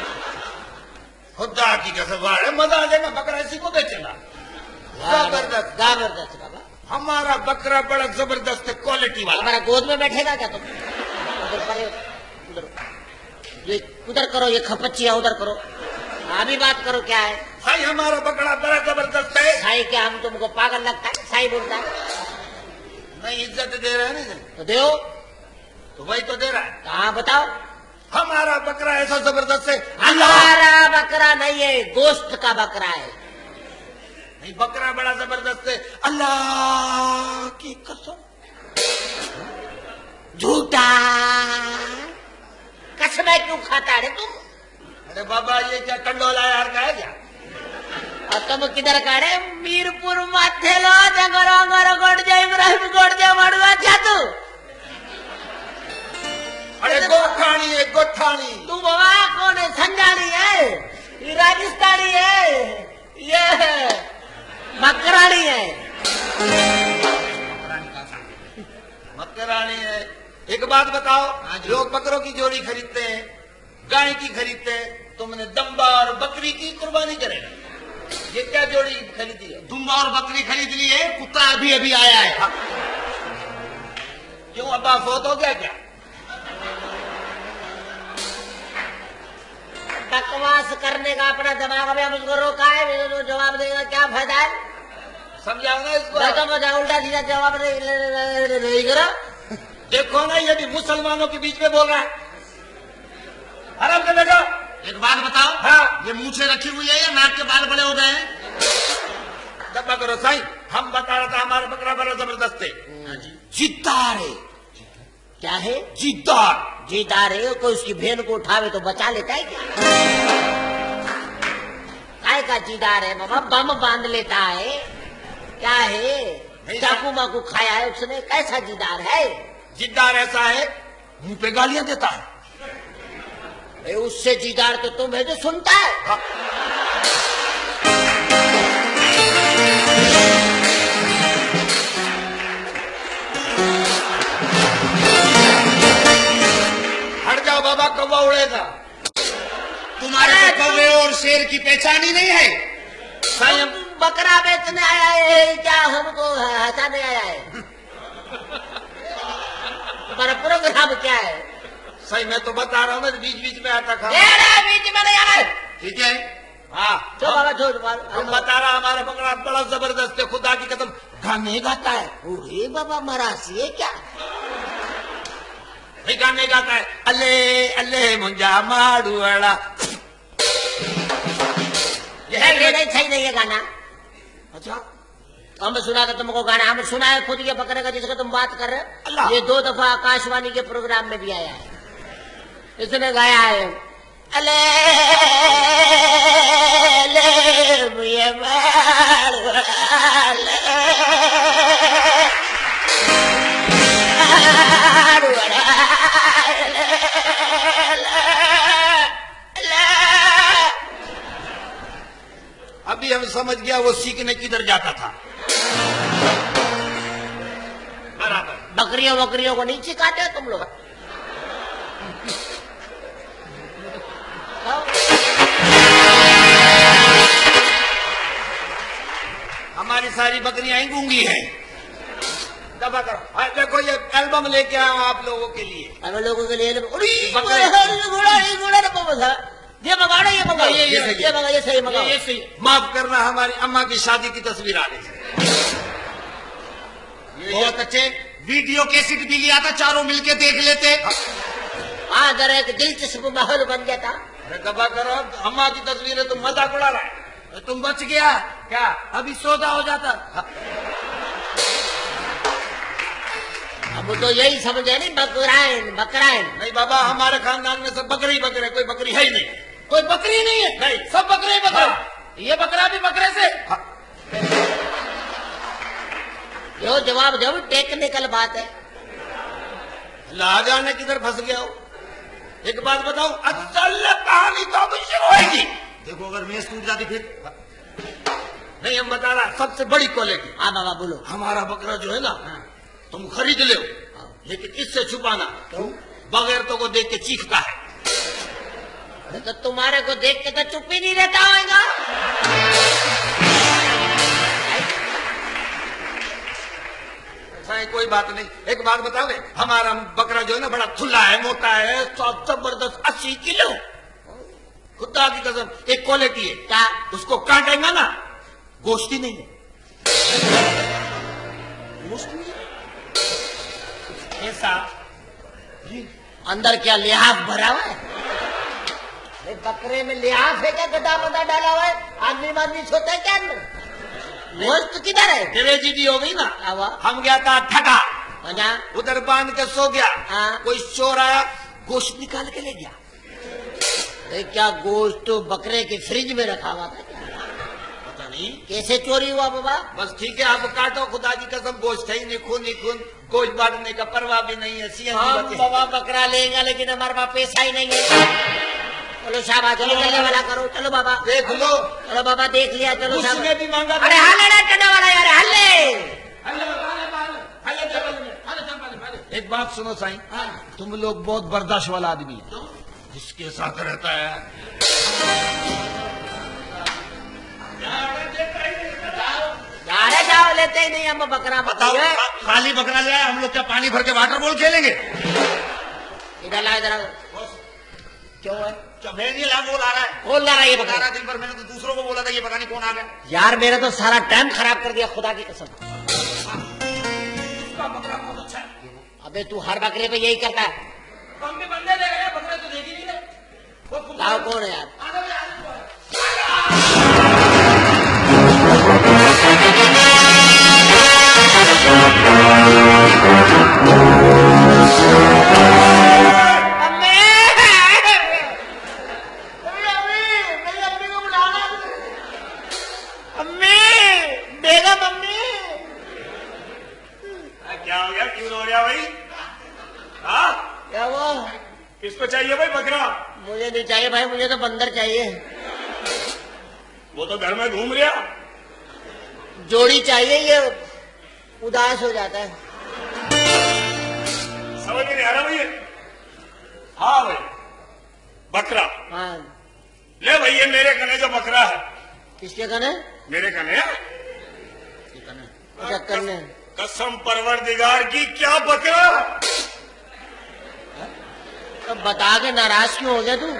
खुदा की कसम वाले मजा आ जाएगा, बकरा इसी को बेचेगा। जबरदस्त जबरदस्त बाबा। हमारा बकरा बड़ा जबरदस्त है, क्वालिटी वाला। हमारा गोद में बैठेगा क्या तुम? उधर परे, उधर ये उधर करो, ये खपच्चिया उधर करो। अभी बात करो, क्या है? भाई हमारा बकरा बड़ा जबरदस्त है। साई क्या हम तुमको पागल लगता है? साई बोलता है। नहीं इज्जत दे रहे हैं तो दो, तो वही तो दे रहा है। कहाँ बताओ? हमारा बकरा ऐसा जबरदस्त है। हमारा बकरा नहीं है, गोश्त का बकरा है। नहीं बकरा बड़ा जबरदस्त है, अल्लाह की कसम। झूठा कसमें क्यों खाता है तुम? अरे बाबा ये क्या कंडोला यार का है क्या? और तुम किधर का रे? मीरपुर माथेलो जगरो गरो गोड़ जाए इब्राहिम गोड़ जाए मड़वा क्या तू? अरे गोठानी है, गोठानी। तू बाबा कौन है? संजानी है, ये राजस्थानी है, ये मकरानी है। मक्करानी है। एक बात बताओ, लोग बकरों की जोड़ी खरीदते हैं, गाय की खरीदते हैं, तुमने दम्बा और बकरी की कुर्बानी करेगा। ये क्या जोड़ी खरीदी है? दुम्बा और बकरी खरीद ली है, कुत्ता अभी अभी आया है। क्यों अब्बा फोत हो गया क्या? बकवास करने का अपना दिमाग में मुझको रोका है, मेरे को जवाब देगा क्या फायदा है? समझाओ ना इसको। उल्टा सीधा जवाब नहीं करो। देखो ना ये भी मुसलमानों के बीच में बोल रहा है। आराम से बैठो। एक बात बताओ, हाँ। ये मूछे रखी हुई है या नाक के बाल बड़े हो गए हैं? दबा करो साईं, हम बता रहा था हमारा बकरा बड़ा जबरदस्त है। जिद्दार है। क्या है? जिद्दार। जीदार है, कोई उसकी बहन को उठावे तो बचा लेता है क्या? काय का जीदार है बाबा? बम बांध लेता है क्या है? चाकू माकू खाया है उसने, कैसा जीदार है? जिद्दार ऐसा है, मुंह पे गालियां देता है। उससे जीदार तो तुम है जो सुनता है। कौवा उड़ेगा। तुम्हारे को कौवे और शेर की पहचान ही नहीं है। साईं बकरा बेचने आया है क्या? हमको हंसाने आया है? हमारा प्रोग्राम क्या है? सही मैं तो बता रहा हूँ, मैं बीच बीच में आता था। बीच में नहीं आए। ठीक है, हाँ जो बाबा जो हम बता रहा, हमारा बकरा बड़ा जबरदस्त है, खुदा की कसम गाने गाता है। अरे बाबा मरासी है क्या? भाई गाने गाता है, अले अले मुंजा माड़ुआड़ा। सही नहीं है गाना। अच्छा हम सुना था तुमको गाना, हम सुना है खुद ये बकरे का जिसका तुम बात कर रहे अल्लाह। हो। ये 2 दफा आकाशवाणी के प्रोग्राम में भी आया है, इसने गाया है अले ले मुझे अभी हम समझ गया वो सीखने किधर जाता था। बराबर बकरियों बकरियों को नहीं सिखाते हो तुम लोग? हमारी सारी बकरियां ही गूंगी हैं। दबा करो। देखो ये एल्बम लेके आया हूं आप लोगों के लिए। हम लोगों के लिए ये मंगाना, ये मंगाओ, ये मंगा, ये सही मंगाओ। ये सही। माफ करना, हमारी अम्मा की शादी की तस्वीर आ रही है। बहुत अच्छे। वीडियो कैसेट भी लिया था, चारों मिलके देख लेते। हाँ जरा एक दिलचस्प माहौल बन गया था। अरे दबा करो, अम्मा की तस्वीर है, तुम मजाक उड़ा रहा है। तुम बच गया क्या? अभी सौदा हो जाता। अब तो यही समझे नहीं, बकराइन बकराइन। नहीं बाबा, हमारे खानदान में सब बकरे ही बकरे, कोई बकरी है ही नहीं। कोई बकरी नहीं है? नहीं। सब बकरे ही बकरे। ये बकरा भी बकरे से। जो जवाब जब टेक्निकल बात है। लाजा ने किधर फंस गया हो? एक बात बताओ, असल कहानी तो अब शुरू होगी। देखो अगर मेज टूट जाती फिर। नहीं हम बता रहा, सबसे बड़ी क्वालिटी। हाँ बाबा बोलो। हमारा बकरा जो है ना, तुम खरीद लो, लेकिन इससे छुपाना, बगैर तो को देख के चीखता है। तो तुम्हारे को देख के तो चुप ही नहीं रहता होगा। कोई बात नहीं। एक बात बताओ, हमारा बकरा जो है ना बड़ा खुला है, मोटा है, जबरदस्त 80 किलो। खुदा की कसम एक क्वालिटी है। क्या? उसको काटेगा ना, गोश्त ही नहीं है। गोश्त नहीं है। ऐसा अंदर क्या लिहाफ भरा हुआ है? बकरे में लिहाफ है क्या? गदा बदा डाला हुआ है? आदमी आदमी सोता है क्या अंदर? गोश्त किधर है? ट्रेजिडी हो गई ना। आवा। हम गया था ठगा, अच्छा उधर बांध के सो गया। हाँ। कोई चोर आया, गोश्त निकाल के ले गया। क्या गोश्त तो बकरे के फ्रिज में रखा हुआ था? पता नहीं कैसे चोरी हुआ बाबा? बस ठीक है, आप काटो, खुदा की कसम गोश्त है ही नहीं, खून ही खून, गोश्त बांटने का परवाह भी नहीं है। हम बाबा बकरा लेंगे, लेकिन हमारे पास पैसा ही नहीं है। चलो शाबाश, चलो लेने वाला करो। चलो बाबा देख लो। चलो बाबा देख लिया। चलो उसने भी मांगा। अरे हल्ले करने वाला यार, हल्ले। एक बात सुनो साईं, तुम लोग बहुत बर्दाश्त वाला आदमी है, जिसके साथ रहता है। अरे जाओ, लेते ही नहीं हम बकरा। बताओ, खाली बकरा ले आए, हम लोग क्या पानी भर के वाटर बॉल खेलेंगे? इधर ला, इधर क्यों है? बोल आ रहा है, कौन ला रहा है ये बकरा? दिन भर मैंने तो दूसरों को बोला था, ये पता नहीं कौन आ गया। यार मेरा तो सारा टाइम खराब कर दिया, खुदा की कसम। अबे तू हर बकरे पे यही करता है। हम भी बंदे ले गए, बकरे तो देख ही नहीं रहे। लाओ कौन है यार? क्या हो गया, क्यों रो रहा भाई? हाँ क्या वो? किसको चाहिए भाई बकरा? मुझे नहीं चाहिए भाई, मुझे तो बंदर चाहिए। वो तो घर में घूम रहा। जोड़ी चाहिए, ये उदास हो जाता है। समझ में नहीं आ रहा भैया? हाँ भाई, बकरा। हाँ। ले भैया मेरे कने जो बकरा है। किसके कने? मेरे कने। क्या करने? कसम परवरदिगार की, क्या बकरा? तो बता के नाराज क्यों हो गया तू?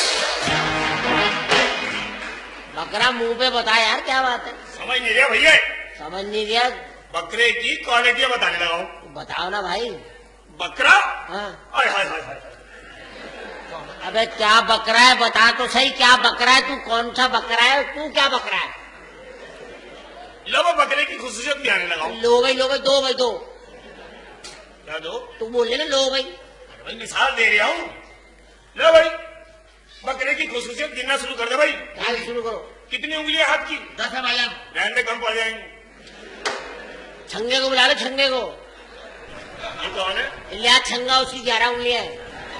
बकरा मुंह पे बता यार, क्या बात है? समझ नहीं गया भैया? समझ नहीं गया? बकरे की क्वालिटी बताने लगा हूँ। बताओ ना भाई। बकरा? हाँ। हाय हाय हाय हाय। अबे क्या बकरा है, बता तो सही, क्या बकरा है? तू कौन सा बकरा है? तू क्या बकरा है? लो बकरे की खुसूसियत भी आने लगा। लो भाई, लो भाई, दो भाई, दो। क्या दो? तू बोले ना लो भाई। अरे भाई मिसाल दे रहा हूँ। लो भाई बकरे की खुसूसियत गिनना शुरू कर दे भाई। शुरू करो। कितनी उंगलियां हाथ की? 10 है भाईजान। रहने कम पड़ जाएंगे। छंगे को बुला लो, छंगे को। ये कौन है? इलिया छंगा, उसकी 11 उंगलियां है।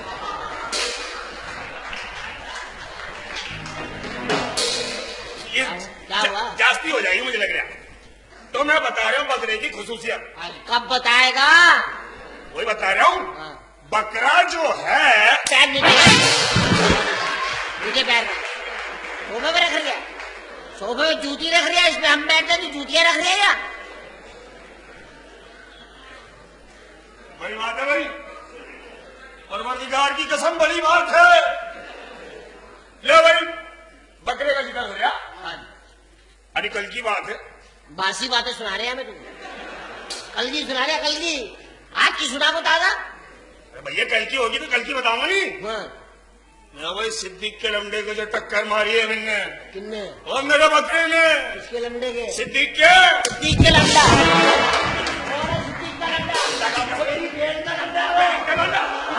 क्या हुआ? जास्ती हो जाएगी मुझे लग रहा। तो मैं बता रहा हूँ बकरे की खुसूसियत। कब बताएगा? वही बता रहा हूँ। बकरा जो है। पैर नीचे, नीचे पैर में। सोफे पे रख रहा, सोफे में जूती रख रहा, इसमें हम बैठ जाते, जूतियां रख रहा। बड़ी बात है भाई, परवरदिगार की कसम बड़ी बात है। ले भाई बकरे का जिक्र हो गया। अरे कल की बात है। बासी बातें सुना रहे हैं हमें तू। कल की सुना रहे, कल की। आज की सुना बता दा। भैया कल की होगी तो कल की बताऊंगा नहीं। हाँ। भाई सिद्दीक के लमडे को जो टक्कर मारी है मैंने। किन्ने? और मेरे बकरे ने। किसके लमडे के? सिद्दीक के। सिद्दीक के लमडा। सिद्दीक का लमडा।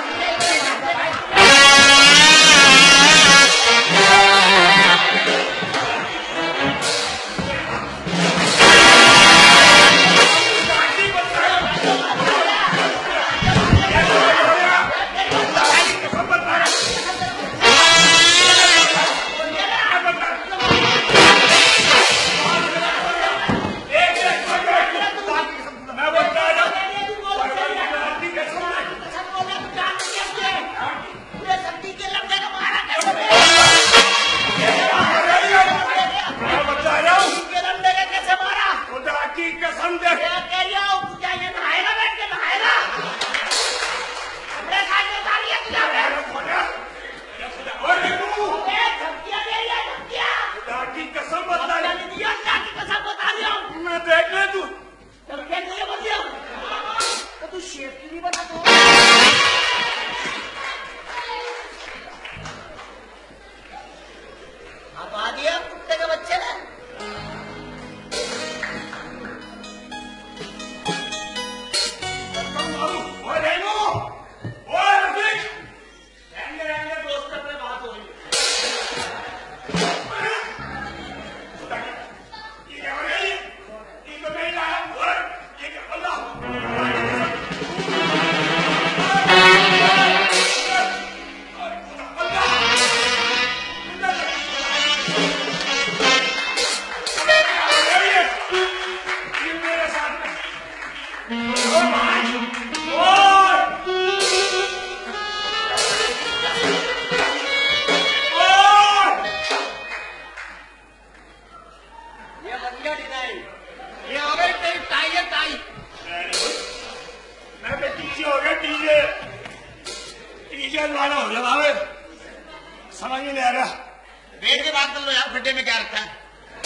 समझ में नहीं आ रहा। बैठ के बात कर लो यार, फड्डे में क्या रखा है?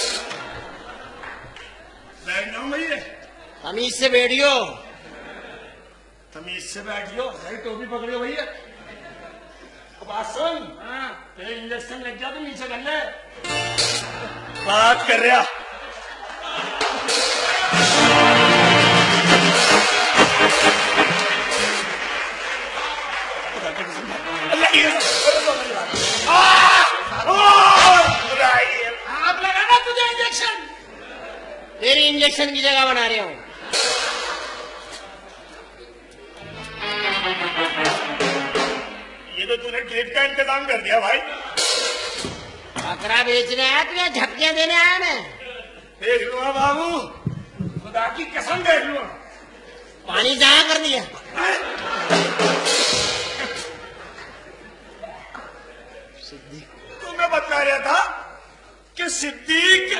बैठ जाऊं भैया? तमीज से बैठियो। तमीज से बैठियो। भाई टोपी पकड़ियो भैया। बात सुन। तेरे इंजेक्शन लग गया तो नीचे कर ले। बात कर रहा। आप लगाना तुझे इंजेक्शन। तेरी इंजेक्शन की जगह बना रहे हो। ये तो तूने ट्रीट का इंतजाम कर दिया भाई। बकरा बेचने आया तो या झपकियां देने आया मैं? देख लूंगा बाबू, खुदा की कसम देख लूंगा। पानी जमा कर दिया। तो मैं बता रहा था कि सिद्दीक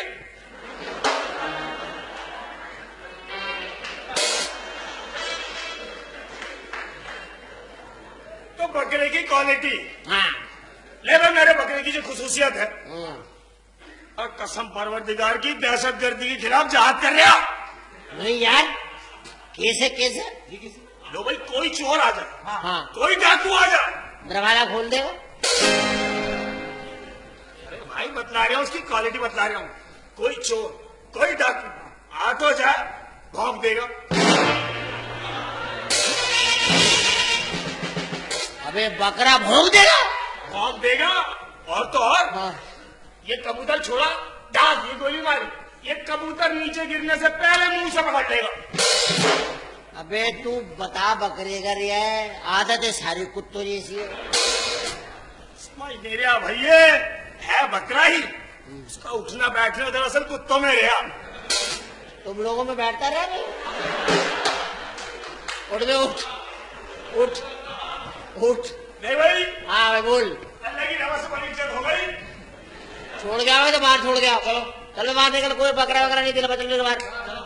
तो बकरे की क्वालिटी। हाँ। लेकिन मेरे बकरे की जो खुसूसियत है, और कसम परवरदिगार की दहशतगर्दी के खिलाफ जहाद कर रहा। नहीं यार, कैसे कैसे? लो भाई, कोई चोर आ जाए, हाँ। कोई डाकू आ जाए, दरवाजा खोल देगा। अरे भाई बतला रहा हूँ, उसकी क्वालिटी बतला रहा हूँ। कोई चोर, कोई डाकू आ तो जाए, भौंक देगा। अबे बकरा भौंक देगा? भौंक देगा। और तो और, हाँ। ये कबूतर छोड़ा, डाक ये गोली मारी, ये कबूतर नीचे गिरने से पहले मुंह से पकड़ लेगा। अबे तू बता, बकरे का रिया है, आदत है सारी कुत्तों जैसी है। समझ नहीं रहा भैया, है बकरा ही, उसका उठना बैठना दरअसल कुत्तों में रहा। तुम लोगों में बैठता रहा नहीं? उठ बे, उठ उठ उठ। नहीं भाई। हाँ भाई बोल। अल्लाह की रहमत से बड़ी इज्जत हो गई। छोड़ गया हो तो बाहर छोड़ गया। चलो चलो बाहर निकल, कोई बकरा वकरा नहीं दिला, चलो बाहर।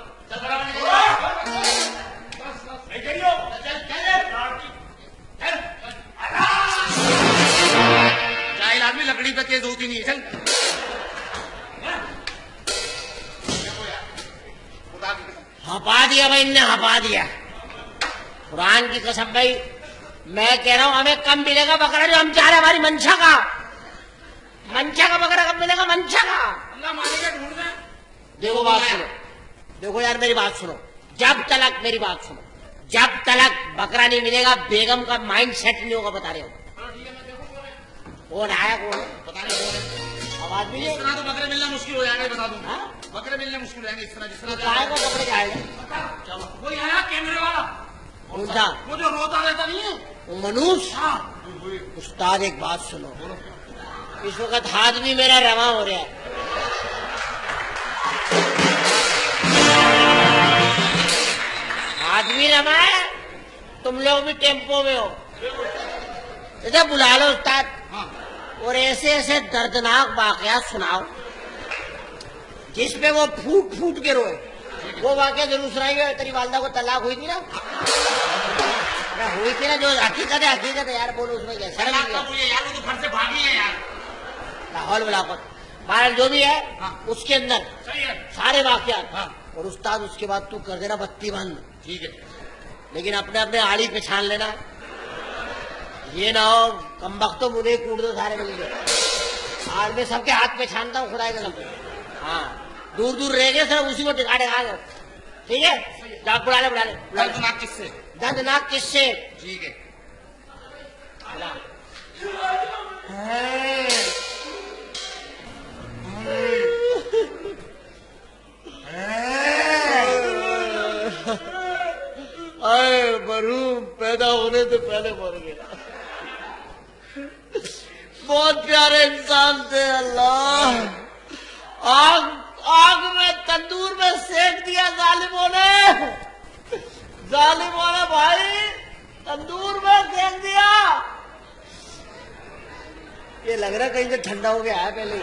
जाहिल आदमी लकड़ी पे तेज होती नहीं है। चल हपा दिया भाई, इनने हपा दिया। कुरान की कसम भाई, मैं कह रहा हूं हमें कम मिलेगा बकरा जो हम चाह रहे। हमारी मंशा का बकरा कब मिलेगा? मंशा का। अल्लाह मानेगा ढूंढ दे। देखो बात सुनो, देखो यार मेरी बात सुनो, जब तलक मेरी बात सुनो, जब तलक बकरा नहीं मिलेगा, बेगम का माइंड सेट नहीं होगा। बता रहे हो कौन आया, कौन बता रहे हो। आवाज भी इस तरह तो बकरे मिलना मुश्किल हो जाएगा, बता दूं। हाँ? बकरे मिलने मुश्किल हो जाएंगे इस तरह, जिस तरह काय को कपड़े जाएगा। चलो कोई आया कैमरे वाला, कौन था? वो जो रोता रहता नहीं है, वो मनुष्य। उस्ताद एक बात सुनो, इस वक्त हाथ भी मेरा रवा हो रहा है। हाथ भी रवा है, तुम लोग भी टेम्पो में हो। इधर बुला लो उस्ताद, और ऐसे ऐसे दर्दनाक वाकयात सुनाओ जिसपे वो फूट फूट के रोए। वो वाकया जरूर सुनाइए। तेरी वालदा को तलाक हुई थी ना? हुई थी ना, जो हकीकत है यार, बोलो उसमें क्या शर्म नहीं है यार? वो तो घर से भागी है यार। लाहौल मुलाकात बाहर जो भी है, उसके अंदर सही है सारे वाकयात। और उस्ताद उसके बाद तू कर देना बत्ती बंद, ठीक है। लेकिन अपने अपने आड़ी पे छान लेना। ये ना हो कमबख्तो मुझे कूट दो सारे मिलकर। आज मैं सबके हाथ पे छानता हूँ खुदा के कसम। हाँ, दूर दूर रह गए सब उसी को टिका दो। ठीक है, जा बुला ले दर्दनाक किससे? दर्दनाक किससे? ठीक है। आए मरूम पैदा होने से पहले मर गया। बहुत प्यारे इंसान थे अल्लाह। आग में तंदूर में सेक दिया जालिमों ने भाई, तंदूर में सेक दिया। ये लग रहा है कहीं से ठंडा हो गया है पहले।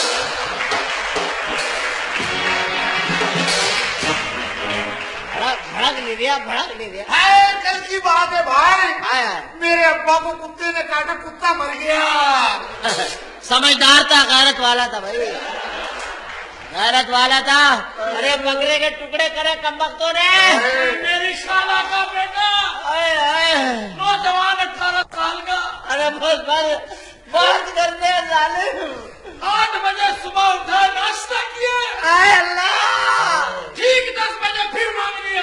भड़क नहीं दिया। कल की बात है भाई, आया मेरे अब्बा को कुत्ते ने काटा, कुत्ता मर गया। समझदार था, गैरत वाला था भाई, गैरत वाला था। अरे बकरे के टुकड़े करे कमबख्तों ने। मेरी शाला का बेटा नौजवान 18 साल का, अरे बस बात करने जालिम। 8 बजे सुबह उठा, नाश्ता किया, अल्लाह ठीक 10 बजे फिर मांग लिया।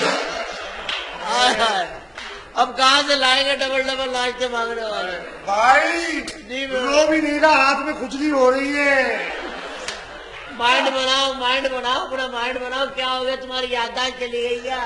अब कहाँ से लाएंगे डबल नाश्ते मांगने वाले? भाई रो भी नहीं रहा, हाथ में खुजली हो रही है। माइंड बनाओ, अपना माइंड बनाओ। क्या हो गया, तुम्हारी याददाश्त चली गई क्या?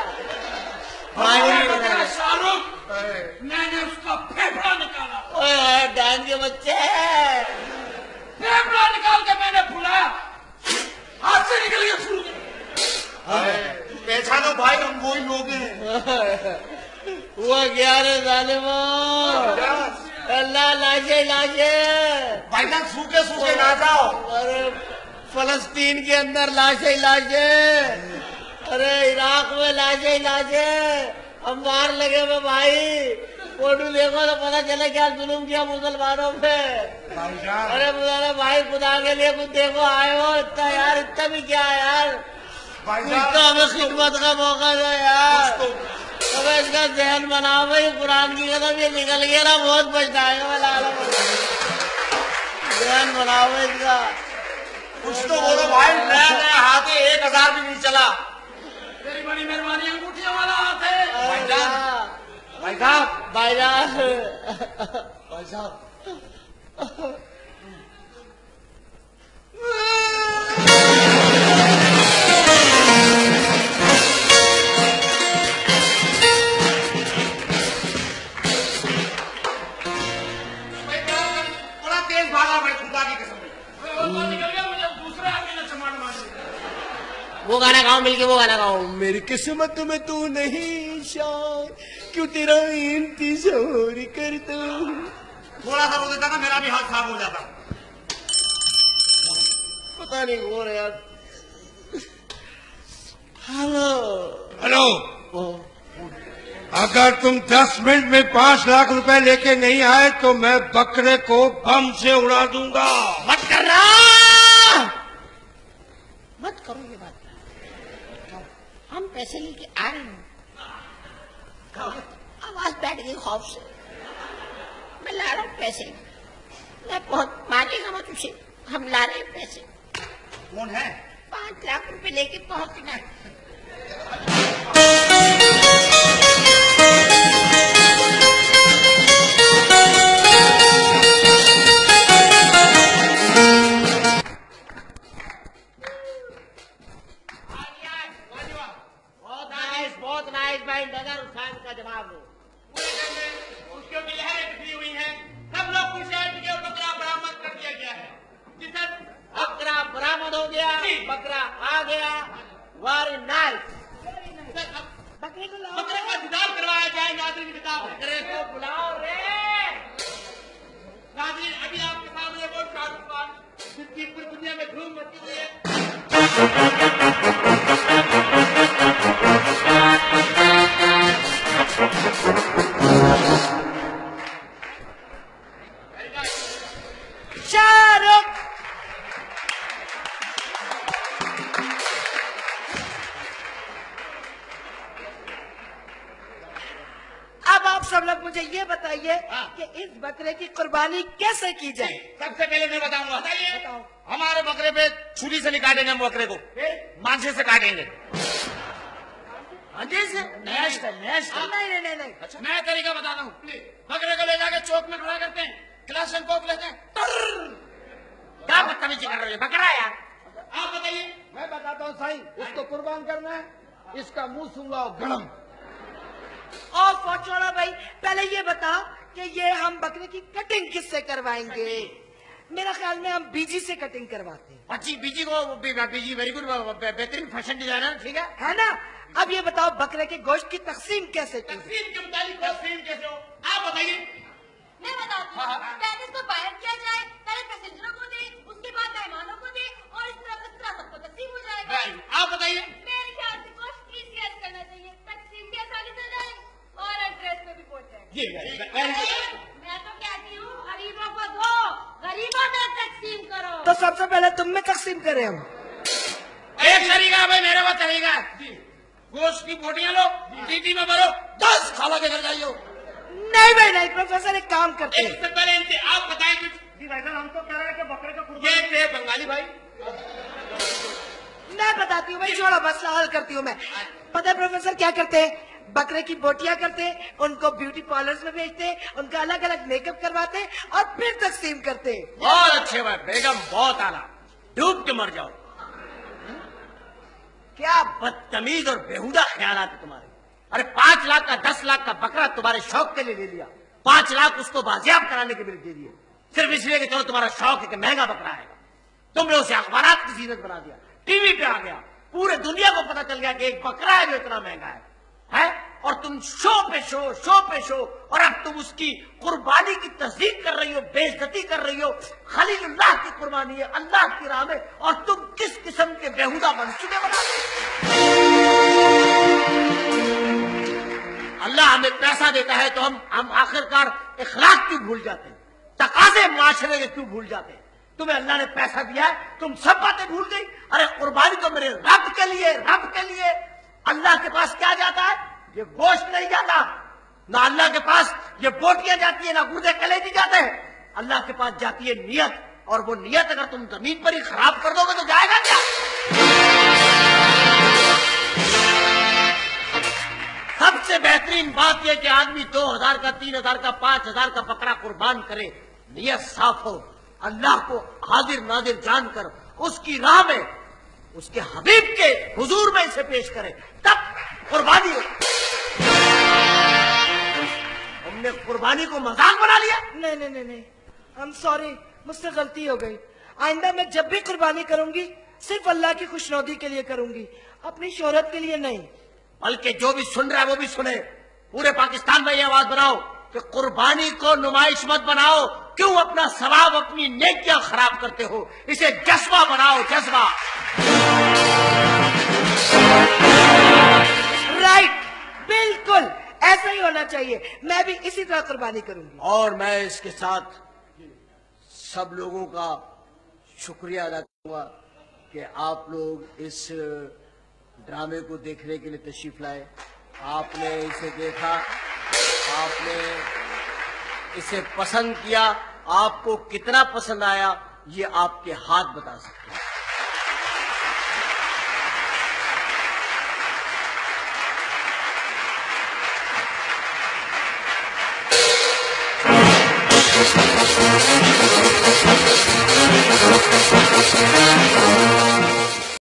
शाहरुख, मैंने उसका फेफड़ा निकाला। ओए डांग के बच्चे, फेफड़ा निकाल के मैंने फुलाया, हाथ से निकल गया फूल गया। पहचानो भाई, हम वही लोग हैं। हुआ क्या रे जालिमो? अल्लाह लाशे लाशे। भाईजान सूखे सूखे ना जाओ। अरे फलस्तीन के अंदर लाशे लाशे, अरे इराक में लाशे लाशे, अंबार लगे हुए भाई। फोटो देखो तो पता चले क्या जुल्म किया मुसलमानों पे। अरे मुझे भाई खुदा के लिए कुछ देखो, आए हो इतना यार, इतना भी क्या यार, कुछ तो हमें खिदमत का मौका दो यार। तो इसका जहन बनाओ भाई, कुरान की कदम ये निकल गया ना, बहुत पछताएगा वाला। जहन बनाओ इसका। कुछ तो बोलो भाई, नया नया हाथ है, 1000 भी नहीं चला। तेरी बड़ी मेहरबानी, अंगूठियों वाला हाथ है। भाईजान भाईजान भाईजान बड़ा तेज भागा भाई, खुदा की कसम। निकल गया, मुझे दूसरे आदमी ने चमाट मार दी। वो गाना गाओ मिलके, वो गाना गाओ। मेरी किस्मत में तू नहीं शान, क्यों तेरा इंतजार करता हूँ। थोड़ा सा रो देता ना, मेरा भी हाथ साफ हो जाता। पता नहीं हो रहा यार। हेलो हेलो, अगर तुम 10 मिनट में 5 लाख रुपए लेके नहीं आए तो मैं बकरे को बम से उड़ा दूंगा। मत करना, मत करो ये बात। हम पैसे लेके आ रहे हैं। आवाज बैठ गई खौफ से। मैं ला रहा हूँ पैसे, मैं बहुत मांगेगा मत उसे, हम ला रहे हैं पैसे। कौन है? 5 लाख रुपए लेके पहुंचना है। बहुत नाइस भाई, नजर उठान का जवाब दो। उसके ऊपर लहरें बिखरी हुई हैं, सब लोग खुश हैं कि बकरा बरामद कर दिया गया है। बकरा बरामद हो गया, बकरा आ गया। Very nice. बकरे को लाओ, बकरे का दीदार करवाया जाए। नाज़रीन किताब, बकरे को बुलाओ रे। नाज़रीन अभी आपके सामने वो शाहरुख खान जिसकी पूरी दुनिया में धूम मची हुई है। शाहरुख, अब आप सब लोग मुझे ये बताइए कि इस बकरे की कुर्बानी कैसे की जाए। सबसे पहले मैं बताऊंगा। बताइए। हमारे बकरे पे छुरी से नहीं काटेंगे हम बकरे को, मांझे से काटेंगे। मांझे से? नया स्टाइल, नया स्टाइल। नहीं नहीं नहीं। अच्छा, मैं तरीका बताता हूँ। बकरे को ले जाकर चौक में खड़ा करते हैं, क्लास कोक लेते हैं। क्या बदतमीजी कर रहे हो, बकरा यार। आप बताइए। मैं बताता हूँ साईं, इसको कुर्बान करना है, इसका मुंह सूंघा गरम। और छोड़ो भाई, पहले ये बताओ कि ये हम बकरे की कटिंग किससे करवाएंगे। मेरा ख्याल में हम बीजी से कटिंग करवाते हैं। अच्छी बीजी को, बीजी वेरी गुड, बेहतरीन फैशन डिजाइनर, ठीक है। है ना। अब ये बताओ बकरे के गोश्त की तकसीम कैसे की। तकसीम के मुताबिक तकसीम कैसे हो, आप बताइए। मैं बताती हूँ। पहले इसको बाहर किया जाए, पहले पैसेंजरों को दे, उसके बाद मेहमानों को दे, और इस तरह सबको तकसीम हो जाएगा। आप बताइए। मेरे ख्याल से गोश्त ईज़ी करना चाहिए, तकसीम भी आसानी से जाए और एड्रेस पे भी पहुंच जाए। मैं तो कहती हूँ गरीबों को दो, गरीबों में तकसीम करो। तो सबसे पहले तुम में तकसीम करें हम। एक तरीका है भाई, मेरे पास तरीका है। गोश्त की बोटियां लो, टीटी में भरो, 10 खाला के घर जाइयो। नहीं भाई नहीं, प्रोफेसर एक काम करते हैं। इससे पहले इनसे आप बताएं कुछ। जी भाई साहब, हम तो कह रहे हैं कि बकरे को ये थे बंगाली भाई। मैं बताती हूँ भाई, छोड़ो मसला हल करती हूँ मैं। पता है प्रोफेसर क्या करते हैं, बकरे की बोटियां करते, उनको ब्यूटी पार्लर्स में भेजते, उनका अलग अलग मेकअप करवाते और फिर तकसीम करते। बहुत अच्छे भाई, बेगम बहुत आला, डूब के मर जाओ। क्या बदतमीज और बेहुदा ख्यालात है तुम्हारे। अरे 5 लाख का 10 लाख का बकरा तुम्हारे शौक के लिए ले लिया, 5 लाख उसको बाजियाब कराने के लिए दे दिए, सिर्फ इसलिए कि चलो तुम्हारा शौक है कि महंगा बकरा है। तुमने उसे अखबारात की जीनत बना दिया, टीवी पे आ गया, पूरे दुनिया को पता चल गया कि एक बकरा है जो इतना महंगा है। और तुम शो पे शो, और अब तुम उसकी कुर्बानी की तस्दीक कर रही हो, बेइज्जती कर रही हो। खलीलुल्लाह की कुर्बानी है अल्लाह की राह में, और तुम किस किस्म के बेहुदा मंसूबे बनाते। अल्लाह हमें पैसा देता है तो हम आखिरकार इखलाक क्यों भूल जाते हैं, तकाज़े माशरे के क्यों भूल जाते हैं। तुम्हें अल्लाह ने पैसा दिया है, तुम सब बातें भूल गई। अरे कुर्बानी तो मेरे रब के लिए। अल्लाह के पास क्या जाता है? ये गोश्त नहीं जाता ना, अल्लाह के पास ये बोटियां जाती है, ना गुर्दे कलेजी जाते हैं। अल्लाह के पास जाती है नियत, और वो नियत अगर तुम जमीन पर ही खराब कर दोगे तो जाएगा क्या? सबसे बेहतरीन बात यह कि आदमी 2000 का, 3000 का, 5000 का बकरा कुर्बान करे, नियत साफ हो, अल्लाह को हाजिर नाजिर जानकर उसकी राह में, उसके हबीब के हुजूर में इसे पेश करे, तब कुर्बानी हो। हमने कुर्बानी को मजाक बना लिया। नहीं, आई एम सॉरी, मुझसे गलती हो गई। आइंदा मैं जब भी कुर्बानी करूंगी सिर्फ अल्लाह की खुशनौदी के लिए करूंगी, अपनी शोहरत के लिए नहीं। बल्कि जो भी सुन रहा है वो भी सुने, पूरे पाकिस्तान में ये आवाज बनाओ कि कुर्बानी को नुमाइश मत बनाओ। क्यों अपना सवाब, अपनी नेकियां खराब करते हो? इसे जज्बा बनाओ, जज्बा। राइट, बिल्कुल ऐसा ही होना चाहिए। मैं भी इसी तरह कुर्बानी करूंगी। और मैं इसके साथ सब लोगों का शुक्रिया अदा करूंगा कि आप लोग इस ड्रामे को देखने के लिए तशरीफ लाए। आपने इसे देखा, आपने इसे पसंद किया। आपको कितना पसंद आया ये आपके हाथ बता सकते हैं। Thank you.